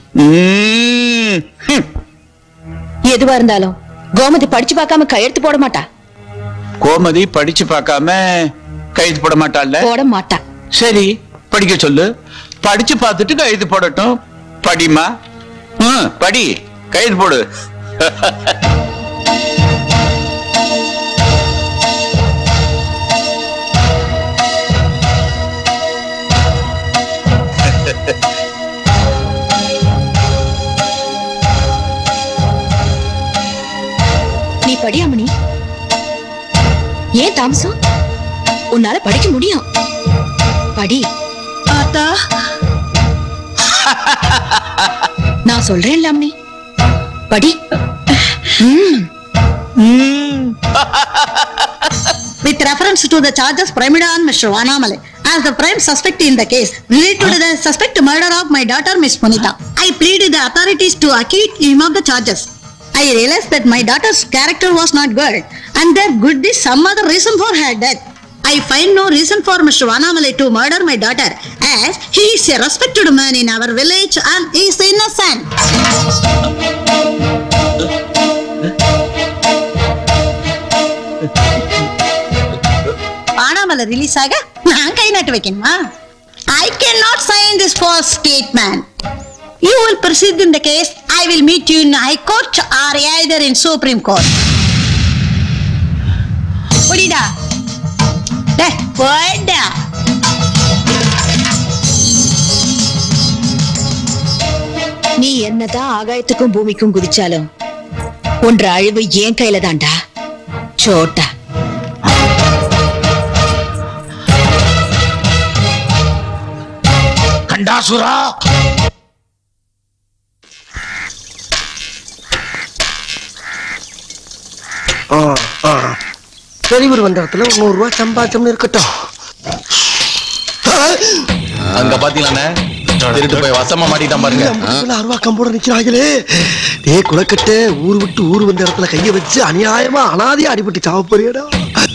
எதுவா இருந்தாலும் கோமதி படிச்சு பார்க்காம கையெழுத்து போட மாட்டா. கோமதி படிச்சு பார்க்காம கையெழுத்து போட மாட்டாள். போட மாட்டா. சரி, படிக்க சொல்லு. படிச்சு பார்த்துட்டு கையெழுத்து போடட்டும். படிமா, படி, கையெழுத்து போடு. நீ படியாமணி. ஏன் தாமசம்? உன்னால படிக்க முடியும். படி. ஆத்தா, நான் சொல்றேன் அம்மணி, படி. With reference to the charges framed on Mr. Vanamalai as the prime suspect in the case related to the suspect murder of my daughter Miss Punita, I pleaded the authorities to acquit him of the charges. I realized that my daughter's character was not good and there could be some other reason for her death. I find no reason for Mr. Vanamalai to murder my daughter as he is a respected man in our village and is innocent. Vanamalai release ஆக நான் கை நாட்டு வைக்கணுமா? I cannot sign this false statement. You will proceed in the case. I will meet you in High Court or either in Supreme Court. Pudida. Pudida. நீ என்னதான் ஆகாயத்துக்கும் பூமிக்கும் குதிச்சாலும் ஒன்ற அழிவு என் கையில தான்டா சோட்டா. கண்டாசுரா, பெரியவர் வந்த இடத்துல 100 ரூபாய் சம்பாதிச்சோம்னு இருக்கட்டும். அங்க பாத்தீங்களாண்ணே, திருட்டு போய் வசமா மாட்டிட்டான் பாருங்க. அருவா கம்போட நிக்கிறாங்களே. ஏ குலக்கட்டை, ஊர் விட்டு ஊர் வந்த இடத்துல கைய வச்சு அநியாயமா அனாதையா அடிபட்டு சாவ போறியடா.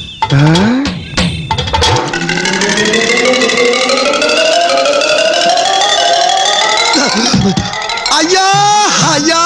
ஐயா ஐயா,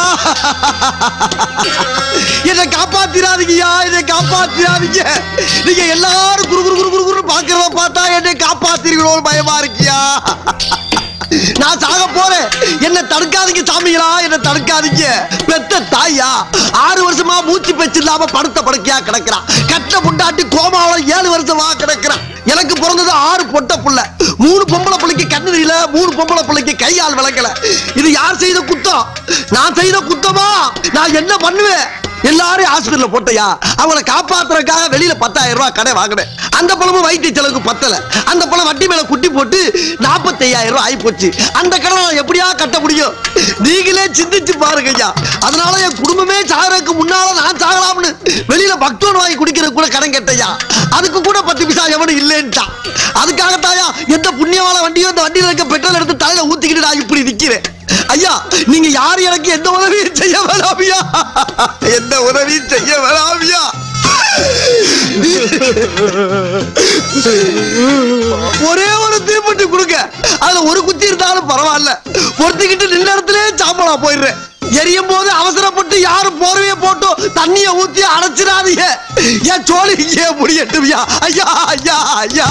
என்னை காப்பாத்திராதீங்கய்யா, என்னை காப்பாத்திராதீங்க. நீங்க எல்லாரும் குரு குரு குரு குரு பாக்குறத பார்த்தா என்னை காப்பாத்திருக்கணும் பயமா இருக்கியா. நான் சாக போறேன், என்ன தடுக்காதீங்க சாமிகளா, என்ன தடுக்காதீங்க. பெத்த தாயா 6 வருஷமா மூச்சு பேச்சு இல்லாம படுத்த படுக்கையா கிடக்கிறான். கட்ட முண்டாட்டி கோமாவில 7 வருஷமா கிடக்கிறான். எனக்கு பிறந்தது 6 பொட்ட புள்ள. 3 பொம்பளை பிள்ளைக்கு கண்ணு தெரியல, 3 பொம்பளை பிள்ளைக்கு கையால் விளக்கல. இது யார் செய்த குத்தம்? நான் செய்த குத்தமா? நான் என்ன பண்ணுவேன்? எல்லாரும் ஹாஸ்பிடல்ல போட்டையா, அவங்களை காப்பாத்துறதுக்காக வெளியில 10,000 ரூபாய் கடை வாங்கினேன். அந்த பழமும் வைத்திய செலவுக்கு பத்தல. அந்த பழம் வட்டி மேல குட்டி போட்டு 45,000 ரூபாய் ஆகி போச்சு. அந்த கடை நான் எப்படியா கட்ட முடியும்? நீங்களே சிந்திச்சு பாருங்க ஐயா. அதனால என் குடும்பமே சாகறதுக்கு முன்னால நான் சாகலாம்னு வெளியில பக்தோன் வாங்கி குடிக்கிறது கூட கடன் கேட்டையா. அதுக்கு கூட 10 பைசா எவனும் இல்லைன்ட்டான். அதுக்காகத்தாயா எந்த புண்ணியமான வண்டியோ இந்த வண்டியில இருக்க பெட்ரோல் எடுத்து தலையில ஊத்திக்கிட்டு நான் இப்படி நிக்கிறேன். ஐயா, நீங்க யாரு எனக்கு எந்த உதவியும் செய்ய வேணாமியா, எந்த உதவியும் செய்ய வேணாமியா. ஒரே ஒரு தீப்பெட்டி கொடுங்க, அதுல ஒரு குத்தி இருந்தாலும் பரவாயில்ல. பொறுத்திக்கிட்டு நின்ற இடத்துல சாம்பலா போயிடுறேன். எரியும் போது அவசரப்பட்டு யாரும் போர்வையை போட்டு தண்ணிய ஊத்தி அடைச்சிடாதீங்க. என் சோழி இங்கே முடியட்டுவியா. ஐயா ஐயா ஐயா.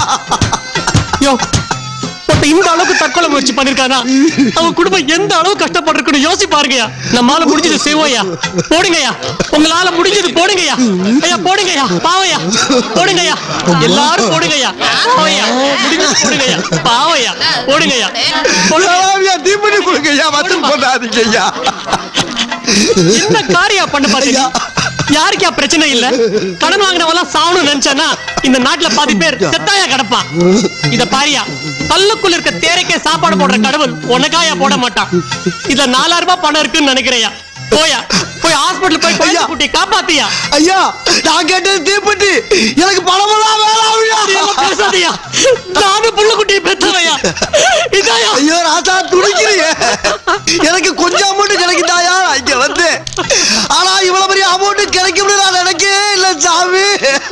இந்த அளவுக்கு தற்கொலை முயற்சி பண்ணிருக்கானா, அவங்க குடும்பம் எந்த அளவு கஷ்டப்பட்டிருக்குன்னு யோசி பாருங்கயா. நம்மால முடிஞ்சது செய்வோயா. போடுங்கயா, உங்களால முடிஞ்சது போடுங்கயா. ஐயா போடுங்கயா, பாவையா போடுங்கயா, எல்லாரும் போடுங்கயா. பாவையா முடிஞ்சது போடுங்கயா, பாவையா போடுங்கயா. தீப்பெட்டி கொடுங்கய்யா, வச்சல் போடாதீங்கய்யா. என்ன காரியா பண்ண பாத்தீங்க? யாருக்கா பிரச்சனை இல்ல? கடன் வாங்கினவெல்லாம் சாவணும் நினைச்சானா இந்த நாட்டுல பாதி பேர் செத்தாயா கிடப்பான். இத பாரியா, கல்லுக்குள்ள இருக்க தேரைக்கே சாப்பாடு போடுற கடவுள் உனக்காயா போட மாட்டான். இதுல 4000 ரூபாய் பணம் இருக்குன்னு நினைக்கிறையா. போயா, போய் ஹாஸ்பிடல் போய் குழந்தை குட்டி காப்பாத்தியா. ஐயா, நான் கேட்டது தீப்பெட்டி, எனக்கு பணமெல்லாம் வேணாம். பேசாதயா, நானும் புள்ள குட்டியை பெற்றவையா. இதாயா ஐயோ ராசா துடிக்கிறீங்க. எனக்கு கொஞ்சம் அமௌண்ட் கிடைக்குதாயா இங்க வந்து. ஆனா இவ்வளவு பெரிய அமௌண்ட் கிடைக்கும் நான் நினைக்கவே இல்ல சாமி.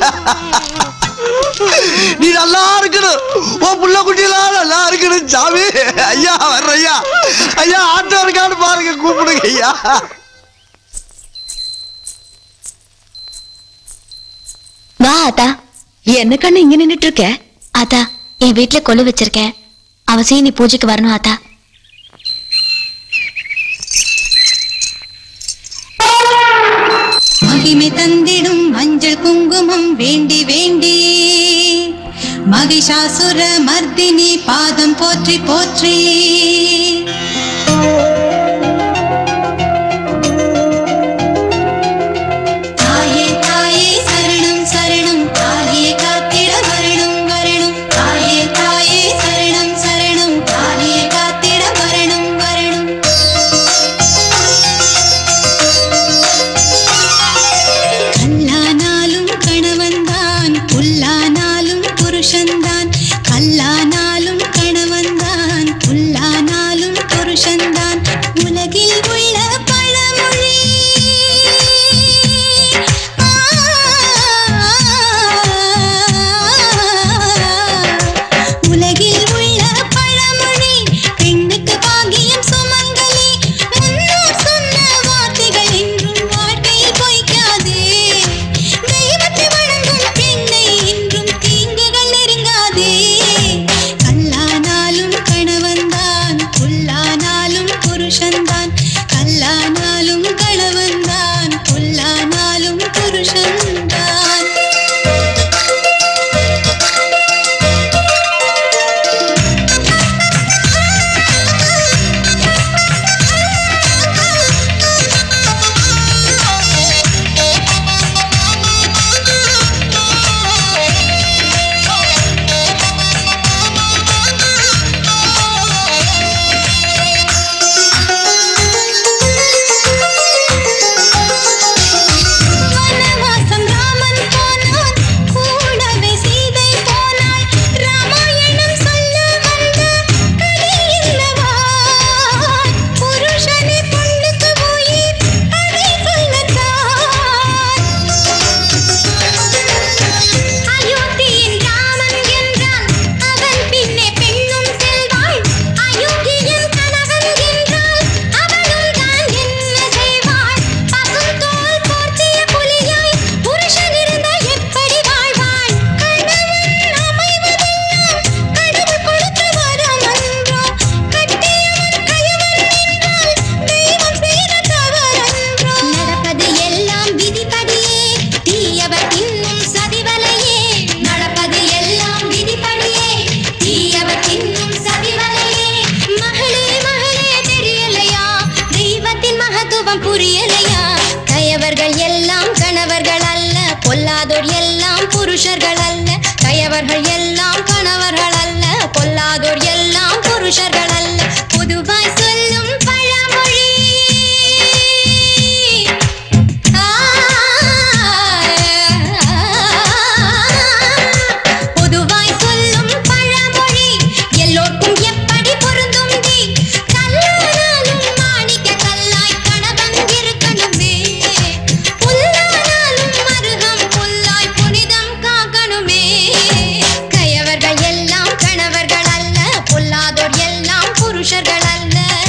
நீ நல்லா இருக்கணும், உன் புள்ள குட்டியெல்லாம் நல்லா இருக்கணும் சாமி. ஐயா வர்ற ஐயா, ஐயா ஆட்டோ இருக்கான்னு பாருங்க, கூப்பிடுங்க ஐயா. வா ஆத்தா. என்ன கண்ணு இங்க நின்னுட்டு இருக்க? ஆத்தா, என் வீட்டுல கொலு வச்சிருக்கேன், அவசியம் நீ பூஜைக்கு வரணும் ஆத்தா. மகிமை தந்திடும் மஞ்சள் குங்குமம் வேண்டி வேண்டி, மகிஷாசுர மர்தினி பாதம் போற்றி போற்றி. தாயே தாயே சரணம் சரணம், தாயே காத்திட வரணும் வரணும். தாயே தாயே சரணம் சரணம், தாயே காத்திட வரணும் வரணும். கல்லானாலும் கணவன்தான், புல்லானாலும் புருஷன்தான். கல்லானாலும் கணவன்தான், புல்லானாலும் புருஷன்தான். உலகில் உள்ள பழமொழி உலகில் உள்ள பழமொழி, பெண்ணுக்கு பாகியம் சுமங்கலி. முன்னோர் சொன்ன வார்த்தைகள் என்றும் வாழ்க்கையில் பொய்க்காதே. தெய்வத்தை வணங்கும் பெண்ணை என்றும் கயவர்கள் எல்லாம் கணவர்கள் அல்ல, பொல்லாதோர் எல்லாம் புருஷர்கள் அல்ல. பொதுவாய் சொல்லும் பழமொழி பொதுவாய் சொல்லும் பழமொழி எல்லோருக்கும் எப்படி பொருந்தும் டி. கல்லானாலும் மாணிக்க கல்லாய் கணவன் இருக்கணுமே, புல்லானாலும் மருகம் புல்லாய் புனிதம் காக்கணுமே. கயவர்கள் எல்லாம் கணவர்கள் அல்ல, பொல்லாதோர் எல்லாம் புருஷர்கள் அல்ல.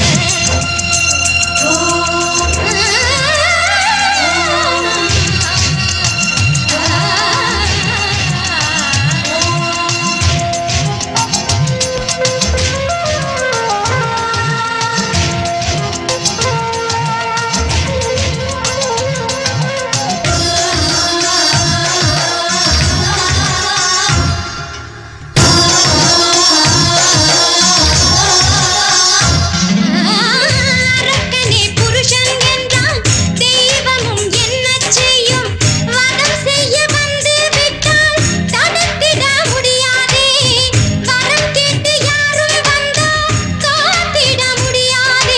அரக்கனே புருஷன் என்றால் தெய்வமும் என்ன செய்யும்? வதம் செய்ய வந்து விட்டால் தடுத்திட முடியாதே. வரம் கேட்டு யாரும் வந்தா காத்திட முடியாதே.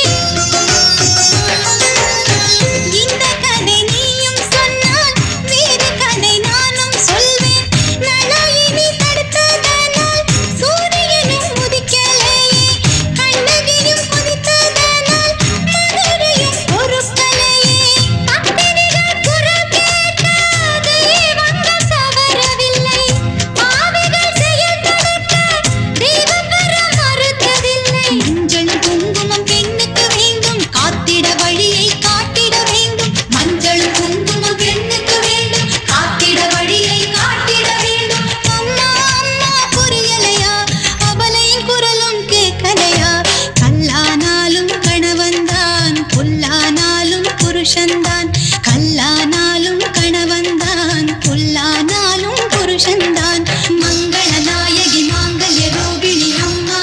இந்த கதை நீயும் சொன்னால் வேறு கதை நானும் சொல்வேன். நளையினி தடுத்ததனால் சூரியனும் உதிக்கலையே, கண்ணகியும் கொதித்ததனால் மதுரையும் பொறுக்கலையே. பத்தினிகள் குரல் கேட்ட தெய்வங்கள் தவறவில்லை, பாவிகள் செயல் தடுக்க தெய்வம் வர மறுத்ததில்லை. மஞ்சள் குங்குமம் பெண்ணுக்கு வேண்டும், காத்திட வழியை காட்டிட வேண்டும். மஞ்சள் குங்குமம் பெண்ணுக்கு வேண்டும், காத்திட வழியை காட்டிட வேண்டும். அம்மா அம்மா புரியலையா, அவளையும் குரலும் கேட்கலையா? கல்லானாலும் கணவன்தான், புல்லானாலும் புருஷன்தான். கல்லானாலும் கணவன்தான், புல்லானாலும் புருஷன்தான். மங்கள நாயகி மாங்கல்ய ரூபிணி அம்மா,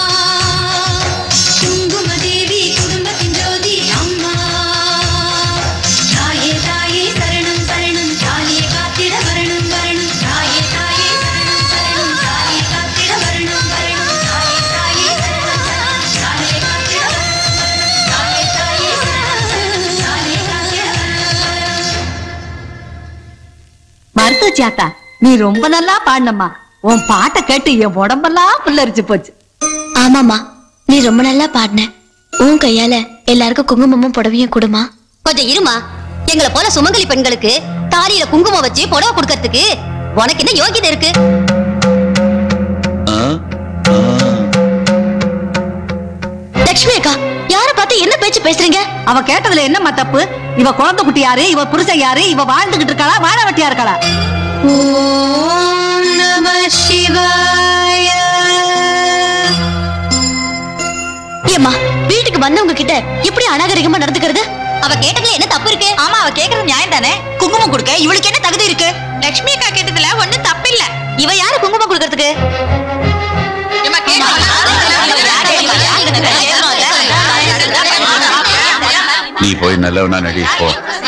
குங்கும தேவி குடும்பத்தின் ஜோதி அம்மா. தாயே தாயே சரணம் சரணம், தாயே காத்திட வரணும் வரணும். தாயே தாயே சரணம் சரணம், தாயே காத்திட வரணும் வரணும். தாயே தாயே சரணம் சரணம், தாயே காத்திட வரணும் வரணும். தாயே தாயே சரணம் சரணம், தாயே காத்திட வரணும். மருத்துவச்சி ஆத்தா, நீ ரொம்ப நல்லா பாடினம்மா. உன் பாட்டை கேட்டு என் உடம்பெல்லாம் புல்லரிச்சு போச்சு. ஆமாமா, நீ ரொம்ப நல்லா பாடின. உன் கையால எல்லாருக்கும் குங்குமமும் புடவையும் கொடுமா. கொஞ்சம் இருமா. எங்களை போல சுமங்கலி பெண்களுக்கு தாலியில குங்குமம் வச்சு புடவை கொடுக்கறதுக்கு உனக்கு என்ன யோகிதை இருக்கு? லட்சுமி அக்கா, யார பார்த்து என்ன பேச்சு பேசுறீங்க? அவ கேட்டதுல என்னம்மா தப்பு? இவ குழந்தை குட்டி யாரு, இவ புருஷன் யாரு, இவ வாழ்ந்துகிட்டு இருக்காளா வாழ வெட்டியா இருக்காளா? ஓம் நம சிவாய. ஏம்மா, வீட்டுக்கு வந்தவங்க கிட்ட இப்படி அநாகரிகமா நடந்துக்கிறது? அவ கேட்டதுல என்ன தப்பு இருக்கு? ஆமா, அவ கேக்குறது நியாயம் தானே. குங்குமம் கொடுக்க இவளுக்கு என்ன தகுதி இருக்கு? லட்சுமி அக்கா கேட்டதுல ஒண்ணும் தப்பு இல்ல. இவ யாரு குங்குமம் கொடுக்கறதுக்கு? நீ போய் நல்லவனா நடி போ.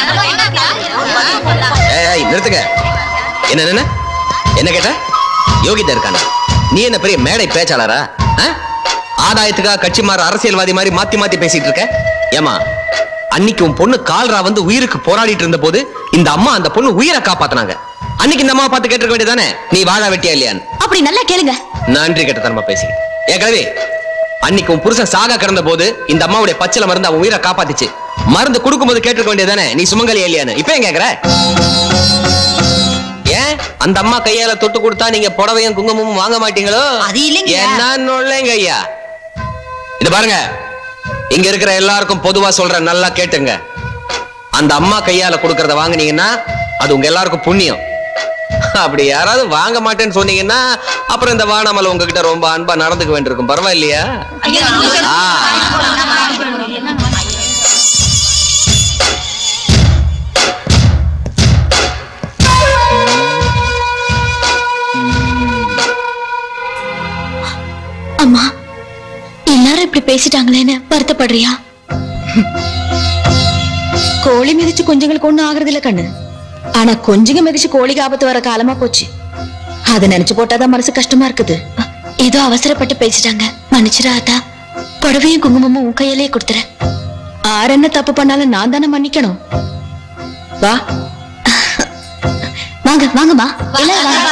ஏய் நிறுத்துங்க. என்ன என்ன கேட்ட? யோகிதா இருக்கானா? நீ என்ன பெரிய மேடை பேச்சாளரா? ஆதாயத்துக்காக கட்சி மாற அரசியல்வாதி மாதிரி மாத்தி மாத்தி பேசிட்டு இருக்க. ஏமா, அன்னைக்கு உன் பொண்ணு கால்ரா வந்து உயிருக்கு போராடிட்டு இருந்த போது இந்த அம்மா அந்த பொண்ணு உயிரை காப்பாத்தினாங்க. அன்னைக்கு இந்த அம்மா பார்த்து கேட்டிருக்க வேண்டியதானே நீ வாழ வெட்டியா இல்லையான்னு? அப்படி நல்லா கேளுங்க. நன்றி கேட்ட தரமா பேசிக்கிட்டு. ஏ கலவி, அன்னைக்கு உன் புருஷன் சாக கிடந்த போது இந்த அம்மாவுடைய பச்சளை மருந்து அவன் உயிரை காப்பாத்திச்சு. மருந்து கொடுக்கும் போது கேட்டிருக்க வேண்டியதானே நீ சுமங்கலி இல்லையான்னு? இப்ப ஏன் கேக்குற? ஏன் அந்த அம்மா கையால தொட்டு கொடுத்தா நீங்க புடவையும் குங்குமமும் வாங்க மாட்டீங்களோ? அது இல்லைங்க. என்ன ஐயா, இது பாருங்க, இங்க இருக்கிற எல்லாருக்கும் பொதுவா சொல்ற, நல்லா கேட்டுங்க. அந்த அம்மா கையால கொடுக்கறத வாங்குனீங்கன்னா அது உங்க எல்லாருக்கும் புண்ணியம். அப்படி யாராவது வாங்க மாட்டேன்னு சொன்னீங்கன்னா அப்புறம் இந்த வானமல் உங்ககிட்ட ரொம்ப அன்பா நடந்துக்க வேண்டியிருக்கும். பரவாயில்லையா? அம்மா, எல்லாரும் இப்படி பேசிட்டாங்களேன்னு வருத்தப்படுறியா? கோழி மிதிச்சு கொஞ்சங்களுக்கு ஒண்ணும் ஆகுறது இல்ல கண்ணு. ஆனா கொஞ்சங்க மிதிச்சு கோழிக்கு ஆபத்து வர காலமா போச்சு. அதை நினைச்சு போட்டாதான் மனசு கஷ்டமா இருக்குது. ஏதோ அவசரப்பட்டு பேசிட்டாங்க, மன்னிச்சிடாதா. புடவையும் குங்குமமும் உன் கையிலே கொடுத்துறேன். ஆறு என்ன தப்பு பண்ணாலும் நான் தானே மன்னிக்கணும். வா வாங்க வாங்கம்மா, எல்லாம் வாங்க.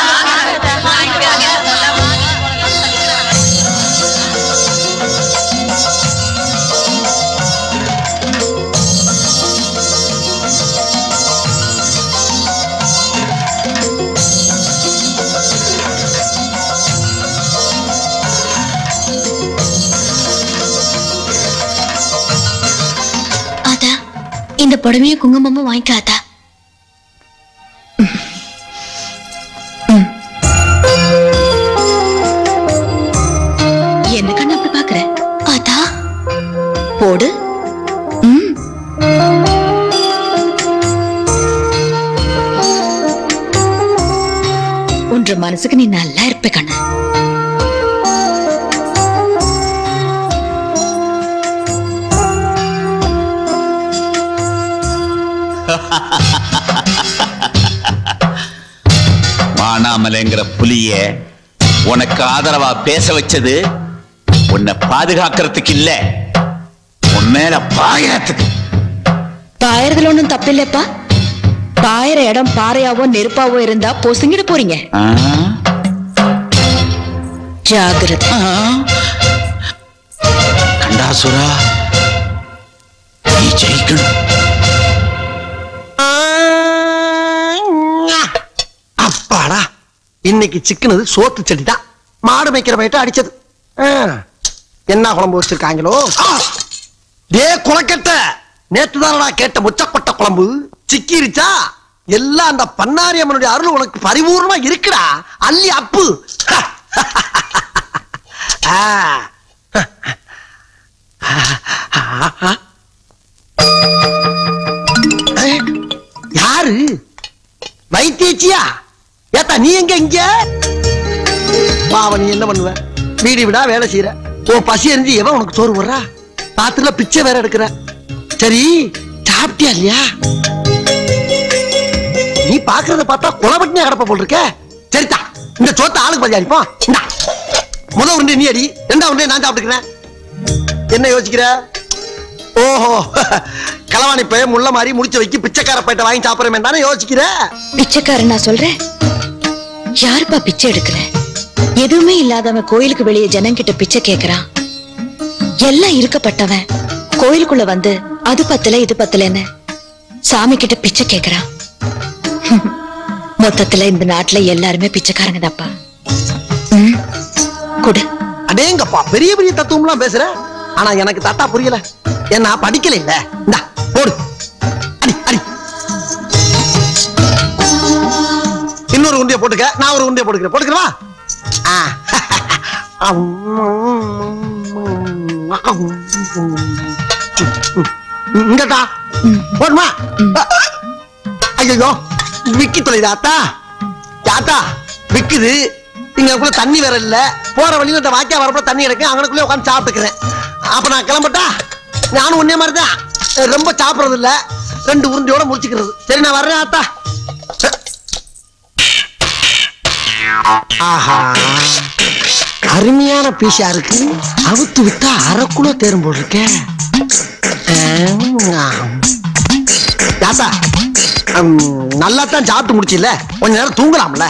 இந்த புடவையும் குங்குமமும் வாங்கிக்காதா. என்ன கண்ணு அப்படி பாக்குற? அதா போடு. உன்ற மனசுக்கு நீ நல்லா இருப்ப கண்ணு. மானாமலைங்கிற புலிய உனக்கு ஆதரவா பேச வச்சது உன்னை பாதுகாக்கிறதுக்கு இல்ல, உன் மேல பாயறதுக்கு. பாயறதுல ஒண்ணும் தப்பில்லப்பா. பாயற இடம் பாறையாவோ நெருப்பாவோ இருந்தா பொசுங்கிட போறீங்க. ஜாகிரதை. கண்டாசுரா, நீ ஜெயிக்கணும். அப்பாடா, இன்னைக்கு சிக்கனது சோத்து செடி தான். மாடு மேய்க்கிற பயிட்ட அடிச்சது. என்ன குழம்பு வச்சிருக்காங்களோ? டே குளக்கட்ட, நேத்து தானடா கேட்ட முச்சப்பட்ட குழம்பு சிக்கிருச்சா? எல்லாம் அந்த பன்னாரி அம்மனுடைய அருள் உனக்கு பரிபூர்ணமா இருக்குடா. அள்ளி அப்பு. யாரு? வைத்தியச்சியா? ஏத்தா நீ எங்க? இங்க பாவ, நீ என்ன பண்ணுவ? வீடு விடா வேலை செய்யற. உன் பசி எரிஞ்சு எவன் உனக்கு சோறு போடுறா? பாத்துல பிச்சை வேற எடுக்கிற. சரி, சாப்பிட்டியா இல்லையா? நீ பாக்குறத பார்த்தா குளப்பட்டினியா கிடப்ப போல் இருக்க. சரிதா, இந்த சோத்த ஆளுக்கு பதி அடிப்போம். முத உருண்டை நீ அடி, ரெண்டா உருண்டை நான் சாப்பிட்டுக்கிறேன். என்ன யோசிக்கிற? ஓஹோ, களவாணி பைய முள்ள மாதிரி முடிச்சு வைக்க பிச்சைக்கார பையிட்ட வாங்கி சாப்பிடுறேன் தானே யோசிக்கிற? பிச்சைக்காரன் நான் சொல்றேன். யாருப்பா பிச்சை எடுக்கிற? எதுவுமே இல்லாதவன் கோயிலுக்கு வெளியே ஜனங்கிட்ட பிச்சை கேக்குறான். எல்லாம் இருக்கப்பட்டவன் கோயிலுக்குள்ள வந்து அது பத்தல இது பத்தலன்னு சாமி கிட்ட பிச்சை கேக்குறான். மொத்தத்துல இந்த நாட்டுல எல்லாருமே பிச்சைக்காரங்க தாப்பா. கொடு. அடேங்கப்பா, பெரிய பெரிய தத்துவம்லாம் பேசுற. ஆனா எனக்கு தாத்தா புரியல. என்ன படிக்கல இல்ல. இந்தா போடு, அடி அடி. இன்னொரு உண்டிய போட்டுக்க, நான் ஒரு உண்டிய போட்டுக்கிறேன். போட்டுக்கிறவா? இங்கடா போடுமா? ஐயோ, விக்கி தொலைதா ஆத்தா? தாத்தா விக்குது. இங்க தண்ணி வேற இல்ல. போற வழியில இந்த வாக்கியா வரப்ப தண்ணி எடுக்க அங்கனுக்குள்ளே உட்காந்து சாப்பிட்டுக்கிறேன். அப்ப நான் கிளம்பட்டா? நானும் ஒன்னே மாதிரிதான், ரொம்ப சாப்பிடுறது இல்ல. 2 உருண்டையோட முடிச்சுக்கிறது. சரி, நான் வர்றேன் ஆத்தா. ஆஹா, அருமையான பீஸா இருக்கு. அவுத்து விட்டா அரைக்குள்ள தேரும் போல் இருக்க. தாத்தா, நல்லா தான் சாப்பிட்டு முடிச்சில்ல, கொஞ்ச நேரம் தூங்கலாம்ல?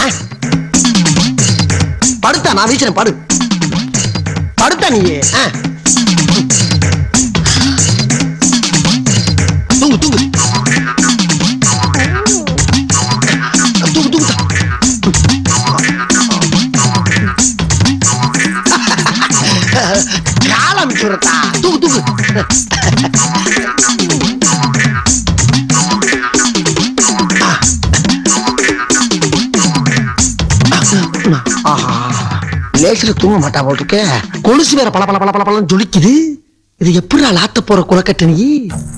படுத்தா, நான் வீசுறேன். படு படுத்தா நீயே. தூங்கு தூங்கு தூங்கு தூங்கு. காலம் சுரத்தா. தூங்கு தூங்கு. லேசில தூங்க மாட்டா போல் இருக்க. கொலுசு வேற பல பல பல பல பல ஜொலிக்குது. இது எப்படி லாத்த போற குளக்கட்டு? நீ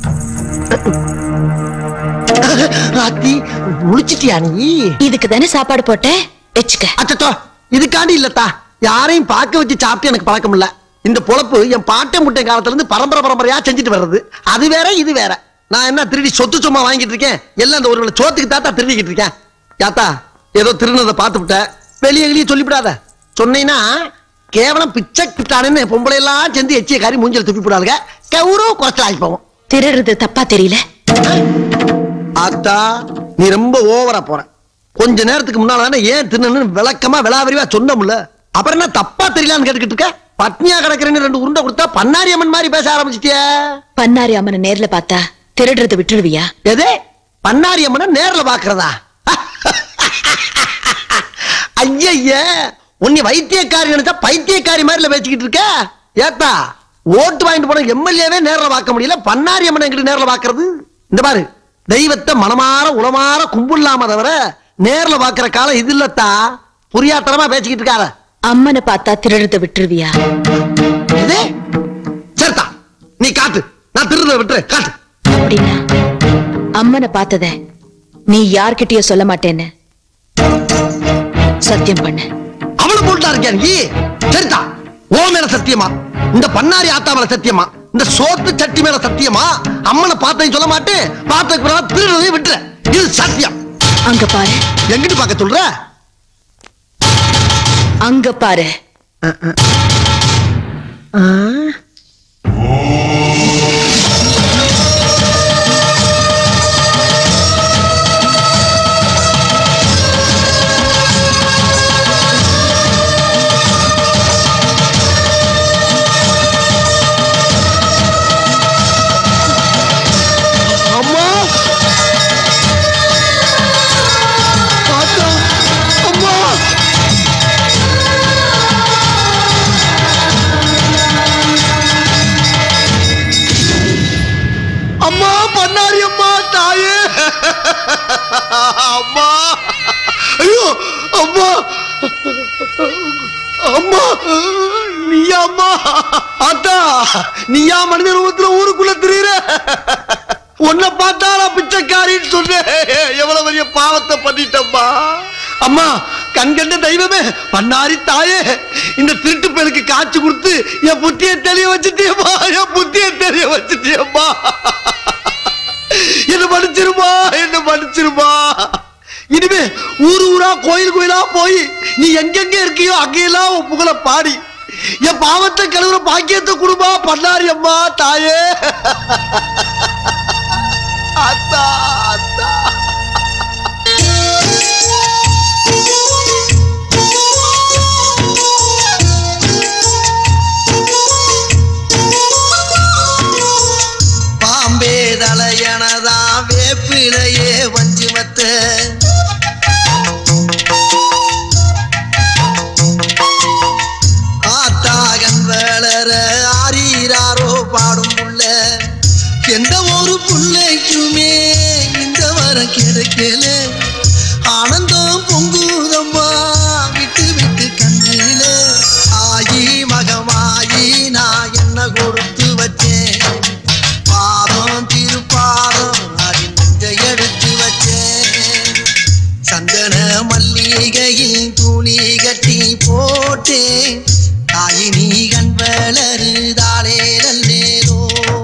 ராத்தி முழிச்சிட்டியா? நீ இதுக்கு தானே சாப்பாடு போட்டேன், வெச்சுக்க. அச்சோ, இதுக்காண்டி இல்லத்தா. யாரையும் பார்க்க வச்சு சாப்பிட்டு எனக்கு பழக்கம் இல்ல. இந்த பொழப்பு என் பாட்டை முட்டை காலத்துல இருந்து பரம்பரை பரம்பரையா செஞ்சுட்டு வர்றது. அது வேற இது வேற. நான் என்ன திருடி சொத்து சும்மா வாங்கிட்டு இருக்கேன்? எல்லாம் இந்த ஒரு சோத்துக்கு தாத்தா திருடிக்கிட்டு இருக்கேன். யாத்தா, ஏதோ திருநதை பார்த்து விட்ட வெளியே சொல்லிவிடாத. சொன்னீங்கன்னா கேவலம் பிச்சை கிட்டானு பொம்பளை எல்லாம் சேர்ந்து எச்சிய காரி மூஞ்சல் துப்பி போடாதுங்க. கௌரவ குறைச்சல் ஆகி போவோம். திருடுறது தப்பா தெரியல. ஆத்தா நீ ரொம்ப ஓவரா போற. கொஞ்ச நேரத்துக்கு முன்னால ஏன் தின்னு விளக்கமா விளாவரிவா சொன்னோம்ல. அப்புறம் என்ன தப்பா தெரியலான்னு கேட்டுக்கிட்டு இருக்க. பட்னியா கிடக்குறேன்னு 2 உருண்டை கொடுத்தா பன்னாரி அம்மன் மாதிரி பேச ஆரம்பிச்சிட்டியா? பன்னாரி அம்மனை நேர்ல பார்த்தா திருடுறது விட்டுடுவியா? எது பன்னாரி அம்மனை நேர்ல பாக்குறதா? ஐய உன்னை வைத்தியக்காரி நினைச்சா பைத்தியக்காரி மாதிரில பேசிக்கிட்டு இருக்க. ஏத்தா ஓட்டு வாங்கிட்டு போன எம்எல்ஏவே நேர்ல பார்க்க முடியல, பன்னாரி அம்மனை எங்கிட்ட நேர்ல பாக்குறது? இந்த பாரு, தெய்வத்தை மனமாற உளமாற கும்பிடலாம தவிர நேர்ல பாக்குற காலம் இது இல்லத்தா. புரியாத்தனமா பேசிக்கிட்டு இருக்காத. அம்மனை பார்த்தா திருடுறதை விட்டுருவியா? சரிதா, நீ காட்டு, நான் திருடுறதை விட்டுரு, காட்டு. அப்படின்னா அம்மனை பார்த்தத நீ யார்கிட்டயோ சொல்ல மாட்டேன்னு சத்தியம் பண்ண. அவளை போட்டா இருக்கியா நீ? சரிதா, ஓ மேல சத்தியமா, இந்த பன்னாரி ஆத்தா மேல சத்தியமா, இந்த சோத்து சட்டி மேல சத்தியமா, அம்மனை பார்த்தேன்னு சொல்ல மாட்டேன், பார்த்த திருடுறதை விட்டுற. இது சத்தியம். அங்க பாரு. எங்கிட்டு பார்க்க சொல்ற? அங்க பாரு. அம்மா, ஐயோ அம்மா, அம்மா நீயா? அம்மா ஆத்தா நீயா மனித ரூபத்துல ஊருக்குள்ள திரியுற? உன்னை பார்த்தா நான் பிச்சைக்காரின்னு சொன்னேன். எவ்வளவு பெரிய பாவத்தை பண்ணிட்டம்மா. அம்மா கண்கண்ட தெய்வமே, பன்னாரி தாயே, இந்த திருட்டு பேருக்கு காட்சி கொடுத்து என் புத்தியை தெரிய வச்சுட்டியம்மா, என் புத்தியை தெரிய வச்சுட்டியம்மா. என்ன மன்னிச்சிருமா, என்ன மன்னிச்சிருமா. இனிமே ஊரு ஊரா கோயில் கோயிலா போய் நீ எங்கெங்க இருக்கியோ அங்கெல்லாம் உன் புகழ பாடி என் பாவத்தை கழுவுற பாக்கியத்தை கொடுமா பன்னாரி அம்மா தாயே. அத்தா அத்தா. பாம்பே தலையனதா வேப்பிலையே வஞ்சிமத்த ஆத்தாகன் வளர ஆரீராரோ பாடும் புள்ள. எந்த ஒரு புள்ளைக்குமே இந்த வரம் கிடைக்கல. ஆனந்தம் பொங்குதம்மா விட்டு விட்டு கண்ணில. ஆயி மகமாயி நான் என்ன கொடுத்து வச்சேன். பாதம் திருப்பாதம் அதில் நெஞ்சை எடுத்து வச்சேன். சந்தன மல்லிகையில் துளி கட்டி போட்டேன். தாயி நீ கண் வளருதாளே நல்லேரோ.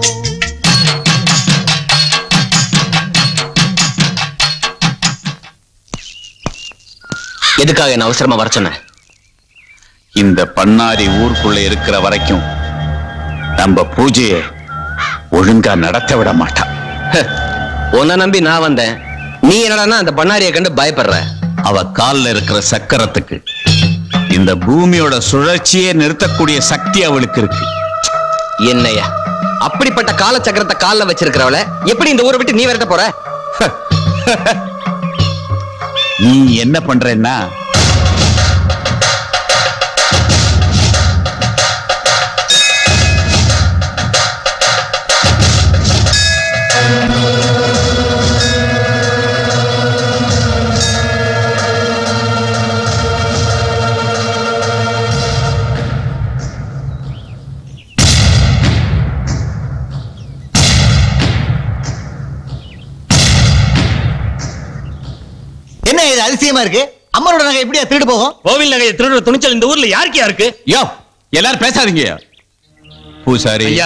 எதுக்காக என்ன அவசரமா வர சொன்ன? இந்த பண்ணாரி ஊருக்குள்ள இருக்கிற வரைக்கும் நம்ம பூஜையை ஒழுங்கா நடத்த விட மாட்டான். உன்னை நம்பி நான் வந்தேன், நீ என்னடா அந்த பண்ணாரியை கண்டு பயப்படுற? அவ கால்ல இருக்கிற சக்கரத்துக்கு இந்த பூமியோட சுழற்சியே நிறுத்தக்கூடிய சக்தி அவளுக்கு இருக்கு. என்னையா அப்படிப்பட்ட கால சக்கரத்தை கால்ல வச்சிருக்கிறவள எப்படி இந்த ஊரை விட்டு நீ விரட்ட போற? நீ என்ன பண்றேன்னா என்ன இது அதிசயமா இருக்கு? அம்மனோட நகை எப்படியா திருடு போகும்? கோவில் நகையை திருடுற துணிச்சல் இந்த ஊர்ல யாருக்கியா இருக்கு? யோ எல்லாரும் பேசாதீங்க. பூசாரி ஐயா,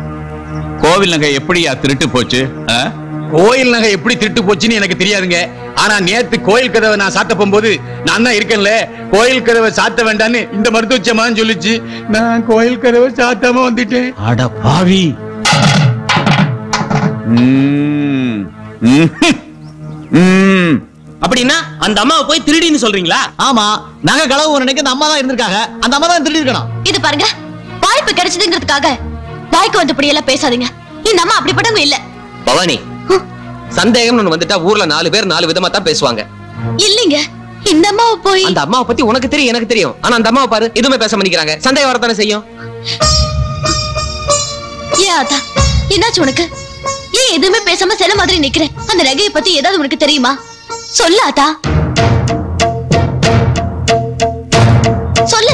கோவில் நகை எப்படியா திருட்டு போச்சு? கோயில் நகை எப்படி திருட்டு போச்சுன்னு எனக்கு தெரியாதுங்க. ஆனா நேத்து கோயில் கதவை நான் சாத்த போகும்போது நான் தான் இருக்கேன்ல, கோயில் கதவை சாத்த வேண்டான்னு இந்த மருத்துவச்சமான்னு சொல்லிச்சு. நான் கோயில் கதவை சாத்தாம வந்துட்டேன். அட பாவி. அப்படின்னா அந்த அம்மாவை போய் திருடின்னு சொல்றீங்களா? ஆமா, நாங்க களவு ஒரு நினைக்க அந்த அம்மா தான் இருந்திருக்காங்க. அந்த அம்மா தான் திருடி இருக்கணும். இது பாருங்க, வாய்ப்பு கிடைச்சதுங்கிறதுக்காக வாய்க்கு வந்தபடி எல்லாம் பேசாதீங்க. இந்த அம்மா அப்படிப்பட்டவங்க இல்ல. பவானி, சந்தேகம் வந்துட்டா ஊர்ல 4 பேர் 4 விதமா தான் பேசுவாங்க. இல்லீங்க, இந்த அம்மாவை போய் அந்த அம்மாவை பத்தி உனக்கு தெரியும், எனக்கு தெரியும். ஆனா அந்த அம்மாவை பாரு, எதுவுமே பேச மாட்டேங்கிறாங்க. சந்தேகம் வரத்தானே செய்யும். ஏன் ஆத்தா, என்னாச்சு உனக்கு? ஏன் எதுவுமே பேசாம சில மாதிரி நிக்கிறேன்? அந்த நகையை பத்தி ஏதாவது உனக்கு தெரியுமா? சொல்லு ஆத்தா, சொல்லு.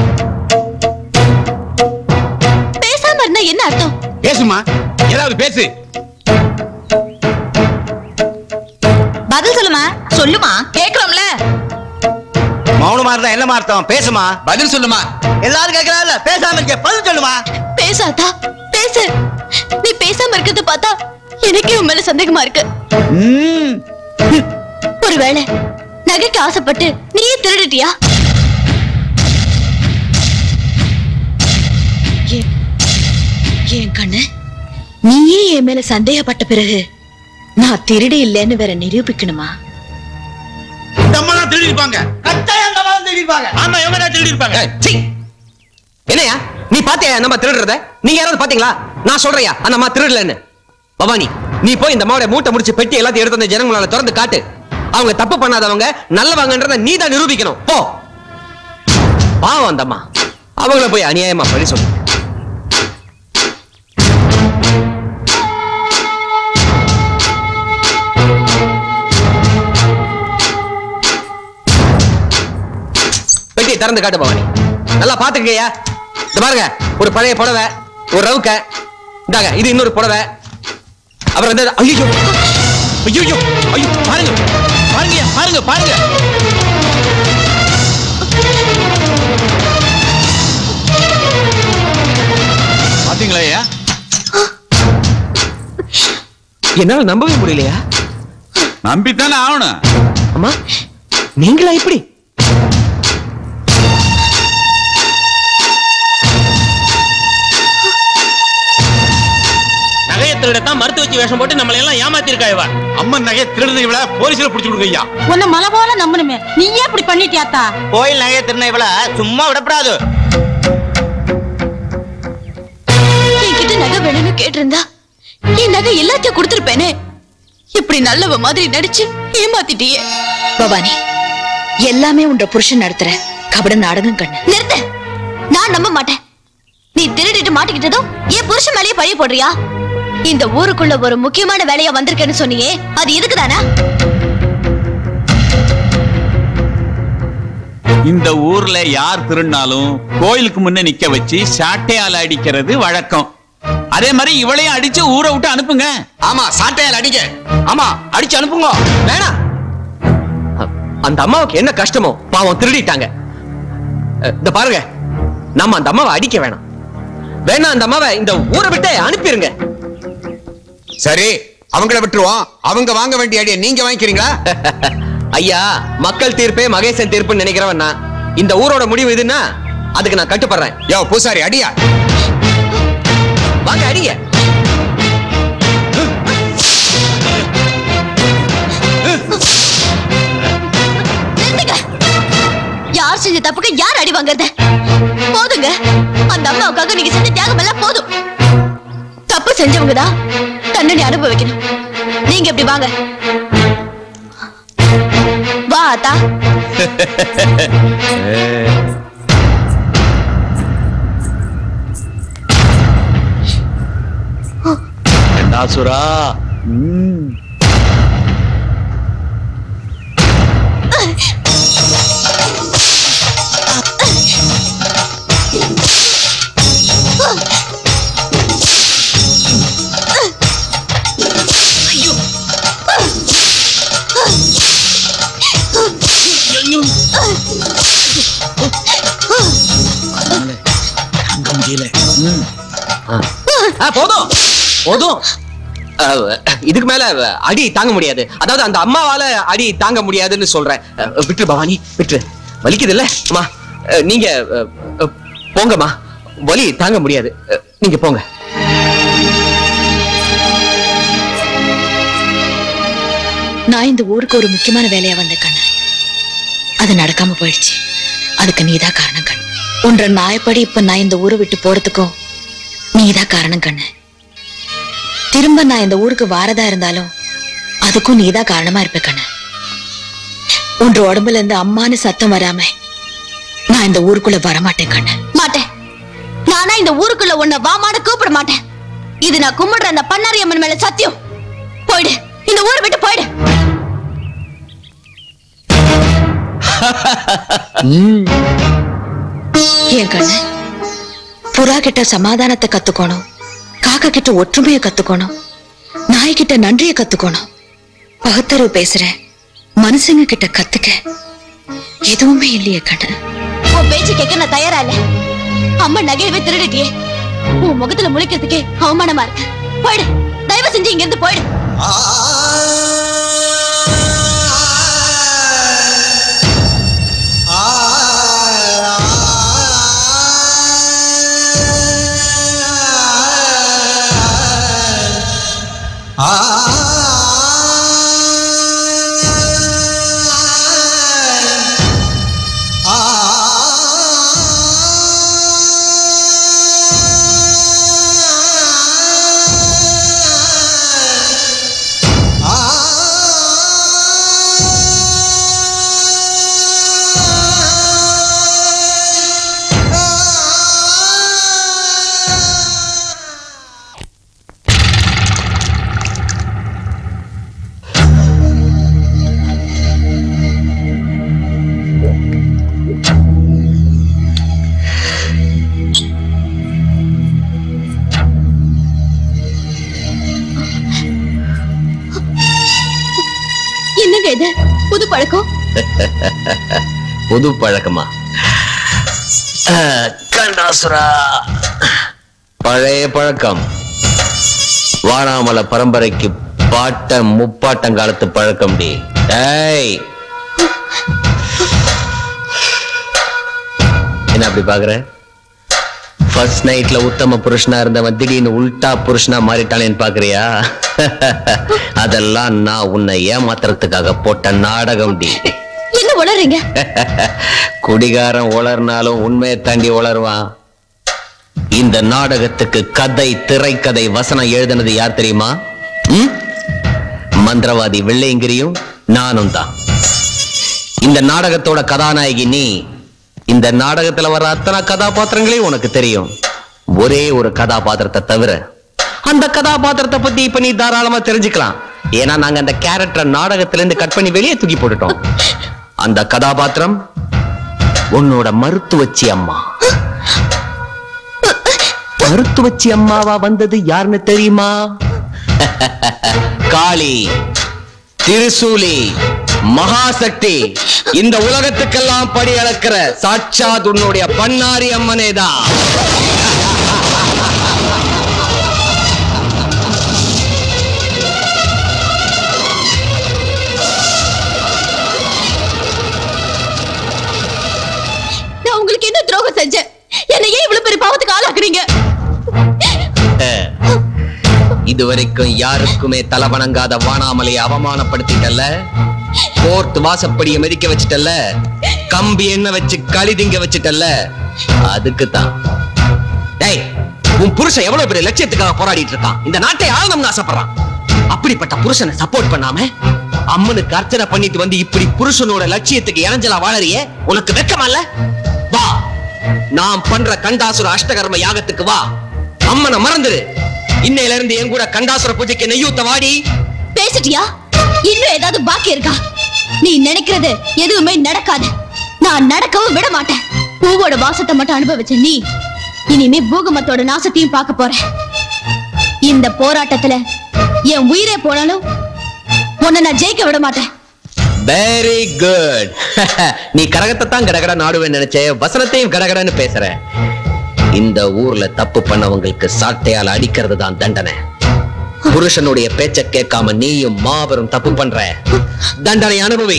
பேசாம இருந்தா என்ன அர்த்தம்? பேசுமா, ஏதாவது பேசு. பதில் சொல்லுமா. சொல்லுமா, கேக்குறோம்ல. மௌனமா இருந்தா என்ன அர்த்தம்? பேசுமா, பதில் சொல்லுமா. எல்லாரும் கேக்குறாங்கல்ல, பேசாம இருக்க, பதில் சொல்லுமா. பேசாதா, பேசு. நீ பேசாம இருக்கிறத பார்த்தா எனக்கே உன் மேல சந்தேகமா இருக்கு. ஒருவேளை நகைக்கு ஆசைப்பட்டு நீயே திருடிட்டியா? என் கண்ணு, நீயே என் மேல சந்தேகப்பட்ட பிறகு நான் திருடி இல்லைன்னு வேற நிரூபிக்கணுமா? திருடிருப்பாங்க. ஆமா, இவங்க தான் திருடிருப்பாங்க. என்னையா நீ பாத்தியா நம்ம திருடுறத? நீங்க யாராவது பாத்தீங்களா? நான் சொல்றியா அந்த அம்மா திருடலன்னு? பவானி, நீ போய் இந்த அம்மாவோட மூட்டை முடிச்சு பெட்டி எல்லாத்தையும் எடுத்து அந்த ஜனங்களால திறந்து காட்டு. அவங்க தப்பு பண்ணாதவங்க நல்லவங்கன்றத நீ தான் நிரூபிக்கணும். போ. பாவம் அந்த அம்மா, அவங்கள போய் அநியாயமா பழி சொல்லு. பெட்டி திறந்து காட்டு பவானி. நல்லா பாத்துக்கயா. இந்த பாருங்க, ஒரு பழைய புடவை, ஒரு ரவுக்க, இந்தாங்க இது இன்னொரு புடவை, அப்புறம் இந்த ஐயோ ஐயோ ஐயோ பாருங்க பாருங்க பாருங்க பாருங்க. பாத்தீங்களா ஐயா? என்னால நம்பவே முடியலையா? நம்பித்தானே ஆகணும். அம்மா, நீங்களா இப்படி? நகையை திருடத்தான் மருத்துவ வச்சு வேஷம் போட்டு நம்மளை எல்லாம் ஏமாத்திருக்கா இவ. அம்மன் நகையை திருடுறது இவள போலீஸ்ல பிடிச்சு கொடுங்க ஐயா. உன்னை மலை போல நம்பணுமே, நீயே இப்படி பண்ணிட்டியாத்தா? கோயில் நகையை திருடின இவள சும்மா விடப்படாது. என்கிட்ட நகை வேணும்னு கேட்டிருந்தா என் நகை எல்லாத்தையும் கொடுத்திருப்பேனே. இப்படி நல்லவ மாதிரி நடிச்சு ஏமாத்திட்டியே. பவானி, எல்லாமே உன்ற புருஷன் நடத்துற கபட நாடகம் கண்ணு. நிறுத்த. நான் நம்ப மாட்டேன். நீ திருடிட்டு மாட்டிக்கிட்டதும் என் புருஷன் மேலேயே பழி போடுறியா? இந்த ஊருக்குள்ள ஒரு முக்கியமான வேலையா வந்திருக்கேன்னு சொன்னியே, அது இதுக்குதானா? இந்த ஊர்ல யார் திருடினாலும் கோயிலுக்கு முன்ன நிக்க வச்சு சாட்டையால அடிக்கிறது வழக்கம். அதே மாதிரி இவளையும் அடிச்சு ஊரை விட்டு அனுப்புங்க. ஆமா, சாட்டையால அடிங்க. ஆமா, அடிச்சு அனுப்புங்க. வேணாம், அந்த அம்மாவுக்கு என்ன கஷ்டமோ பாவம், திருடிட்டாங்க. இந்த பாருங்க, நம்ம அந்த அம்மாவை அடிக்க வேணாம். வேணா அந்த அம்மாவை இந்த ஊரை விட்டு அனுப்பிடுங்க. சரி, அவங்கள விட்டுருவோம். அவங்க வாங்க வேண்டிய அடியை நீங்க வாங்கிக்கிறீங்களா? ஐயா, மக்கள் தீர்ப்பே மகேசன் தீர்ப்புன்னு நினைக்கிறவன் நான். இந்த ஊரோட முடிவு இதுன்னா அதுக்கு நான் கட்டுப்படுறேன். யோ பூசாரி, அடியா. வாங்க அடிங்க. யார் செஞ்ச தப்புக்கு யார் அடி வாங்குறது? போதுங்க, அந்த அம்மாவுக்காக நீங்க செஞ்ச தியாகம் எல்லாம் போதும். தப்பு செஞ்சவங்க தான் தண்டனை அனுபவிக்கணும். நீங்க இப்படி வாங்க. வா அத்தா. சுரா, போதும் போதும். இதுக்கு மேல அடி தாங்க முடியாது. அதாவது அந்த அம்மாவால அடி தாங்க முடியாதுன்னு சொல்றேன். விட்டு பவானி, விட்டு. வலிக்குது இல்ல அம்மா? நீங்க போங்கம்மா, வலி தாங்க முடியாது. நீங்க போங்க. நான் இந்த ஊருக்கு ஒரு முக்கியமான வேலையா வந்த கண்ணு, அது நடக்காம போயிடுச்சு. அதுக்கு நீதான் காரணம் கண்ணு. உன்ற நாயப்படி இப்ப நான் இந்த ஊரை விட்டு போறதுக்கும் நீதான் காரணம் கண்ணு. திரும்ப நான் இந்த ஊருக்கு வாரதா இருந்தாலும் அதுக்கும் நீதான் காரணமா இருப்ப கண்ணு. உன்ற உடம்புல இருந்து அம்மானு சத்தம் வராம நான் இந்த ஊருக்குள்ள வரமாட்டேன் கண்ணு. மாட்டேன். நானா இந்த ஊருக்குள்ள உன்னை வாமாட கூப்பிட மாட்டேன். இது நான் கும்பிடுற அந்த பண்ணாரி அம்மன் மேல சத்தியம். போயிடு, இந்த ஊரை விட்டு போயிடு. ஏன் கண்ணு, புறா கிட்ட சமாதானத்தை கத்துக்கணும், காக்கா கிட்ட ஒற்றுமையை கத்துக்கணும், நாய் கிட்ட நன்றியை கத்துக்கணும். பகுத்தறிவு பேசுற மனுஷங்க கிட்ட கத்துக்க எதுவுமே இல்லையே கண்ணு. உன் பேச்சு கேட்க நான் தயாரா இல்ல. அம்மா நகையவே திருடிட்டியே. உன் முகத்துல முழிக்கிறதுக்கே அவமானமா இருக்கு. போயிடு, தயவு செஞ்சு இங்க இருந்து போயிடு. இது புது பழக்கம். புது பழக்கமா? கண்டாசுரா, பழைய பழக்கம். வானாமல பரம்பரைக்கு பாட்ட முப்பாட்டங்காலத்து பழக்கம். டி என்ன அப்படி பாக்குற? ஃபர்ஸ்ட் நைட்ல உத்தம புருஷனா இருந்தவன் திடீர்னு உல்டா புருஷனா மாறிட்டானேன்னு பாக்குறியா? அதெல்லாம் நான் உன்னை ஏமாத்துறதுக்காக போட்ட நாடகம். டி என்ன உளறீங்க? குடிகாரன் உளர்னாலும் உண்மையை தாண்டி உளருவான். இந்த நாடகத்துக்கு கதை, திரைக்கதை, வசனம் எழுதினது யார் தெரியுமா? மந்திரவாதி வெள்ளையங்கிரியும் நானும் தான். இந்த நாடகத்தோட கதாநாயகி நீ. இந்த நாடகத்துல வர அத்தனை கதாபாத்திரங்களையும் உனக்கு தெரியும். ஒரே ஒரு கதாபாத்திரத்தை தவிர அந்த கதாபாத்திரத்தை பத்தி இப்ப நீ தாராளமா தெரிஞ்சுக்கலாம். ஏன்னா நாங்க அந்த கேரக்டரை நாடகத்துல இருந்து கட் பண்ணி வெளியே தூக்கி போட்டுட்டோம். அந்த கதாபாத்திரம் உன்னோட மருத்துவச்சி அம்மா. மருத்துவச்சி அம்மாவா வந்தது யாருன்னு தெரியுமா? காளி, திரிசூலி, மகாசக்தி, இந்த உலகத்துக்கெல்லாம் படி அளக்கிற சாட்சாத் உன்னுடைய பண்ணாரி அம்மனேதான். நான் உங்களுக்கு என்ன துரோகம் செஞ்சேன்? என்னை ஏன் இவ்வளவு பெரிய பாவத்துக்கு ஆளாக்குறீங்க? இதுவரைக்கும் யாருக்குமே தலை வணங்காத வானாமலையை அவமானப்படுத்திட்டல்ல, கோர்ட் வாசப்படியை மிதிக்க வச்சிட்டல்ல, கம்பி என்ன வச்சு களி திங்க வச்சிட்டல்ல, அதுக்குதான். டேய், உன் புருஷன் எவ்வளவு பெரிய லட்சியத்துக்காக போராடிட்டு இருக்கான். இந்த நாட்டை ஆளணும்னு ஆசைப்படுறான். அப்படிப்பட்ட புருஷனை சப்போர்ட் பண்ணாம அம்மனுக்கு அர்ச்சனை பண்ணிட்டு வந்து இப்படி புருஷனோட லட்சியத்துக்கு இறஞ்சலா வாழறியே, உனக்கு வெக்கமா இல்ல? வா, நான் பண்ற கண்டாசுர அஷ்டகர்ம யாகத்துக்கு வா. அம்மனை மறந்துரு. இன்னையில இருந்து என் கூட கண்டாசுர பூஜைக்கு நெய்யூத்த வாடி. பேசிட்டியா? இன்னும் ஏதாவது பாக்கி இருக்கா? நீ நினைக்கிறது எதுவுமே நடக்காது. நான் நடக்கவும் விட மாட்டேன். பூவோட வாசத்தை மட்டும் அனுபவிச்ச நீ இனிமே பூகமத்தோட நாசத்தையும் பார்க்க போற. இந்த போராட்டத்துல என் உயிரே போனாலும் உன்னை நான் ஜெயிக்க விட மாட்டேன். Very good. நீ கரகத்தை தான் கடகட நாடுவேன்னு நினைச்சே, வசனத்தையும் கடகடன்னு பேசுற. இந்த ஊர்ல தப்பு பண்ணவங்களுக்கு சாட்டையால் அடிக்கிறது தான் தண்டனை. புருஷனுடைய பேச்ச கேட்காம நீயும் மாபெரும் தப்பு பண்ற. தண்டனை அனுபவி.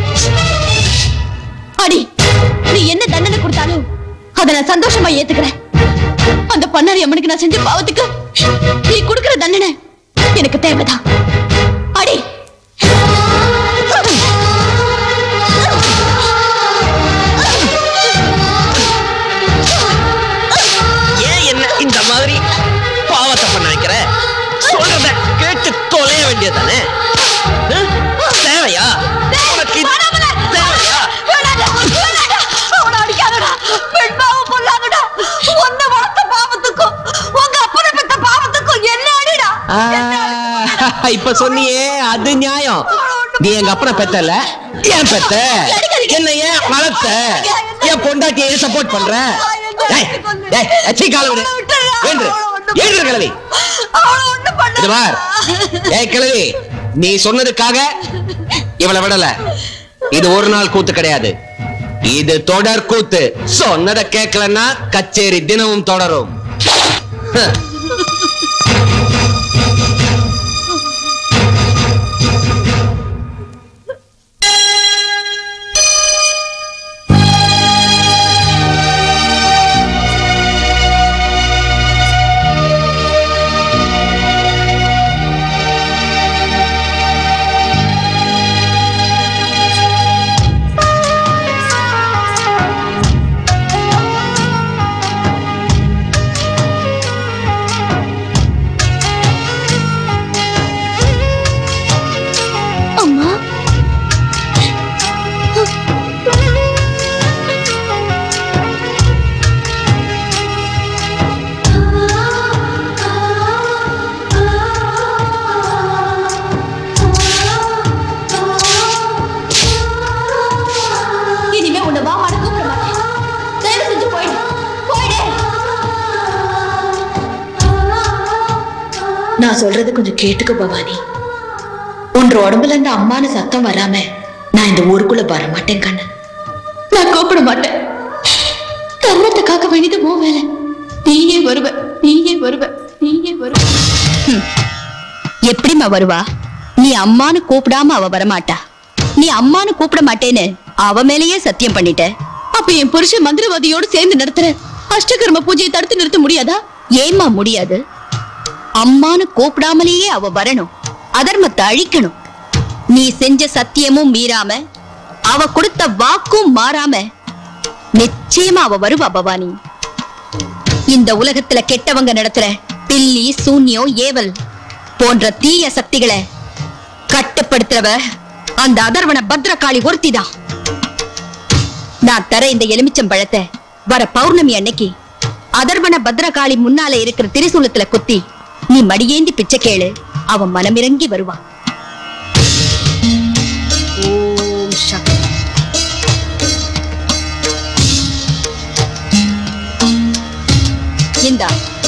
அடி, நீ என்ன தண்டனை கொடுத்தாலும் அதை நான் சந்தோஷமா ஏத்துக்கிறேன். அந்த பண்ணாரி அம்மனுக்கு நான் செஞ்ச பாவத்துக்கு நீ கொடுக்கிற தண்டனை எனக்கு தேவைதான். அடி, ஏன் என்ன இந்த மாதிரி பாவத்தை பண்ண வைக்கிற? சொல்றத கேட்டு தொலைய வேண்டியதானே? தேவையா உனக்கு? தேவையா? பெண் பாவம் பொல்லாங்கடா. ஒன்ன வளர்த்த பாவத்துக்கும் உங்க அப்பனை பெத்த பாவத்துக்கும் என்ன அடிடா? இப்ப சொன்னியே அது நியாயம். நீ எங்க அப்பனை பெத்தல, ஏன் பெத்த? என்ன ஏன் வளர்த்த? ஏன் பொண்டாட்டியை சப்போர்ட் பண்ற? கிழவி, நீ சொன்னதுக்காக இவளை விடல. இது ஒரு நாள் கூத்து கிடையாது, இது தொடர் கூத்து. சொன்னதை கேட்கலன்னா கச்சேரி தினமும் தொடரும். நான் சொல்றது கொஞ்சம் கேட்டுக்க பவானி. உன்ற உடம்புல இருந்து அம்மானு சத்தம் வராம நான் இந்த ஊருக்குள்ள வர மாட்டேன் கண்ணு. நான் கூப்பிட மாட்டேன். தர்மத்தை காக்க வேண்டியது மோ வேலை. நீயே வருவ, நீயே வருவ, நீயே வருவ. எப்படிமா வருவா? நீ அம்மானு கூப்பிடாம அவ வரமாட்டா. நீ அம்மானு கூப்பிட மாட்டேன்னு அவ மேலேயே சத்தியம் பண்ணிட்ட. அப்ப என் புருஷன் மந்திரவாதியோடு சேர்ந்து நடத்துற அஷ்டகர்ம பூஜையை தடுத்து நிறுத்த முடியாதா? ஏமா முடியாது? அம்மானு கூப்பிடாமலேயே அவ வரணும், அதர்மத்தை அழிக்கணும். நீ செஞ்ச சத்தியமும் மீறாம, அவ கொடுத்த வாக்கும் மாறாம நிச்சயமா அவ வருவா பவானி. இந்த உலகத்துல கெட்டவங்க நடத்துற பில்லி, சூன்யம், ஏவல் போன்ற தீய சக்திகளை கட்டுப்படுத்துறவ அந்த அதர்வன பத்ரகாளி ஒருத்திதான். நான் தர இந்த எலுமிச்சம் பழத்தை வர பௌர்ணமி அன்னைக்கு அதர்வன பத்ரகாளி முன்னால இருக்கிற திரிசூலத்துல குத்தி நீ மடியேந்தி பிச்சை கேளு, அவன் மனமிறங்கி வருவான். ஓம் சக்தி. இந்தா.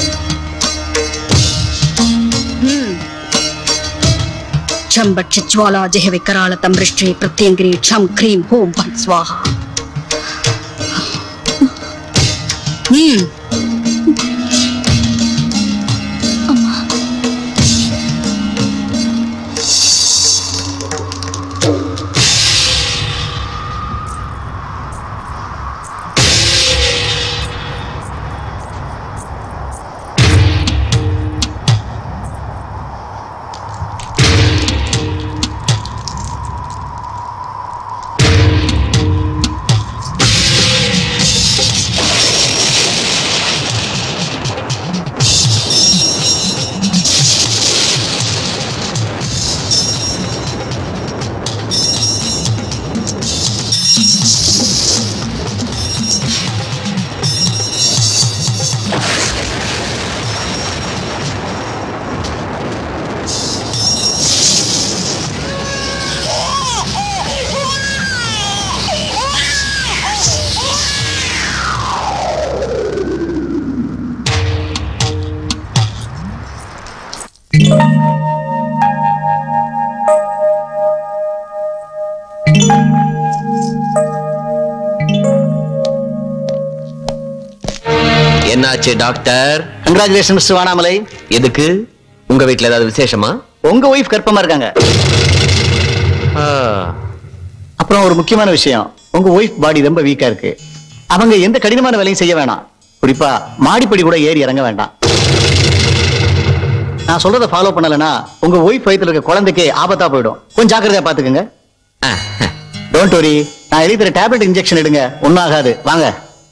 சம்பட்சி ஜ்வாலா ஜெய விக்கரால தம்பிருஷ்டி பிரத்யங்கிரி ஷம் க்ரீம் ஹோம் பன் ஸ்வாஹா. என்னாச்சு டாக்டர்? Congratulation mister Vanamalai. எதுக்கு? உங்க வீட்டுல ஏதாவது விசேஷமா? உங்க ஒய்ஃப் கர்ப்பமா இருக்காங்க. அப்புறம் ஒரு முக்கியமான விஷயம், உங்க ஒய்ஃப் பாடி ரொம்ப வீக்கா இருக்கு. அவங்க எந்த கடினமான வேலையும் செய்ய வேணாம். குறிப்பா மாடிப்படி கூட ஏறி இறங்க வேண்டாம். நான் சொல்றதை ஃபாலோ பண்ணலனா உங்க ஒய்ஃப் வயித்துல இருக்க குழந்தைக்கு ஆபத்தா போயிடும். கொஞ்சம் ஜாக்கிரதையா பாத்துக்கங்க. டோன்ட் வரி, நான் எழுதி தர டேப்லெட் இன்ஜெக்ஷன் எடுங்க, ஒன்னும் ஆகாது. வாங்க.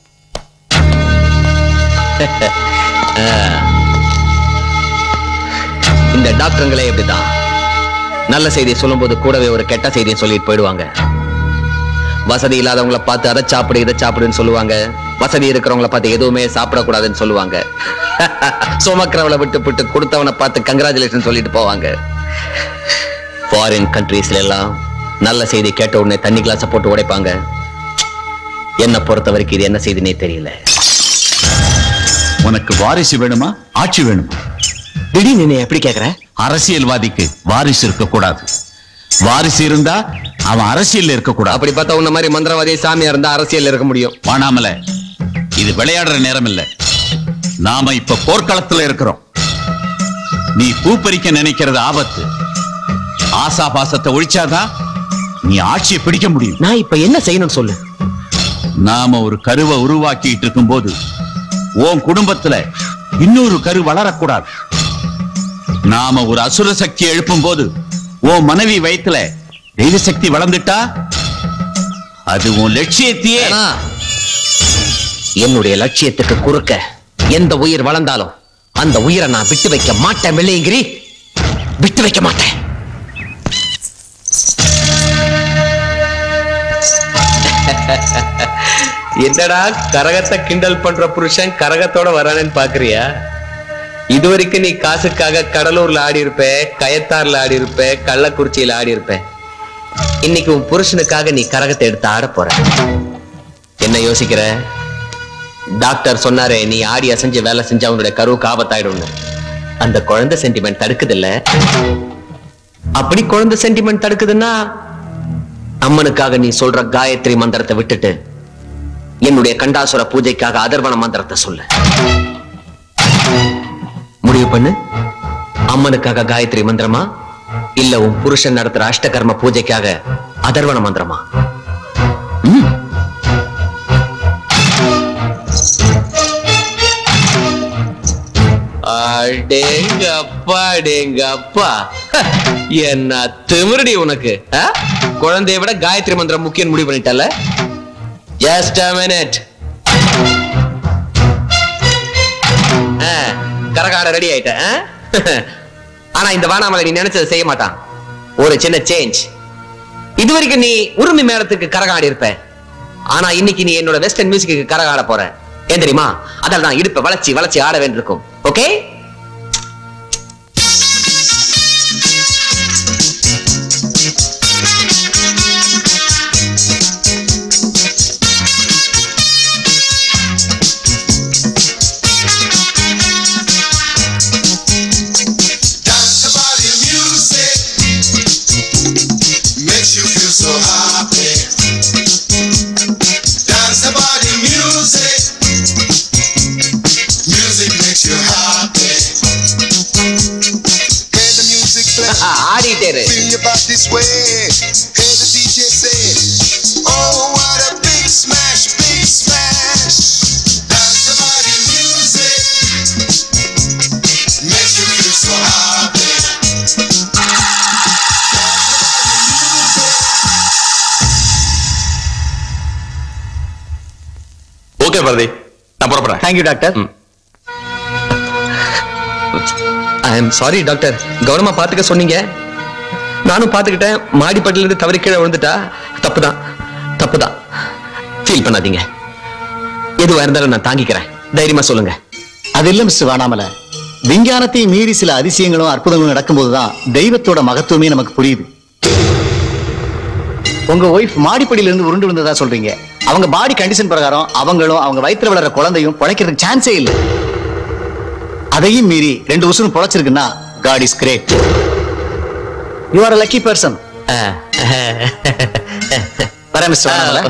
இந்த டாக்டருங்களே எப்படிதான் நல்ல செய்தியை சொல்லும் போது கூடவே ஒரு கெட்ட செய்தியை சொல்லிட்டு போயிடுவாங்க. வசதி இல்லாதவங்களை பார்த்து அதை சாப்பிடு இதை சாப்பிடுன்னு சொல்லுவாங்க. வசதி இருக்கிறவங்களை பார்த்து எதுவுமே சாப்பிடக்கூடாதுன்னு சொல்லுவாங்க. சுமக்கிறவளை விட்டு கொடுத்தவனை பார்த்து கங்க்ராச்சுலேஷன் சொல்லிட்டு போவாங்க. ஃபாரின் கண்ட்ரீஸ்ல எல்லாம் நல்ல செய்தி கேட்ட உடனே தண்ணி கிளாஸை போட்டு உடைப்பாங்க. என்ன பொறுத்த வரைக்கும் இது என்ன செய்தினே தெரியல. உனக்கு வாரிசு வேணுமா ஆட்சி வேணுமா? திடீர்னு நீ எப்படி கேக்குற? அரசியல்வாதிக்கு வாரிசு இருக்க கூடாது. வாரிசு இருந்தா அவன் அரசியல் இருக்க கூடாது. அப்படி பார்த்தா உன்ன மாதிரி மந்திரவாதி சாமியா இருந்தா அரசியல் இருக்க முடியும். வானாமல, இது விளையாடுற நேரம் இல்ல. நாம இப்ப போர்க்களத்துல இருக்கிறோம். நீ பூ பறிக்க நினைக்கிறது ஆபத்து. ஆசா பாசத்தை ஒழிச்சாதான் நீ ஆட்சியை பிடிக்க முடியும். நான் இப்ப என்ன செய்யணும்னு சொல்லு. நாம ஒரு கருவை உருவாக்கிட்டு இருக்கும் போது உன் குடும்பத்துல இன்னொரு கரு வளரக்கூடாது. நாம ஒரு அசுர சக்தி எழுப்பும் போது உன் மனைவி வயித்துல தெய்வ சக்தி வளர்ந்துட்டா அது உன் லட்சியத்தையே. என்னுடைய லட்சியத்துக்கு குறுக்க எந்த உயிர் வளர்ந்தாலும் அந்த உயிரை நான் விட்டு வைக்க மாட்டேன். வெள்ளையங்கிரி, விட்டு வைக்க மாட்டேன். என்னடா கரகத்தை கிண்டல் பண்ற புருஷன் கரகத்தோட வரானேன்னு பாக்குறியா? இதுவரைக்கும் நீ காசுக்காக கடலூர்ல ஆடி இருப்ப, கயத்தார்ல ஆடி இருப்ப, கள்ளக்குறிச்சியில ஆடி இருப்ப. இன்னைக்கு உன் புருஷனுக்காக நீ கரகத்தை எடுத்து ஆட போற. என்ன யோசிக்கிற? டாக்டர் சொன்னாரே, நீ ஆடி அசைஞ்சு வேலை செஞ்சா அவனுடைய கருவுக்கு ஆபத்தாயிடும். அந்த குழந்தை சென்டிமெண்ட் தடுக்குது இல்ல? அப்படி குழந்தை சென்டிமெண்ட் தடுக்குதுன்னா அம்மனுக்காக நீ சொல்ற காயத்ரி மந்திரத்தை விட்டுட்டு என்னுடைய கண்டாசுர பூஜைக்காக அதர்வன மந்திரத்தை சொல்லு. முடிவு பண்ணு. அம்மனுக்காக காயத்ரி மந்திரமா, இல்ல உன் புருஷன் நடத்துற அஷ்டகர்ம பூஜைக்காக அதர்வன மந்திரமா? அடேங்கப்பா, என்ன திமிருடி உனக்கு. குழந்தைய விட காயத்ரி மந்திரம் முக்கியம் முடிவு பண்ணிட்டல. Just a minute. கரகாட ரெடி ஆயிட்ட. ஆனா இந்த வானாமலை நீ நினைச்சதை செய்ய மாட்டான். ஒரு சின்ன சேஞ்ச். இதுவரைக்கும் நீ உரிமை மேளத்துக்கு கரகாடி இருப்ப. ஆனா இன்னைக்கு நீ என்னோட வெஸ்டர்ன் மியூசிக்கு கரகாட போற. ஏன் தெரியுமா? அதால் தான் இடுப்பை வளைச்சி வளைச்சி ஆட வேண்டியிருக்கும். ஓகே? ஓகே பாரதி, நான் புறப்படுறேன். Thank you doctor. I am sorry doctor. கவனமா பாத்துக்க சொன்னீங்க, நானும் பாத்துக்கிட்டேன். மாடிப்பட்டில இருந்து தவறி கீழே விழுந்துட்டா. தப்புதான், தப்புதான். ஃபீல் பண்ணாதீங்க. எதுவா இருந்தாலும் நான் தாங்கிக்கிறேன். தைரியமா சொல்லுங்க. அது இல்ல மிஸ்டர் வானாமலை, விஞ்ஞானத்தை மீறி சில அதிசயங்களும் அற்புதங்களும் நடக்கும்போதுதான் தெய்வத்தோட மகத்துவமே நமக்கு புரியுது. உங்க ஒய்ஃப் மாடிப்படியில இருந்து உருண்டு விழுந்ததா சொல்றீங்க. அவங்க பாடி கண்டிஷன் பிரகாரம் அவங்களும் அவங்க வயித்துல வளர்ற குழந்தையும் பொழைக்கிறதுக்கு சான்ஸே இல்லை. அதையும் மீறி 2 உசுரும் பொழைச்சிருக்குன்னா God is great. You are a lucky person. வர மிஸ்டர் வானாமலை.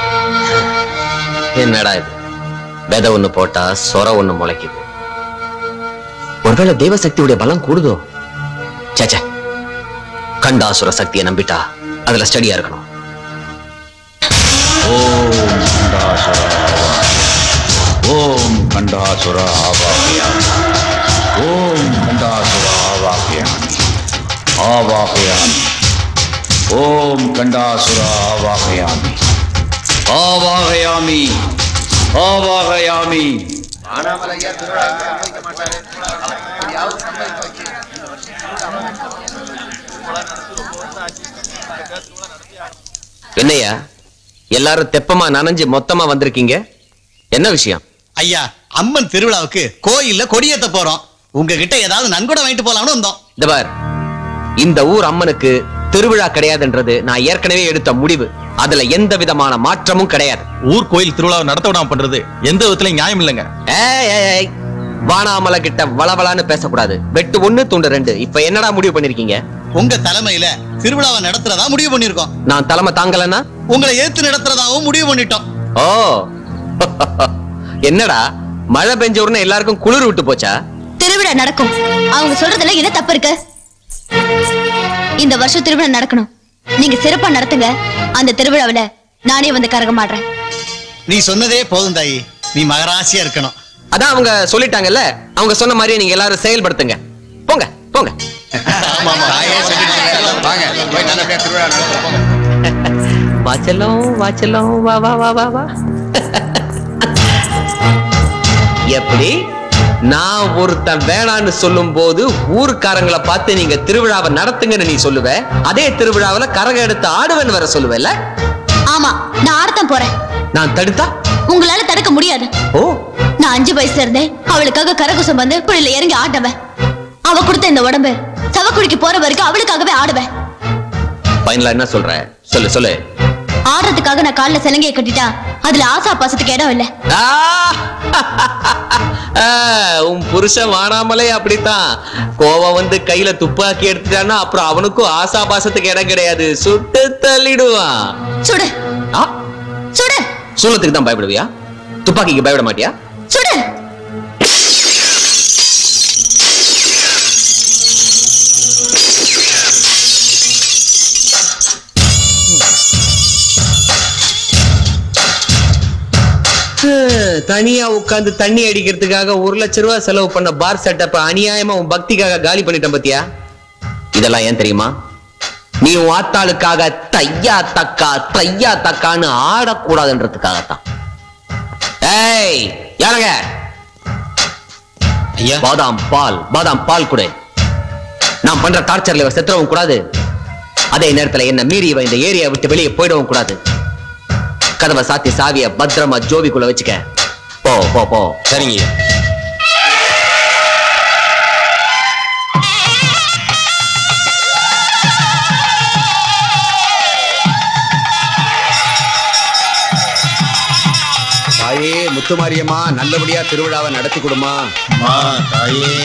என்னடா இது? விதை ஒண்ணு போட்டா சொர ஒண்ணு முளைக்குது. ஒருவேளை தெய்வ சக்தியுடைய பலம் கூடுதோ? சேச்சே, கண்டாசுர சக்தியை நம்பிட்டா அதுல ஸ்டடியா இருக்கணும். ஓம் கண்டாசுர ஆவாகயாமி. ஓம் கண்டாசுர ஆவாகயாமி. ஆவாகயாமி. ஓம் கண்டாசுர ஆவாகயாமி. ஆவாகயாமி. ஆவாகயாமி. என்னையா எல்லாரும் தெப்பமா நனைஞ்சு மொத்தமா வந்திருக்கீங்க? என்ன விஷயம்? ஐயா, அம்மன் திருவிழாவுக்கு கோயில்ல கொடியேத்த போறோம். உங்ககிட்ட ஏதாவது நன்கொடை வாங்கிட்டு போலாம்னு வந்தோம். இந்த பார், இந்த ஊர் அம்மனுக்கு திருவிழா கிடையாதுன்றது நான் ஏற்கனவே எடுத்த முடிவு. அதுல எந்த விதமான மாற்றமும் கிடையாது. ஊர் கோயில் திருவிழாவை நடத்த விடாம பண்றது எந்த விதத்திலும் நியாயம் இல்லைங்க. வானாமலை கிட்ட வளவலான்னு பேசக்கூடாது. வெட்டு 1 துண்டு 2. இப்ப என்னடா முடிவு பண்ணிருக்கீங்க? உங்க தலைமையில திருவிழாவை நடத்துறதா முடிவு பண்ணிருக்கோம். நான் தலைமை தாங்கலன்னா உங்களை ஏத்து நடத்துறதாவும் முடிவு பண்ணிட்டோம். ஓ, என்னடா மழை பெஞ்ச உடனே எல்லாருக்கும் குளிர் விட்டு போச்சா? திருவிழா நடக்கும். அவங்க சொல்றதுல என்ன தப்பு இருக்கு? இந்த வருஷம் திருவிழா நடக்கணும். நீங்க சிறப்பா நடத்துங்க. அந்த திருவிழாவில நானே வந்து கரகமாடுறேன். நீ சொன்னதே போதும் தாயி. நீ மகராசியா இருக்கணும். அதான் அவங்க சொல்லிட்டாங்கல்ல, அவங்க சொன்ன மாதிரி நீங்க எல்லாரும் செயல்படுத்துங்க. போங்க போங்க. வாச்சலம் வாச்சலம் வா வா வா வா வா. எப்படி நான் ஒருத்தன் வேணான்னு சொல்லும் போது ஊருக்காரங்களை பார்த்து நீங்க திருவிழாவை நடத்துங்கன்னு நீ சொல்லுவ, அதே திருவிழாவில கரகம் எடுத்து ஆடுவேன்னு வர சொல்லுவல? ஆமா, நான் ஆடத்தான் போறேன். நான் தடுத்தா உங்களால தடுக்க முடியாது. ஓ, நான் 5 வயசுல இருந்தே அவளுக்காக கரகுசம் வந்து குழியில இறங்கி ஆடுவேன். அவ கொடுத்த இந்த உடம்பு சவக்குழிக்கு போற வரைக்கும் அவளுக்காகவே ஆடுவேன். ஃபைனலா என்ன சொல்ற? சொல்லு சொல்லு. ஆடுறதுக்காக நான் கால்ல சிலங்கையை கட்டிட்டா அதுல ஆசா பாசத்துக்கு இடம் இல்ல. உன் புருஷன் வானாமலே அப்படித்தான். கோவம் வந்து கையில துப்பாக்கி எடுத்துட்டான்னா அப்புறம் அவனுக்கும் ஆசா பாசத்துக்கு இடம் கிடையாது. சுட்டு தள்ளிடுவான். சுடு சுடு. சூளத்துக்கு தான் பயப்படுவியா? துப்பாக்கிக்கு பயப்பட மாட்டியா? சுடு. தனியா உட்கார்ந்து தண்ணி அடிக்கிறதுக்காக 1 லட்சம் ரூபாய் செலவு பண்ண பார் செட்டப்ப அநியாயமா உன் பக்திக்காக காலி பண்ணிட்டேன் பாத்தியா? இதெல்லாம் ஏன் தெரியுமா? நீ உன் ஆத்தாளுக்காக தையா தக்கான்னு ஆடக்கூடாதுன்றதுக்காகத்தான். ஏய் யாருங்க? பாதாம் பால் கொடு. நான் பண்ற டார்ச்சர்ல செத்துறவும் கூடாது, அதே நேரத்துல என்ன மீறி இந்த ஏரியா விட்டு வெளியே போயிடவும் கூடாது. கதவை சாத்தி சாவிய பத்திரமா ஜோபிக்குள்ள வச்சுக்க. போ போ போ. சரிங்க. தாயே முத்துமாரியம்மா, நல்லபடியா திருவிழாவை நடத்தி கொடுமா. தாயே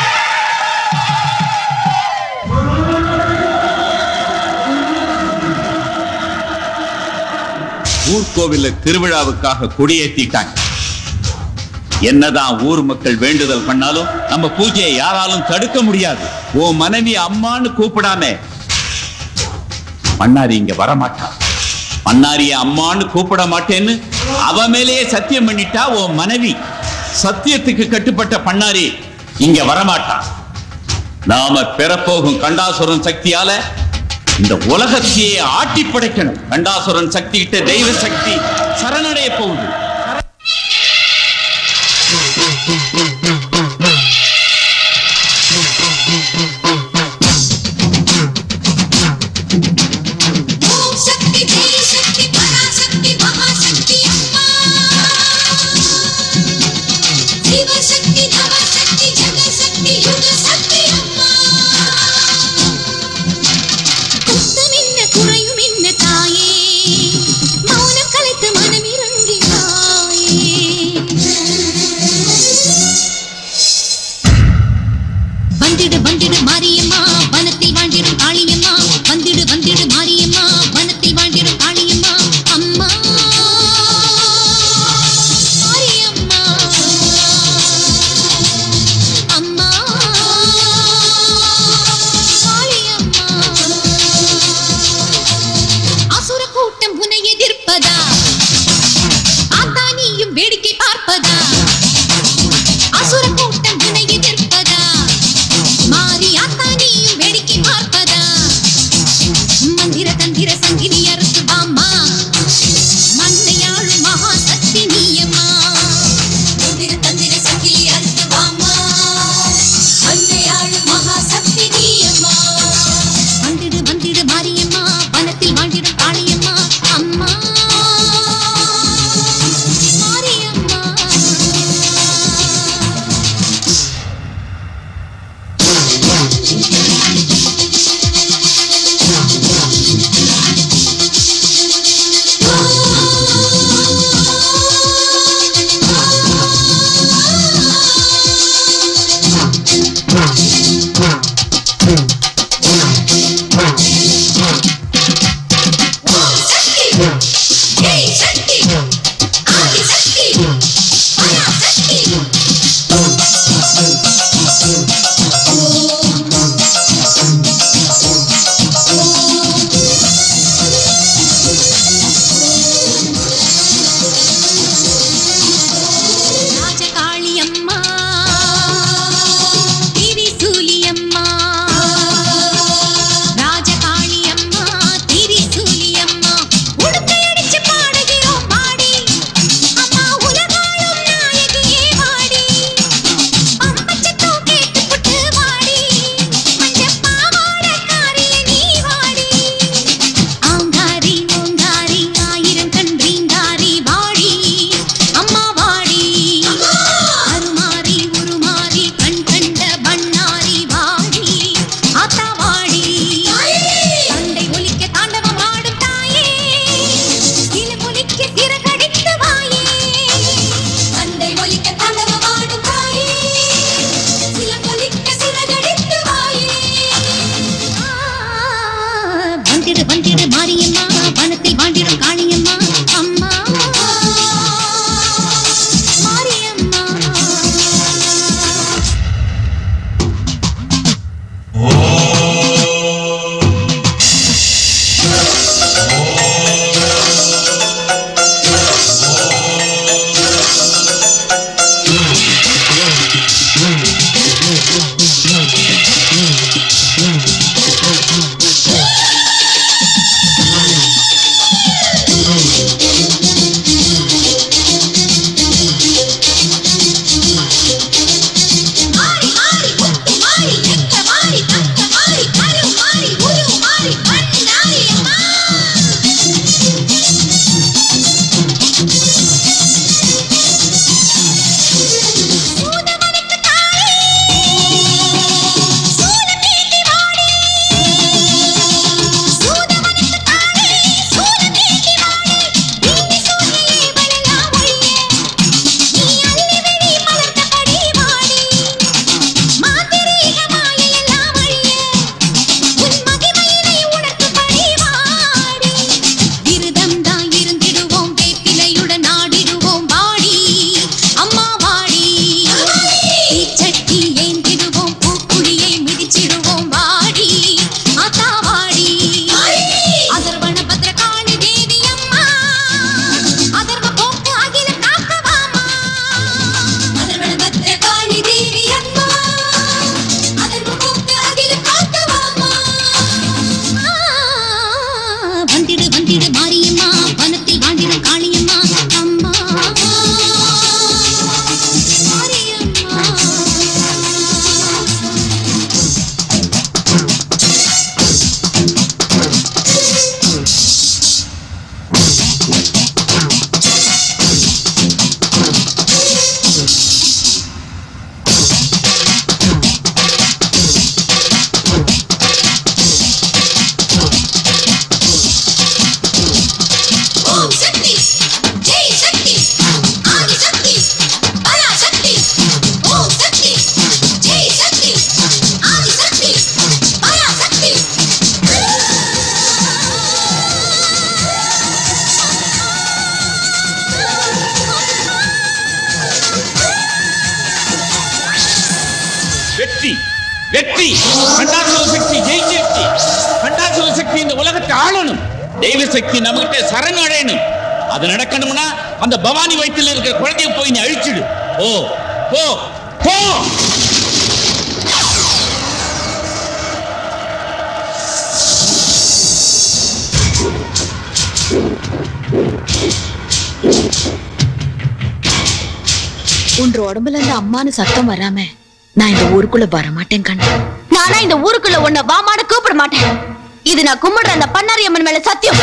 ஊர்கோவில திருவிழாவுக்காக கொடியேற்றிட்டாங்க. என்னதான் ஊர் மக்கள் வேண்டுதல் பண்ணாலும் நம்ம பூஜையை யாராலும் தடுக்க முடியாது. ஓ மனைவி அம்மான்னு கூப்பிடாம பண்ணாரி இங்க வரமாட்டான். பண்ணாரிய அம்மான்னு கூப்பிட மாட்டேன்னு அவ மேலேயே சத்தியம் பண்ணிட்டா ஓ மனைவி. சத்தியத்துக்கு கட்டுப்பட்ட பண்ணாரி இங்க வரமாட்டான். நாம பெறப்போகும் கண்டாசுரன் சக்தியால இந்த உலகத்தையே ஆட்டி படைக்கணும். கண்டாசுரன் சக்தி கிட்ட தெய்வ சக்தி சரணடைய போகுது. வெற்றி வெற்றி. கண்டாசுர சக்தி ஜெயிச்சிருச்சு. கண்டாசுர சக்தி இந்த உலகத்தை ஆளணும். தெய்வ சக்தி நம்மகிட்ட சரணடையணும். அது நடக்கணும்னா அந்த பவானி வயிற்றில் இருக்கிற குழந்தைய போய் நீ அழிச்சிடு. ஓ போ போ. உன்ற உடம்புல இந்த அம்மானு சத்தம் வராம நான் இந்த ஊருக்குள்ள வர மாட்டேன் கண்ணா. நானா இந்த ஊருக்குள்ள உன்னை வாமாட கூப்பிட மாட்டேன். இது நான் கும்பிடுற அந்த பண்ணாரி அம்மன் மேல சத்தியம்.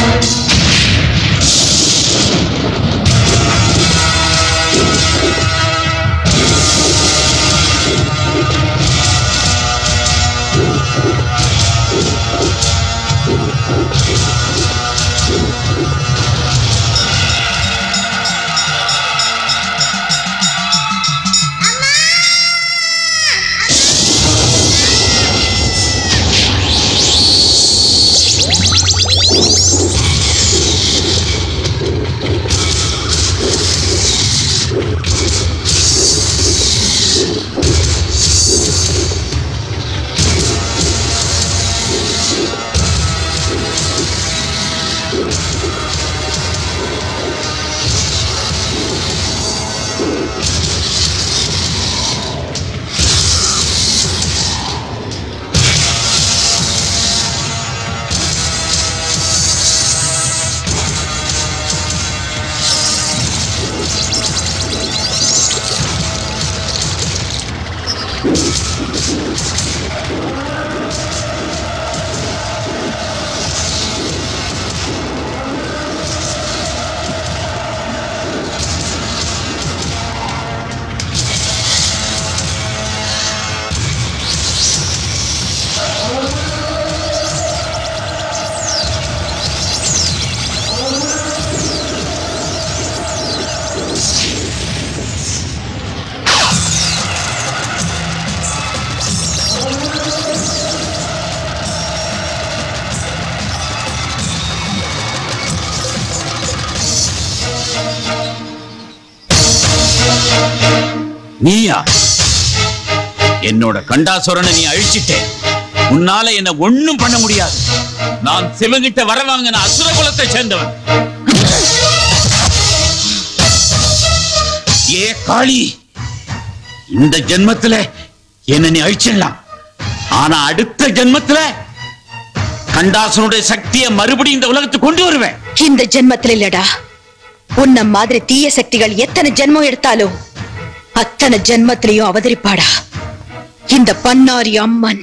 நீயா? என்னோட கண்டாசுரனை நீ அழிச்சிட்டே. உன்னால என்ன ஒண்ணும் பண்ண முடியாது. நான் சிவங்கிட்ட வர வாங்கின அசுர குலத்தை சேர்ந்தவன். ஏ காளி, இந்த ஜென்மத்துல என்ன நீ அழிச்சிடலாம். ஆனா அடுத்த ஜென்மத்துல கண்டாசுரனுடைய சக்தியை மறுபடியும் இந்த உலகத்துக்கு கொண்டு வருவேன். இந்த ஜென்மத்துல இல்லடா, உன்ன மாதிரி தீய சக்திகள் எத்தனை ஜென்மம் எடுத்தாலும் அத்தனை ஜென்மத்திலையும் அவதரிப்பாடா இந்த பண்ணாரி அம்மன்.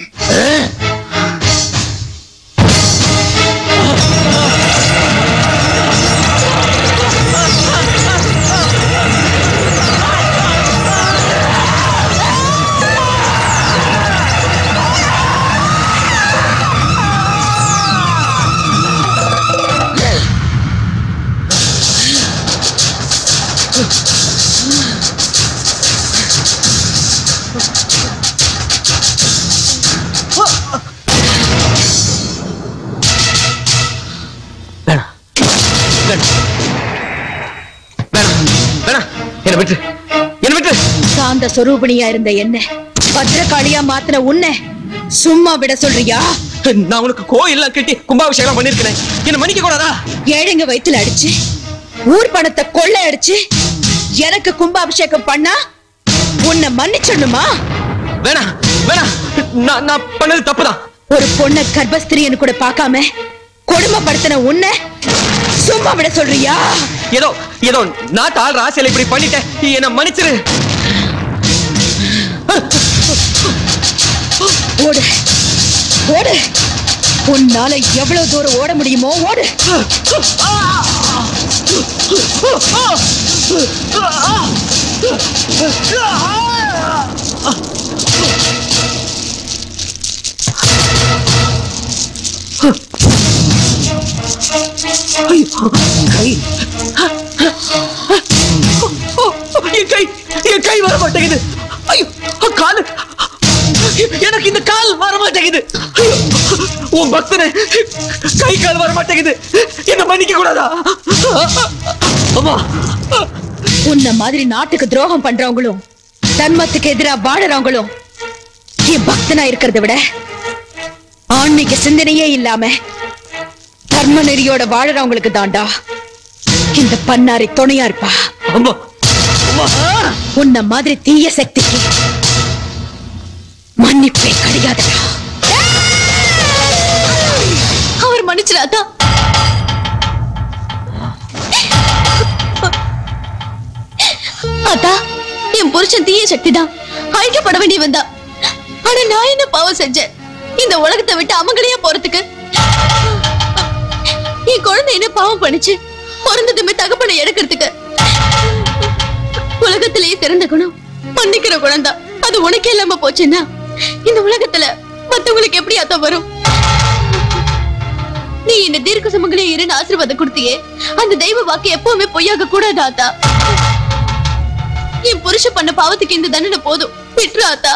சாந்த சொரூபிணியா இருந்த என்ன பத்ரகாளியா மாத்தின உன்னை சும்மா விட சொல்றியா? நான் உனக்கு கோயில் கட்டி கும்பாபிஷேகம் பண்ணிருக்கேன். என்ன மன்னிக்க கூடாதா? ஏழைங்க வயித்துல அடிச்சு ஊர் பணத்தை கொள்ளை அடிச்சு எனக்கு கும்பாபிஷேகம் பண்ணா உன்னை மன்னிச்சிடணுமா? வேணாம் வேணாம், நான் பண்ணது தப்புதான். ஒரு பொண்ண கர்ப்பஸ்திரின்னு கூட பார்க்காம கொடுமைப்படுத்தின உன்னை சும்மா விட சொல்றியா? ஏதோ ஏதோ நாட்டு ஆள் ராசியில இப்படி பண்ணிட்டேன், என்ன மன்னிச்சிரு. ஓடு ஓடு, உன்னால எவ்வளவு தூரம் ஓட முடியுமோ ஓடு. என் கை வர மாட்டேங்குது. ஐயோ காலு, எனக்கு இந்த கால் வர மாட்டேங்குது. உன் பக்தனே கை கால் வர மாட்டேங்குது, என்ன மன்னிக்க கூடாதா? உன்ன மாதிரி நாட்டுக்கு துரோகம் பண்றவங்களும் தர்மத்துக்கு எதிரா வாழறவங்களும் என் பக்தனா இருக்கிறத விட ஆன்மீக சிந்தனையே இல்லாம தர்ம நெறியோட வாழறவங்களுக்கு தாண்டா இந்த பண்ணாரி துணையா இருப்பா. உன்ன மாதிரி தீய சக்திக்கு மன்னிப்பே கிடையாதுடா. அவர் மன்னிச்சிடாதா? அத்தா, என் புருஷன் தீய சக்தி தான், அழிக்கப்பட வேண்டி வந்தா. ஆனா நான் என்ன பாவம் செஞ்சேன் இந்த உலகத்தை விட்டு அவங்களையே போறதுக்கு? என் குழந்தை என்ன பாவம் பண்ணுச்சு பிறந்ததுமே தகப்பனை எடுக்கிறதுக்கு? உலகத்திலேயே சிறந்த குணம் மன்னிக்கிற குணம் தான். அது உனக்கே இல்லாம போச்சுன்னா இந்த உலகத்துல மத்தவங்களுக்கு எப்படி அத்த வரும்? நீ என்ன தீர்க்க சுமங்களே இருன்னு ஆசீர்வாதம் கொடுத்தியே, அந்த தெய்வ வாக்கு எப்பவுமே பொய்யாக கூடாது ஆத்தா. என் புருஷன் பண்ண பாவத்துக்கு இந்த தண்டனை போதும், விட்டுரு ஆத்தா.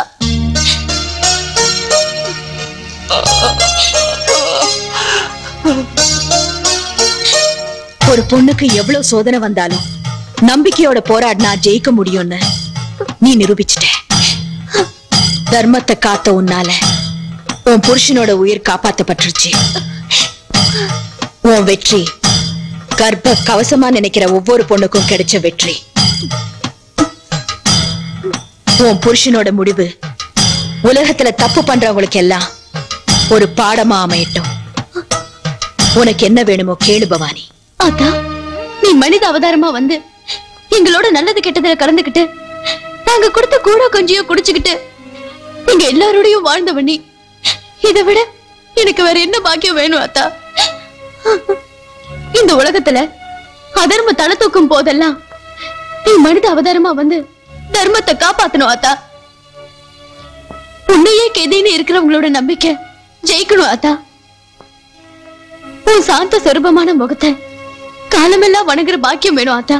ஒரு பொண்ணுக்கு எவ்வளவு சோதனை வந்தாலும் நம்பிக்கையோட போராடினா ஜெயிக்க முடியும்னு நீ நிரூபிச்சிட்ட. தர்மத்தை காத்த உன்னால உன் புருஷனோட உயிர் காப்பாத்தப்பட்டுருச்சு. உன் வெற்றி கர்ப்ப கவசமா நினைக்கிற ஒவ்வொரு பொண்ணுக்கும் கிடைச்ச வெற்றி. உன் புருஷனோட முடிவு உலகத்துல தப்பு பண்றவங்களுக்கு எல்லாம் ஒரு பாடமா அமையட்டும். உனக்கு என்ன வேணுமோ கேளு பவானி. ஆத்தா, நீ மனித அவதாரமா வந்து எங்களோட நல்லது கெட்டதுல கலந்துகிட்டு நாங்க கொடுத்த கூட கொஞ்சியோ குடிச்சுக்கிட்டு நீங்க எல்லாரோடையும் வாழ்ந்தவ நீ. இதை விட எனக்கு வேற என்ன பாக்கியம் வேணும் ஆத்தா? இந்த உலகத்துல அதர்ம தலை தூக்கும் போதெல்லாம் நீ மனித அவதாரமா வந்து தர்மத்தை காப்பாத்தணும் ஆத்தா. உன்னையே கெதின்னு இருக்கிறவங்களோட நம்பிக்கை ஜெயிக்கணும் ஆத்தா. உன் சாந்த சொரூபமான முகத்தை காலமெல்லாம் வணங்குற பாக்கியம் வேணும் ஆத்தா.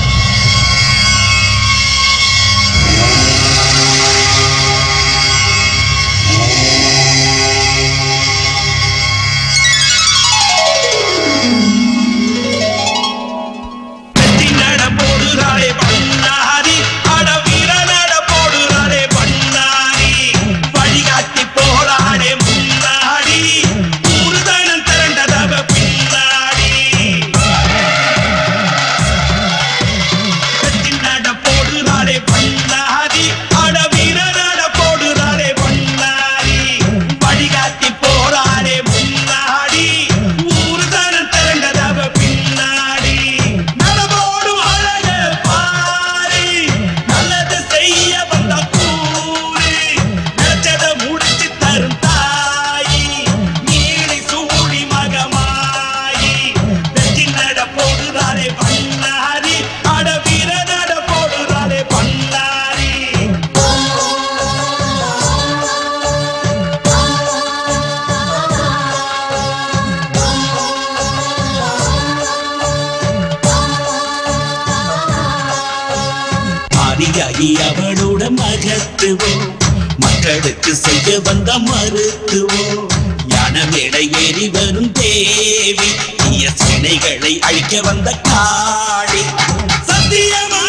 அவளோட மகத்துவம் மக்களுக்கு செய்ய வந்த மருத்துவம் ஞானமேடை ஏறி வரும் தேவி தீய சிலைகளை அழிக்க வந்த காளி சத்தியமா